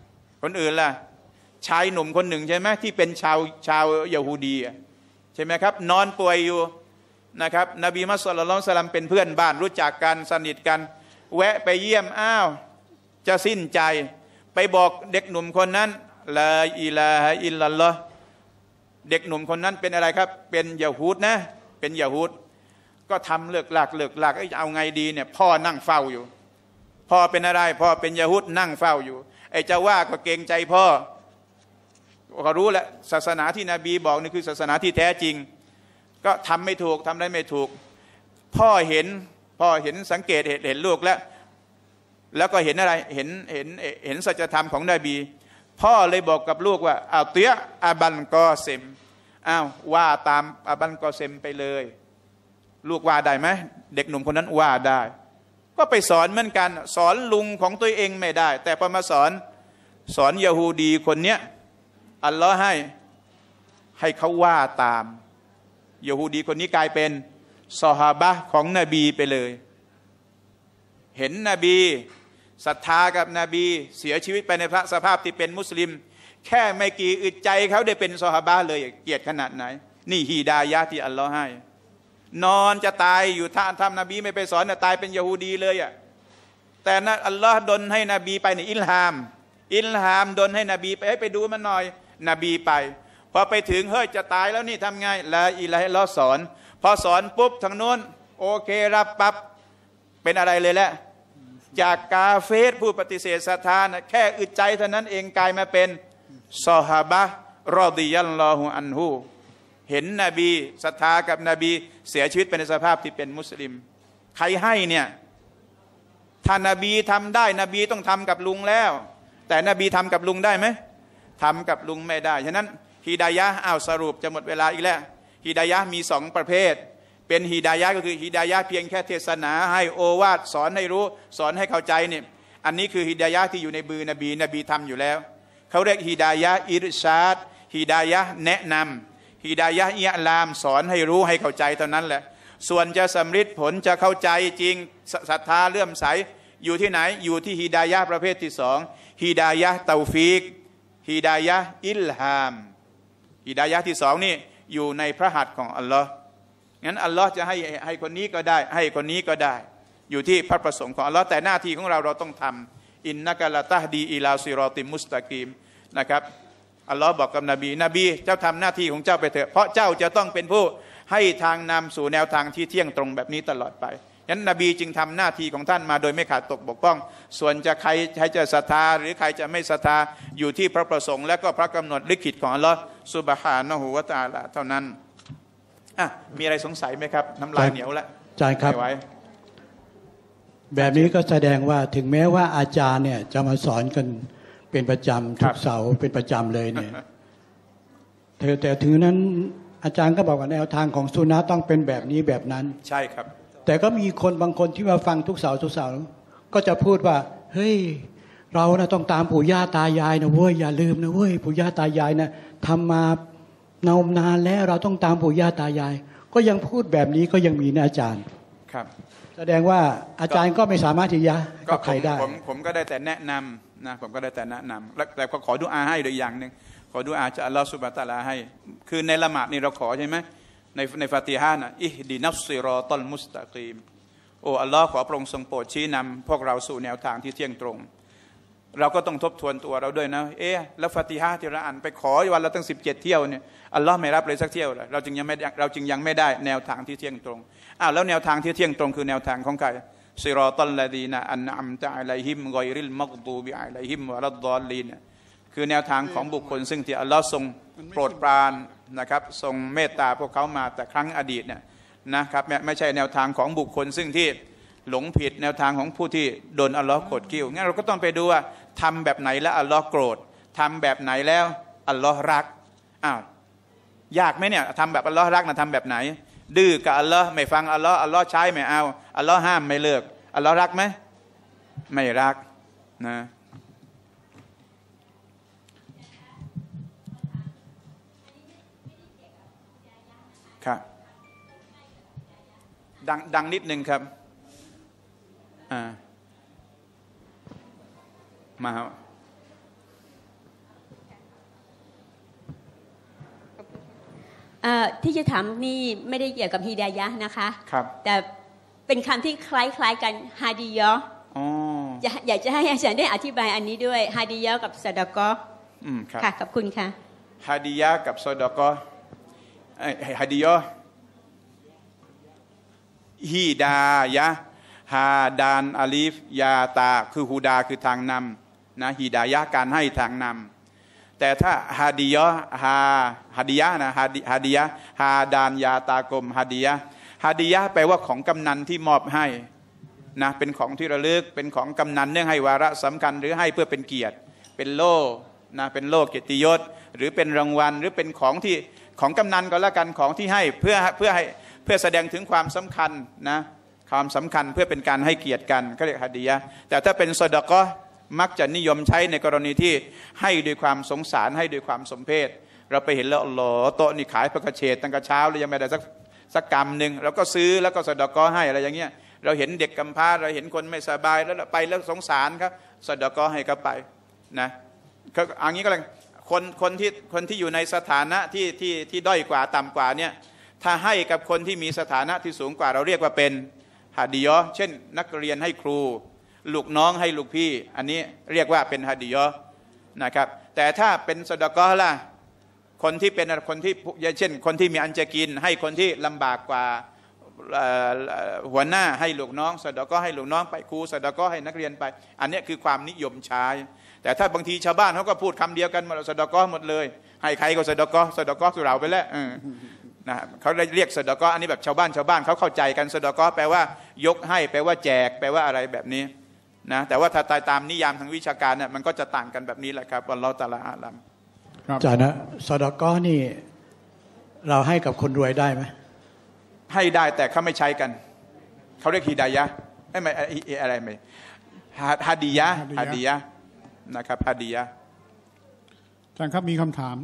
คนอื่นล่ะชายหนุ่มคนหนึ่งใช่ไหมที่เป็นชาวชาวยะฮูดีใช่ไหมครับนอนป่วยอยู่นะครับนบีมุฮัมมัดศ็อลลัลลอฮุอะลัยฮิวะซัลลัมเป็นเพื่อนบ้านรู้จักกันสนิทกันแวะไปเยี่ยมอ้าวจะสิ้นใจไปบอกเด็กหนุ่มคนนั้นลาอิลาฮะอิลลัลลอฮ์เด็กหนุ่มคนนั้นเป็นอะไรครับเป็นยะฮูดนะเป็นยะฮูดก็ทำเลิกหลักเลิกหลักเอาไงดีเนี่ยพ่อนั่งเฝ้าอยู่พ่อเป็นอะไรพ่อเป็นยะฮูดนั่งเฝ้าอยู่ไอ้เจ้าว่าก็เกรงใจพ่อเขารู้แล้วศาสนาที่นบีบอกนี่คือศาสนาที่แท้จริงก็ทำไม่ถูกทำได้ไม่ถูกพ่อเห็นพ่อเห็นสังเกตเห็นเห็นลูกแล้วแล้วก็เห็นอะไรเห็นเห็นเห็นสัจธรรมของนบีพ่อเลยบอกกับลูกว่าเอาเตี้ยอาบันกอเซมอ้าวว่าตามอาบันกอเซมไปเลยลูกว่าได้ไหมเด็กหนุ่มคนนั้นว่าได้ก็ไปสอนเหมือนกันสอนลุงของตัวเองไม่ได้แต่พอมาสอนสอนยะฮูดีคนเนี้ยอัลลอฮ์ให้ให้เขาว่าตามยะฮูดีคนนี้กลายเป็นซอฮาบะห์ของนบีไปเลยเห็นนบีศรัทธากับนบีเสียชีวิตไปในพระสภาพที่เป็นมุสลิมแค่ไม่กี่อึดใจเขาได้เป็นซอฮาบะห์เลยเกียรติขนาดไหนนี่ฮีดายะห์ที่อัลลอฮ์ให้นอนจะตายอยู่ท่านทำนบีไม่ไปสอนตายเป็นยะฮูดีเลยอ่ะแต่นั้นอัลลอฮ์ดลให้นบีไปในอิลฮามอิลฮามดลให้นบีไปให้ไปดูมันหน่อยนบีไปพอไปถึงเฮ้ยจะตายแล้วนี่ทำไงละอิละฮิลลอฮ์สอนพอสอนปุ๊บทางโน้นโอเครับปั๊บเป็นอะไรเลยแหละจากกาเฟรผู้ปฏิเสธศรัทธานะแค่อึดใจเท่านั้นเองกลายมาเป็นซอฮาบะห์รอฎิยัลลอฮุอันฮุเห็นนบีศรัทธากับนบีเสียชีวิตไปในสภาพที่เป็นมุสลิมใครให้เนี่ยถ้านบีทำได้นบีต้องทำกับลุงแล้วแต่นบีทำกับลุงได้ไหมทำกับลุงไม่ได้ฉะนั้นฮิดายะห์อ้าวสรุปจะหมดเวลาอีกแล้วฮิดายะห์มีสองประเภทเป็นฮิดายะห์ก็คือฮิดายะห์เพียงแค่เทศนาให้โอวาทสอนให้รู้สอนให้เข้าใจเนี่ยอันนี้คือฮิดายะห์ที่อยู่ในมือนบีนบีทำอยู่แล้วเขาเรียกฮิดายะห์อิรชาดฮิดายะห์แนะนำฮิดายะห์อิอลามสอนให้รู้ให้เข้าใจเท่านั้นแหละส่วนจะสำฤทธิ์ผลจะเข้าใจจริงศรัทธาเลื่อมใสอยู่ที่ไหนอยู่ที่ฮิดายะห์ประเภทที่สองฮิดายะห์เตาฟีกฮิดายะห์อิลฮามฮิดายะห์ที่สองนี่อยู่ในพระหัตถ์ของอัลลอฮ์งั้นอัลลอฮ์จะให้ให้คนนี้ก็ได้ให้คนนี้ก็ได้อยู่ที่พระประสงค์ของอัลลอฮ์แต่หน้าที่ของเราเราต้องทำอินนักะละตะฮดีอิลาซิรอติมุสตะกีมนะครับอัลลอฮ์บอกกับนบีนบีเจ้าทำหน้าที่ของเจ้าไปเถอะเพราะเจ้าจะต้องเป็นผู้ให้ทางนำสู่แนวทางที่เที่ยงตรงแบบนี้ตลอดไปงั้นนบีจึงทำหน้าที่ของท่านมาโดยไม่ขาดตกบกพร่องส่วนจะใครใครจะศรัทธาหรือใครจะไม่ศรัทธาอยู่ที่พระประสงค์และก็พระกำหนดลิขิตของอัลลอฮ์ซุบฮานะฮูวะตะอาลาเท่านั้นอ่ะมีอะไรสงสัยไหมครับน้ำลายเหนียวแล้วอาจารย์ครับแบบนี้ก็แสดงว่าถึงแม้ว่าอาจารย์เนี่ยจะมาสอนกันเป็นประจำทุกเสาร์เป็นประจำเลยเนี่ยแต่ถึงนั้นอาจารย์ก็บอกว่าแนวทางของซุนนะห์ต้องเป็นแบบนี้แบบนั้นใช่ครับแต่ก็มีคนบางคนที่มาฟังทุกเสาร์ทุกเสาร์ก็จะพูดว่าเฮ้ยเรานะต้องตามปู่ย่าตายายนะเว้ยอย่าลืมนะเว้ยปู่ย่าตายายนะทำมานานนานแล้วเราต้องตามปู่ย่าตายายก็ยังพูดแบบนี้ก็ยังมีนะอาจารย์ครับแสดงว่าอาจารย์ก็ไม่สามารถที่จะกับใครได้ผมผมก็ได้แต่แนะนำนะผมก็ได้แต่แนะนำแต่ก็ขอดุอาให้โดยอย่างหนึ่งขอดุอาจากอัลลอฮฺซุบฮานะฮูวะตะอาลาให้คือในละหมาดนี่เราขอใช่ไหมในในฟาติฮะห์นะอิฮดินัสซิรอตัลมุสตะกีมโอ้อัลลอฮ์ขอพระองค์ทรงโปรดชี้นำพวกเราสู่แนวทางที่เที่ยงตรงเราก็ต้องทบทวนตัวเราด้วยนะเอ๊ะแล้วฟาติฮะห์ที่เราอ่านไปขอวันละตั้งสิบเจ็ดเที่ยวเนี่ยอัลลอฮ์ไม่รับเลยสักเที่ยวเลยเราจึงยังไม่เราจึงยังไม่ได้แนวทางที่เที่ยงตรงอ้าวแล้วแนวทางที่เที่ยงตรงคือแนวทางของใครซิรอตัลลดีนะอันอัมตะอะลัยฮิมกอยริลมักดูบิอะลัยฮิมวะลัดฎอลลีนคือแนวทางของบุคคลซึ่งที่อัลลอฮ์ทรงโปรดปรานนะครับทรงเมตตาพวกเขามาแต่ครั้งอดีตเนี่ยนะครับไม่ใช่แนวทางของบุคคลซึ่งที่หลงผิดแนวทางของผู้ที่โดนอัลลอฮ์โกรธกิ้วงั้นเราก็ต้องไปดูว่าทำแบบไหนแล้วอัลลอฮ์โกรธทำแบบไหนแล้วอัลลอฮ์รักอ้าวยากไหมเนี่ยทำแบบอัลลอฮ์รักนะทำแบบไหนดื้อกับอัลลอฮ์ไม่ฟังอัลลอฮ์อัลลอฮ์ใช้ไม่เอาอัลลอฮ์ห้ามไม่เลิกอัลลอฮ์รักไหมไม่รักนะครับดังดังนิดนึงครับอ่ามาที่จะถามนี่ไม่ได้เกี่ยวกับฮิดายะห์นะคะครับแต่เป็นคำที่คล้ายๆกันฮาดิยะห์อยากจะให้อาจารย์ได้อธิบายอันนี้ด้วยฮาดิยะห์กับซอดาเกาะห์ค่ะขอบคุณค่ะฮาดิยะห์กับซอดาเกาะห์ฮาดิยะห์ฮิดายะห์ฮาดานอาลีฟยาตาคือฮูดาคือทางนำนะฮิดายะห์การให้ทางนำแต่ถ้าฮาดิยะห์ฮาฮาดิยะห์นะฮาดิฮาดิยะห์ฮาดานยาตากลมฮาดิยะห์ฮาดิยะห์แปลว่าของกำนันที่มอบให้นะเป็นของที่ระลึกเป็นของกำนันเนื่องให้วาระสำคัญหรือให้เพื่อเป็นเกียรติเป็นโล่นะเป็นโล่เกียรติยศหรือเป็นรางวัลหรือเป็นของที่ของกำนันก็แล้วกันของที่ให้เพื่อเพื่อให้เพื่อแสดงถึงความสำคัญนะความสำคัญเพื่อเป็นการให้เกียรติกันก็เรียกฮาดิยะห์แต่ถ้าเป็นซอดาเกาะห์มักจะนิยมใช้ในกรณีที่ให้ด้วยความสงสารให้ด้วยความสมเพชเราไปเห็นแล้วอัลลอฮ์โต๊ะนี่ขายผักกระเฉดตั้งแต่เช้าแล้วยังไม่ได้สักสักกำหนึ่งเราก็ซื้อแล้วก็ซอดาเกาะห์ให้อะไรอย่างเงี้ยเราเห็นเด็กกำพร้าเราเห็นคนไม่สบายแล้วไปแล้วสงสารครับซอดาเกาะห์ให้ก็ไปนะก็อันนี้ก็เลยคนคนที่คนที่อยู่ในสถานะที่ที่ที่ด้อยกว่าต่ำกว่าเนี่ยถ้าให้กับคนที่มีสถานะที่สูงกว่าเราเรียกว่าเป็นฮาดิยะห์เช่นนักเรียนให้ครูลูกน้องให้ลูกพี่อันนี้เรียกว่าเป็นฮาดิยะห์นะครับแต่ถ้าเป็นซอดาเกาะห์ล่ะคนที่เป็นคนที่เช่นคนที่มีอันจะกินให้คนที่ลำบากกว่าหัวหน้าให้ลูกน้องซอดาเกาะห์ให้ลูกน้องไปครูซอดาเกาะห์ให้นักเรียนไปอันนี้คือความนิยมใช้แต่ถ้าบางทีชาวบ้านเขาก็พูดคำเดียวกันหมดซอดาเกาะห์หมดเลยให้ใครก็ซอดาเกาะห์ซอดาเกาะห์สุเราไปแล้วนะเขาเรียกซอดาเกาะห์อันนี้แบบชาวบ้านชาวบ้านเขาเข้าใจกันซอดาเกาะห์แปลว่ายกให้แปลว่าแจกแปลว่าอะไรแบบนี้นะแต่ว่าถ้าตามนิยามทางวิชาการเนี่ยมันก็จะต่างกันแบบนี้แหละครับอัลลอฮฺตะอาลาอาลัมอาจารย์นะซอดาเกาะห์นี่เราให้กับคนรวยได้ไหมให้ได้แต่เขาไม่ใช้กันเขาเรียกฮิดายะห์ไม่ไม่อะไรไม่ฮาดิยะห์ฮาดิยะห์นะครับฮาดิยะห์อาจารย์ครับมีคำถาม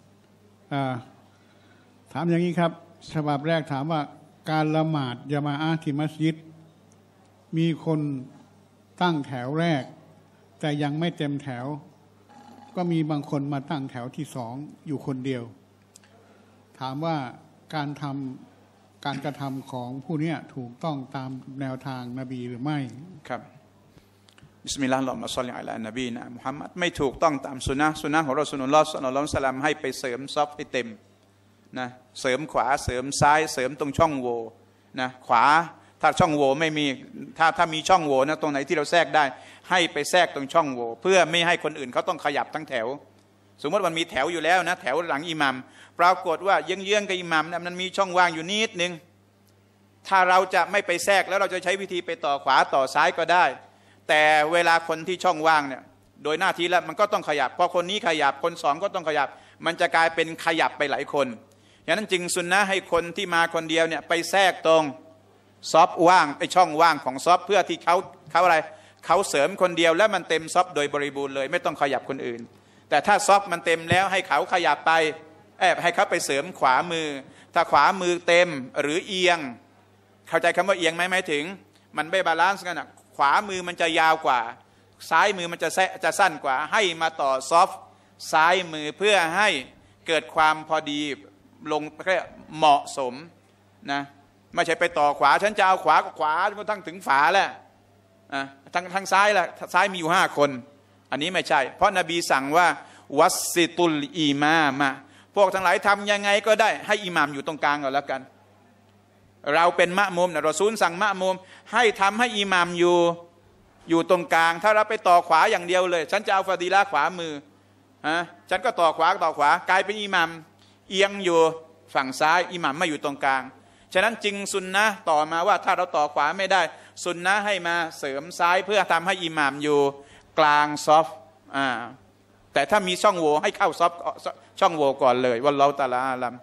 ถามอย่างนี้ครับฉบับแรกถามว่าการละหมาดยะมาอะห์ที่มัสยิดมีคนตั้งแถวแรกแต่ยังไม่เต็มแถวก็มีบางคนมาตั้งแถวที่สองอยู่คนเดียวถามว่าการทำการกระทำของผู้นี้ถูกต้องตามแนวทางนบีหรือไม่ครับบิสมิลลาฮิรเราะห์มาศ็อลลิอะลานบีนะมุฮัมมัดไม่ถูกต้องตามสุนนะสุนนะของรอซูลุลลอฮ์ศ็อลลัลลอฮุอะลัยฮิวะซัลลัมให้ไปเสริมซอฟให้เต็มนะเสริมขวาเสริมซ้ายเสริมตรงช่องโหว่นะขวาถ้าช่องโหว่ไม่มีถ้าถ้ามีช่องโหว่นะตรงไหนที่เราแทรกได้ให้ไปแทรกตรงช่องโหว่เพื่อไม่ให้คนอื่นเขาต้องขยับทั้งแถวสมมติมันมีแถวอยู่แล้วนะแถวหลังอิหมัมปรากฏว่าเยื้องๆกับอิหมัมนะมันมีช่องว่างอยู่นิดนึงถ้าเราจะไม่ไปแทรกแล้วเราจะใช้วิธีไปต่อขวาต่อซ้ายก็ได้แต่เวลาคนที่ช่องว่างเนี่ยโดยหน้าที่แล้วมันก็ต้องขยับพอคนนี้ขยับคนสองก็ต้องขยับมันจะกลายเป็นขยับไปหลายคนอย่างนั้นจึงสุนนะให้คนที่มาคนเดียวเนี่ยไปแทรกตรงซอฟว่างไอช่องว่างของซอฟเพื่อที่เขาเขาอะไรเขาเสริมคนเดียวแล้วมันเต็มซอฟโดยบริบูรณ์เลยไม่ต้องขยับคนอื่นแต่ถ้าซอฟมันเต็มแล้วให้เขาขยับไปแอบให้เขาไปเสริมขวามือถ้าขวามือเต็มหรือเอียงเข้าใจคำว่าเอียงไหมหมายถึงมันไม่บาลานซ์กันอ่ะขวามือมันจะยาวกว่าซ้ายมือมันจะจะสั้นกว่าให้มาต่อซอฟซ้ายมือเพื่อให้เกิดความพอดีลงแค่เหมาะสมนะไม่ใช่ไปต่อขวาฉันจะเอาขวาก็ขวาจนกระทั่งถึงฝาแล้วอ่ะทางทางซ้ายล่ะซ้ายมีอยู่ห้าคนอันนี้ไม่ใช่เพราะนบีสั่งว่าวัสซิตุลอีมามะพวกทั้งหลายทำยังไงก็ได้ให้อิหม่ามอยู่ตรงกลางก่อนแล้วกันเราเป็นมะมุมนะรอซูลสั่งมะมุมให้ทำให้อิหม่ามอยู่อยู่ตรงกลางถ้าเราไปต่อขวาอย่างเดียวเลยฉันจะเอาฟาดีละขวามือฮะฉันก็ต่อขวาต่อขวากลายเป็นอิหม่ามเอียงอยู่ฝั่งซ้ายอิหม่ามไม่อยู่ตรงกลางฉะนั้นจึงสุนนะต่อมาว่าถ้าเราต่อขวาไม่ได้สุนนะให้มาเสริมซ้ายเพื่อทำให้อิหม่ามอยู่กลางซอฟอ่าแต่ถ้ามีช่องโหว่ให้เข้าซอฟช่องโหว่ก่อนเลยวัลลอฮุตะอาลาอาลัม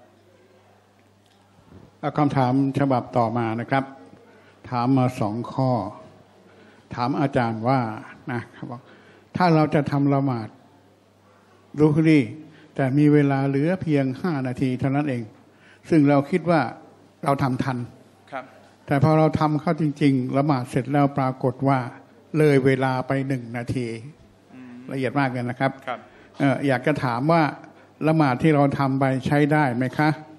คำถามฉบับต่อมานะครับถามมาสองข้อถามอาจารย์ว่านะครับถ้าเราจะทำละหมาดรุฮรีแต่มีเวลาเหลือเพียงห้านาทีเท่านั้นเองซึ่งเราคิดว่าเราทำทันครับแต่พอเราทำเข้าจริงๆละหมาดเสร็จแล้วปรากฏว่าเลยเวลาไปหนึ่งนาทีละเอียดมากเลยนะครับครับเอออยากจะถามว่าละหมาดที่เราทำไปใช้ได้ไหมคะ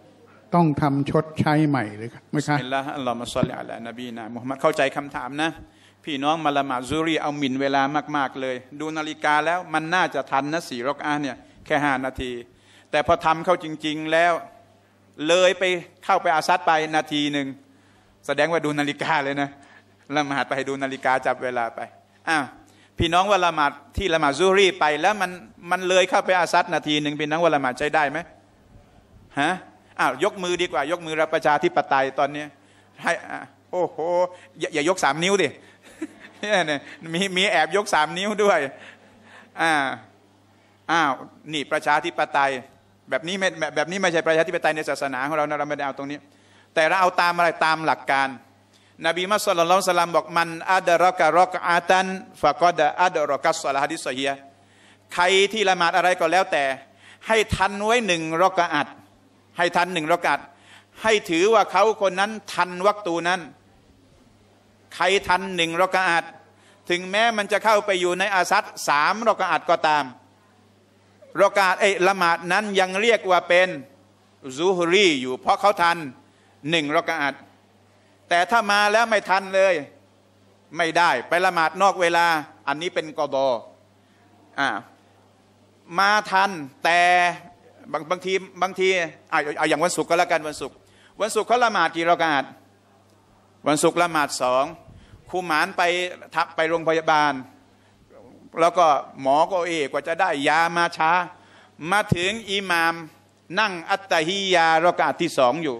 ต้องทำชดใช้ใหม่หรือไม่ครับบิสมิลลาห์อัลลอฮุมะศ็อลลิอะลานบีนะมุฮัมมัดเข้าใจคำถามนะพี่น้องมาละหมาดซุฮรีเอาหมิ่นเวลามากๆเลยดูนาฬิกาแล้วมันน่าจะทันนะสี่รอกอะห์เนี่ยแค่ห้านาทีแต่พอทำเข้าจริงๆแล้วเลยไปเข้าไปอาซัดไปนาทีหนึ่งแสดงว่าดูนาฬิกาเลยนะละหมาดไปดูนาฬิกาจับเวลาไปอ้าวพี่น้องว่าละหมาดที่ละหมาดซุฮรีไปแล้วมันมันเลยเข้าไปอาซัดนาทีหนึ่งพี่น้องว่าละหมาดใช้ได้ไหมฮะอ้าวยกมือดีกว่ายกมือรับประชาธิปไตยตอนนี้ให้โอ้โหอย่าอย่ายกสามนิ้วดิเนี่ยมีมีแอบยกสามนิ้วด้วยอ่าอ้าวนี่ประชาธิปไตยแบบนี้ไม่แบบนี้ไม่ใช่ประชาธิปไตยในศาสนาของเราเราไม่ได้เอาตรงนี้แต่เราเอาตามอะไรตามหลักการนบีมุฮัมมัดศ็อลลัลลอฮุอะลัยฮิวะซัลลัมบอกมันอัดรอกะรอกอะตันฟะกอดอัดรอกัสศอลาฮะดิษซอฮีฮ์ใครที่ละหมาดอะไรก็แล้วแต่ให้ทันไว้หนึ่งรอกะอัตให้ทันหนึ่งรอกะอัตให้ถือว่าเขาคนนั้นทันวักตูนั้นใครทันหนึ่งรอกะอัตถึงแม้มันจะเข้าไปอยู่ในอาซัดสามรอกะอัตก็ตามรอกะอัตไอ้ละหมาดนั้นยังเรียกว่าเป็นซุฮรีอยู่เพราะเขาทันหนึ่งรอกะอัตแต่ถ้ามาแล้วไม่ทันเลยไม่ได้ไปละหมาดนอกเวลาอันนี้เป็นกอฎออ่ามาทันแต่บางบางทีบางทีเอาเอาอย่างวันศุกร์ก็แล้วกันวันศุกร์วันศุกร์เขาละหมาดกี่รอกะอัตวันศุกร์ละหมาดสองครูหมานไปทักไปโรงพยาบาลแล้วก็หมอก็เอกว่าจะได้ยามาช้ามาถึงอิหม่ามนั่งอัตตะฮียารอกะอัตที่สองอยู่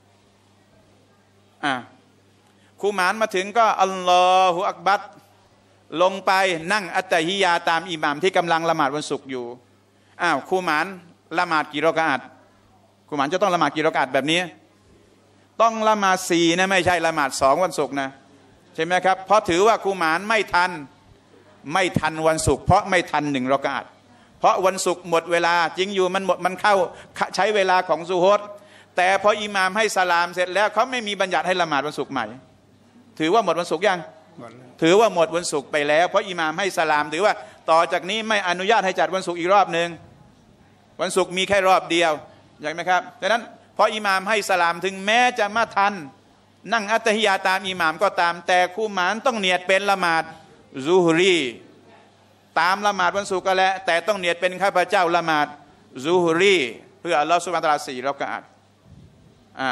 อ่าครูหมานมาถึงก็อัลลอฮุอักบัรลงไปนั่งอัตตะฮียาตามอิหม่ามที่กำลังละหมาดวันศุกร์อยู่อ้าวครูหมานละหมาดกี่รอกะอัตครูหมานจะต้องละหมาดกี่รอกะอัตแบบนี้ต้องละหมาดสี่นะไม่ใช่ละหมาดสองวันศุกร์นะใช่ไหมครับเพราะถือว่าครูหมานไม่ทันไม่ทันวันศุกร์เพราะไม่ทันหนึ่งรอกะอัตเพราะวันศุกร์หมดเวลาจริงอยู่มันหมดมันเข้าใช้เวลาของซุฮรแต่พออิหม่ามให้สลามเสร็จแล้วเขาไม่มีบัญญัติให้ละหมาดวันศุกร์ใหม่ถือว่าหมดวันศุกร์ยังถือว่าหมดวันศุกร์ไปแล้วเพราะอิหม่ามให้สลามถือว่าต่อจากนี้ไม่อนุญาตให้จัดวันศุกร์อีกรอบหนึ่งวันศุกร์มีแค่รอบเดียวใช่ไหมครับดังนั้นพออิหม่ามให้สลามถึงแม้จะมาทันนั่งอัตตะฮิยาตามอิหม่ามก็ตามแต่ครูหมานต้องเนียดเป็นละหมาดซุฮรีตามละหมาดวันศุกร์ก็แล้วแต่ต้องเนียดเป็นข้าพเจ้าละหมาดซุฮรีเพื่ออัลลอฮฺซุบฮานะฮูวะตะอาลาสี่รอกะอัตอ่า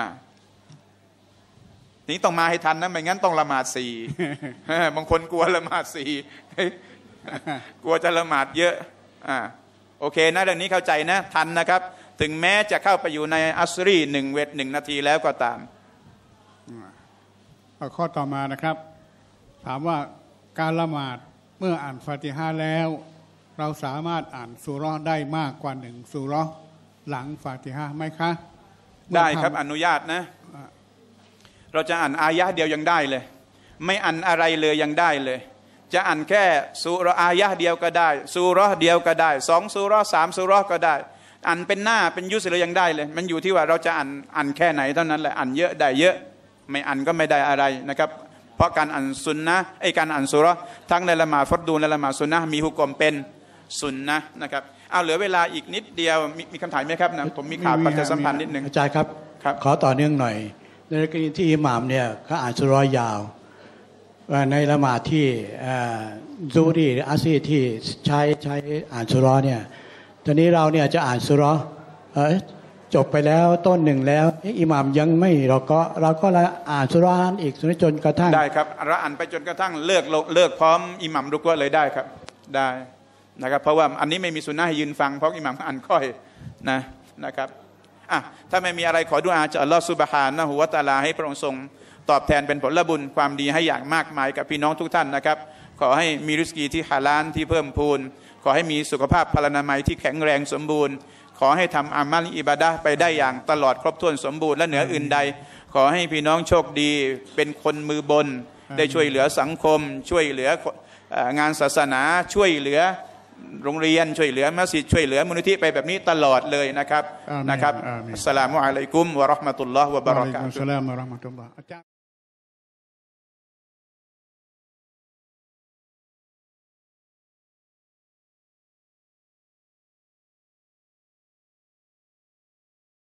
นี่ต้องมาให้ทันนะไม่งั้นต้องละหมาดสี่บางคนกลัวละหมาดสี่กลัวจะละหมาดเยอะอ่าโอเคนะเรื่องนี้เข้าใจนะทันนะครับถึงแม้จะเข้าไปอยู่ในอัสรีหนึ่งเวทหนึ่งนาทีแล้วก็ตามข้อต่อมานะครับถามว่าการละหมาดเมื่ออ่านฟาติฮะห์แล้วเราสามารถอ่านซูเราะห์ได้มากกว่าหนึ่งซูเราะห์หลังฟาติฮะห์ไหมคะได้ครับอนุญาตนะเราจะอ่านอายะห์เดียวยังได้เลยไม่อ่านอะไรเลยยังได้เลยจะอ่านแค่ซูเราะห์อายะห์เดียวก็ได้ซูเราะห์เดียวก็ได้สองซูเราะห์สามซูเราะห์ก็ได้อ่านเป็นหน้าเป็นยุสเลยยังได้เลยมันอยู่ที่ว่าเราจะอ่านอ่านแค่ไหนเท่านั้นแหละอ่านเยอะได้เยอะไม่อ่านก็ไม่ได้อะไรนะครับเพราะการอ่านซุนนะไอ้การอ่านซูเราะห์ทั้งในละหมาดฟัรดูและละหมาดซุนนะมีหุกมเป็นซุนนะนะครับเอาเหลือเวลาอีกนิดเดียวมีมีคำถามไหมครับนะผมมีข่าวประชาสัมพันธ์นิดนึงอาจารย์ครับขอต่อเนื่องหน่อยในกรณีที่อิหม่ามเนี่ยเขาอ่านซูเราะห์ยาวในละหมาดที่ซูฮรีหรืออัสรีที่ใช้ใช้อ่านซูเราะห์เนี่ยตอนนี้เราเนี่ยจะอ่านซูเราะห์จบไปแล้วต้นหนึ่งแล้วอิหม่ามยังไม่เราก็เราก็อ่านซูเราะห์นั้นอีกจนกระทั่งได้ครับเราอ่านไปจนกระทั่งเลิกเลิกพร้อมอิหม่ามรุกวะเลยได้ครับได้นะครับเพราะว่าอันนี้ไม่มีสุนนะให้ยืนฟังเพราะอิหม่ามอ่านค่อยนะนะครับอ่ะถ้าไม่มีอะไรขอดุอาจากอัลลอฮฺซุบฮานะฮูวะตะอาลาให้พระองค์ทรงตอบแทนเป็นผลบุญความดีให้อย่างมากมายกับพี่น้องทุกท่านนะครับขอให้มีริสกีที่ฮาลาลที่เพิ่มพูนขอให้มีสุขภาพพลานามัยที่แข็งแรงสมบูรณ์ขอให้ทำอามัลอิบาดะห์ไปได้อย่างตลอดครบถ้วนสมบูรณ์และเหนืออื่นใดขอให้พี่น้องโชคดีเป็นคนมือบนได้ช่วยเหลือสังคมช่วยเหลืองานศาสนาช่วยเหลือโรงเรียนช่วยเหลือมัสยิดช่วยเหลือมูลนิธิไปแบบนี้ตลอดเลยนะครับนะครับอัสสลามุอะลัยกุมวะเราะห์มะตุลลอฮ์วะบะเราะกาตุฮ์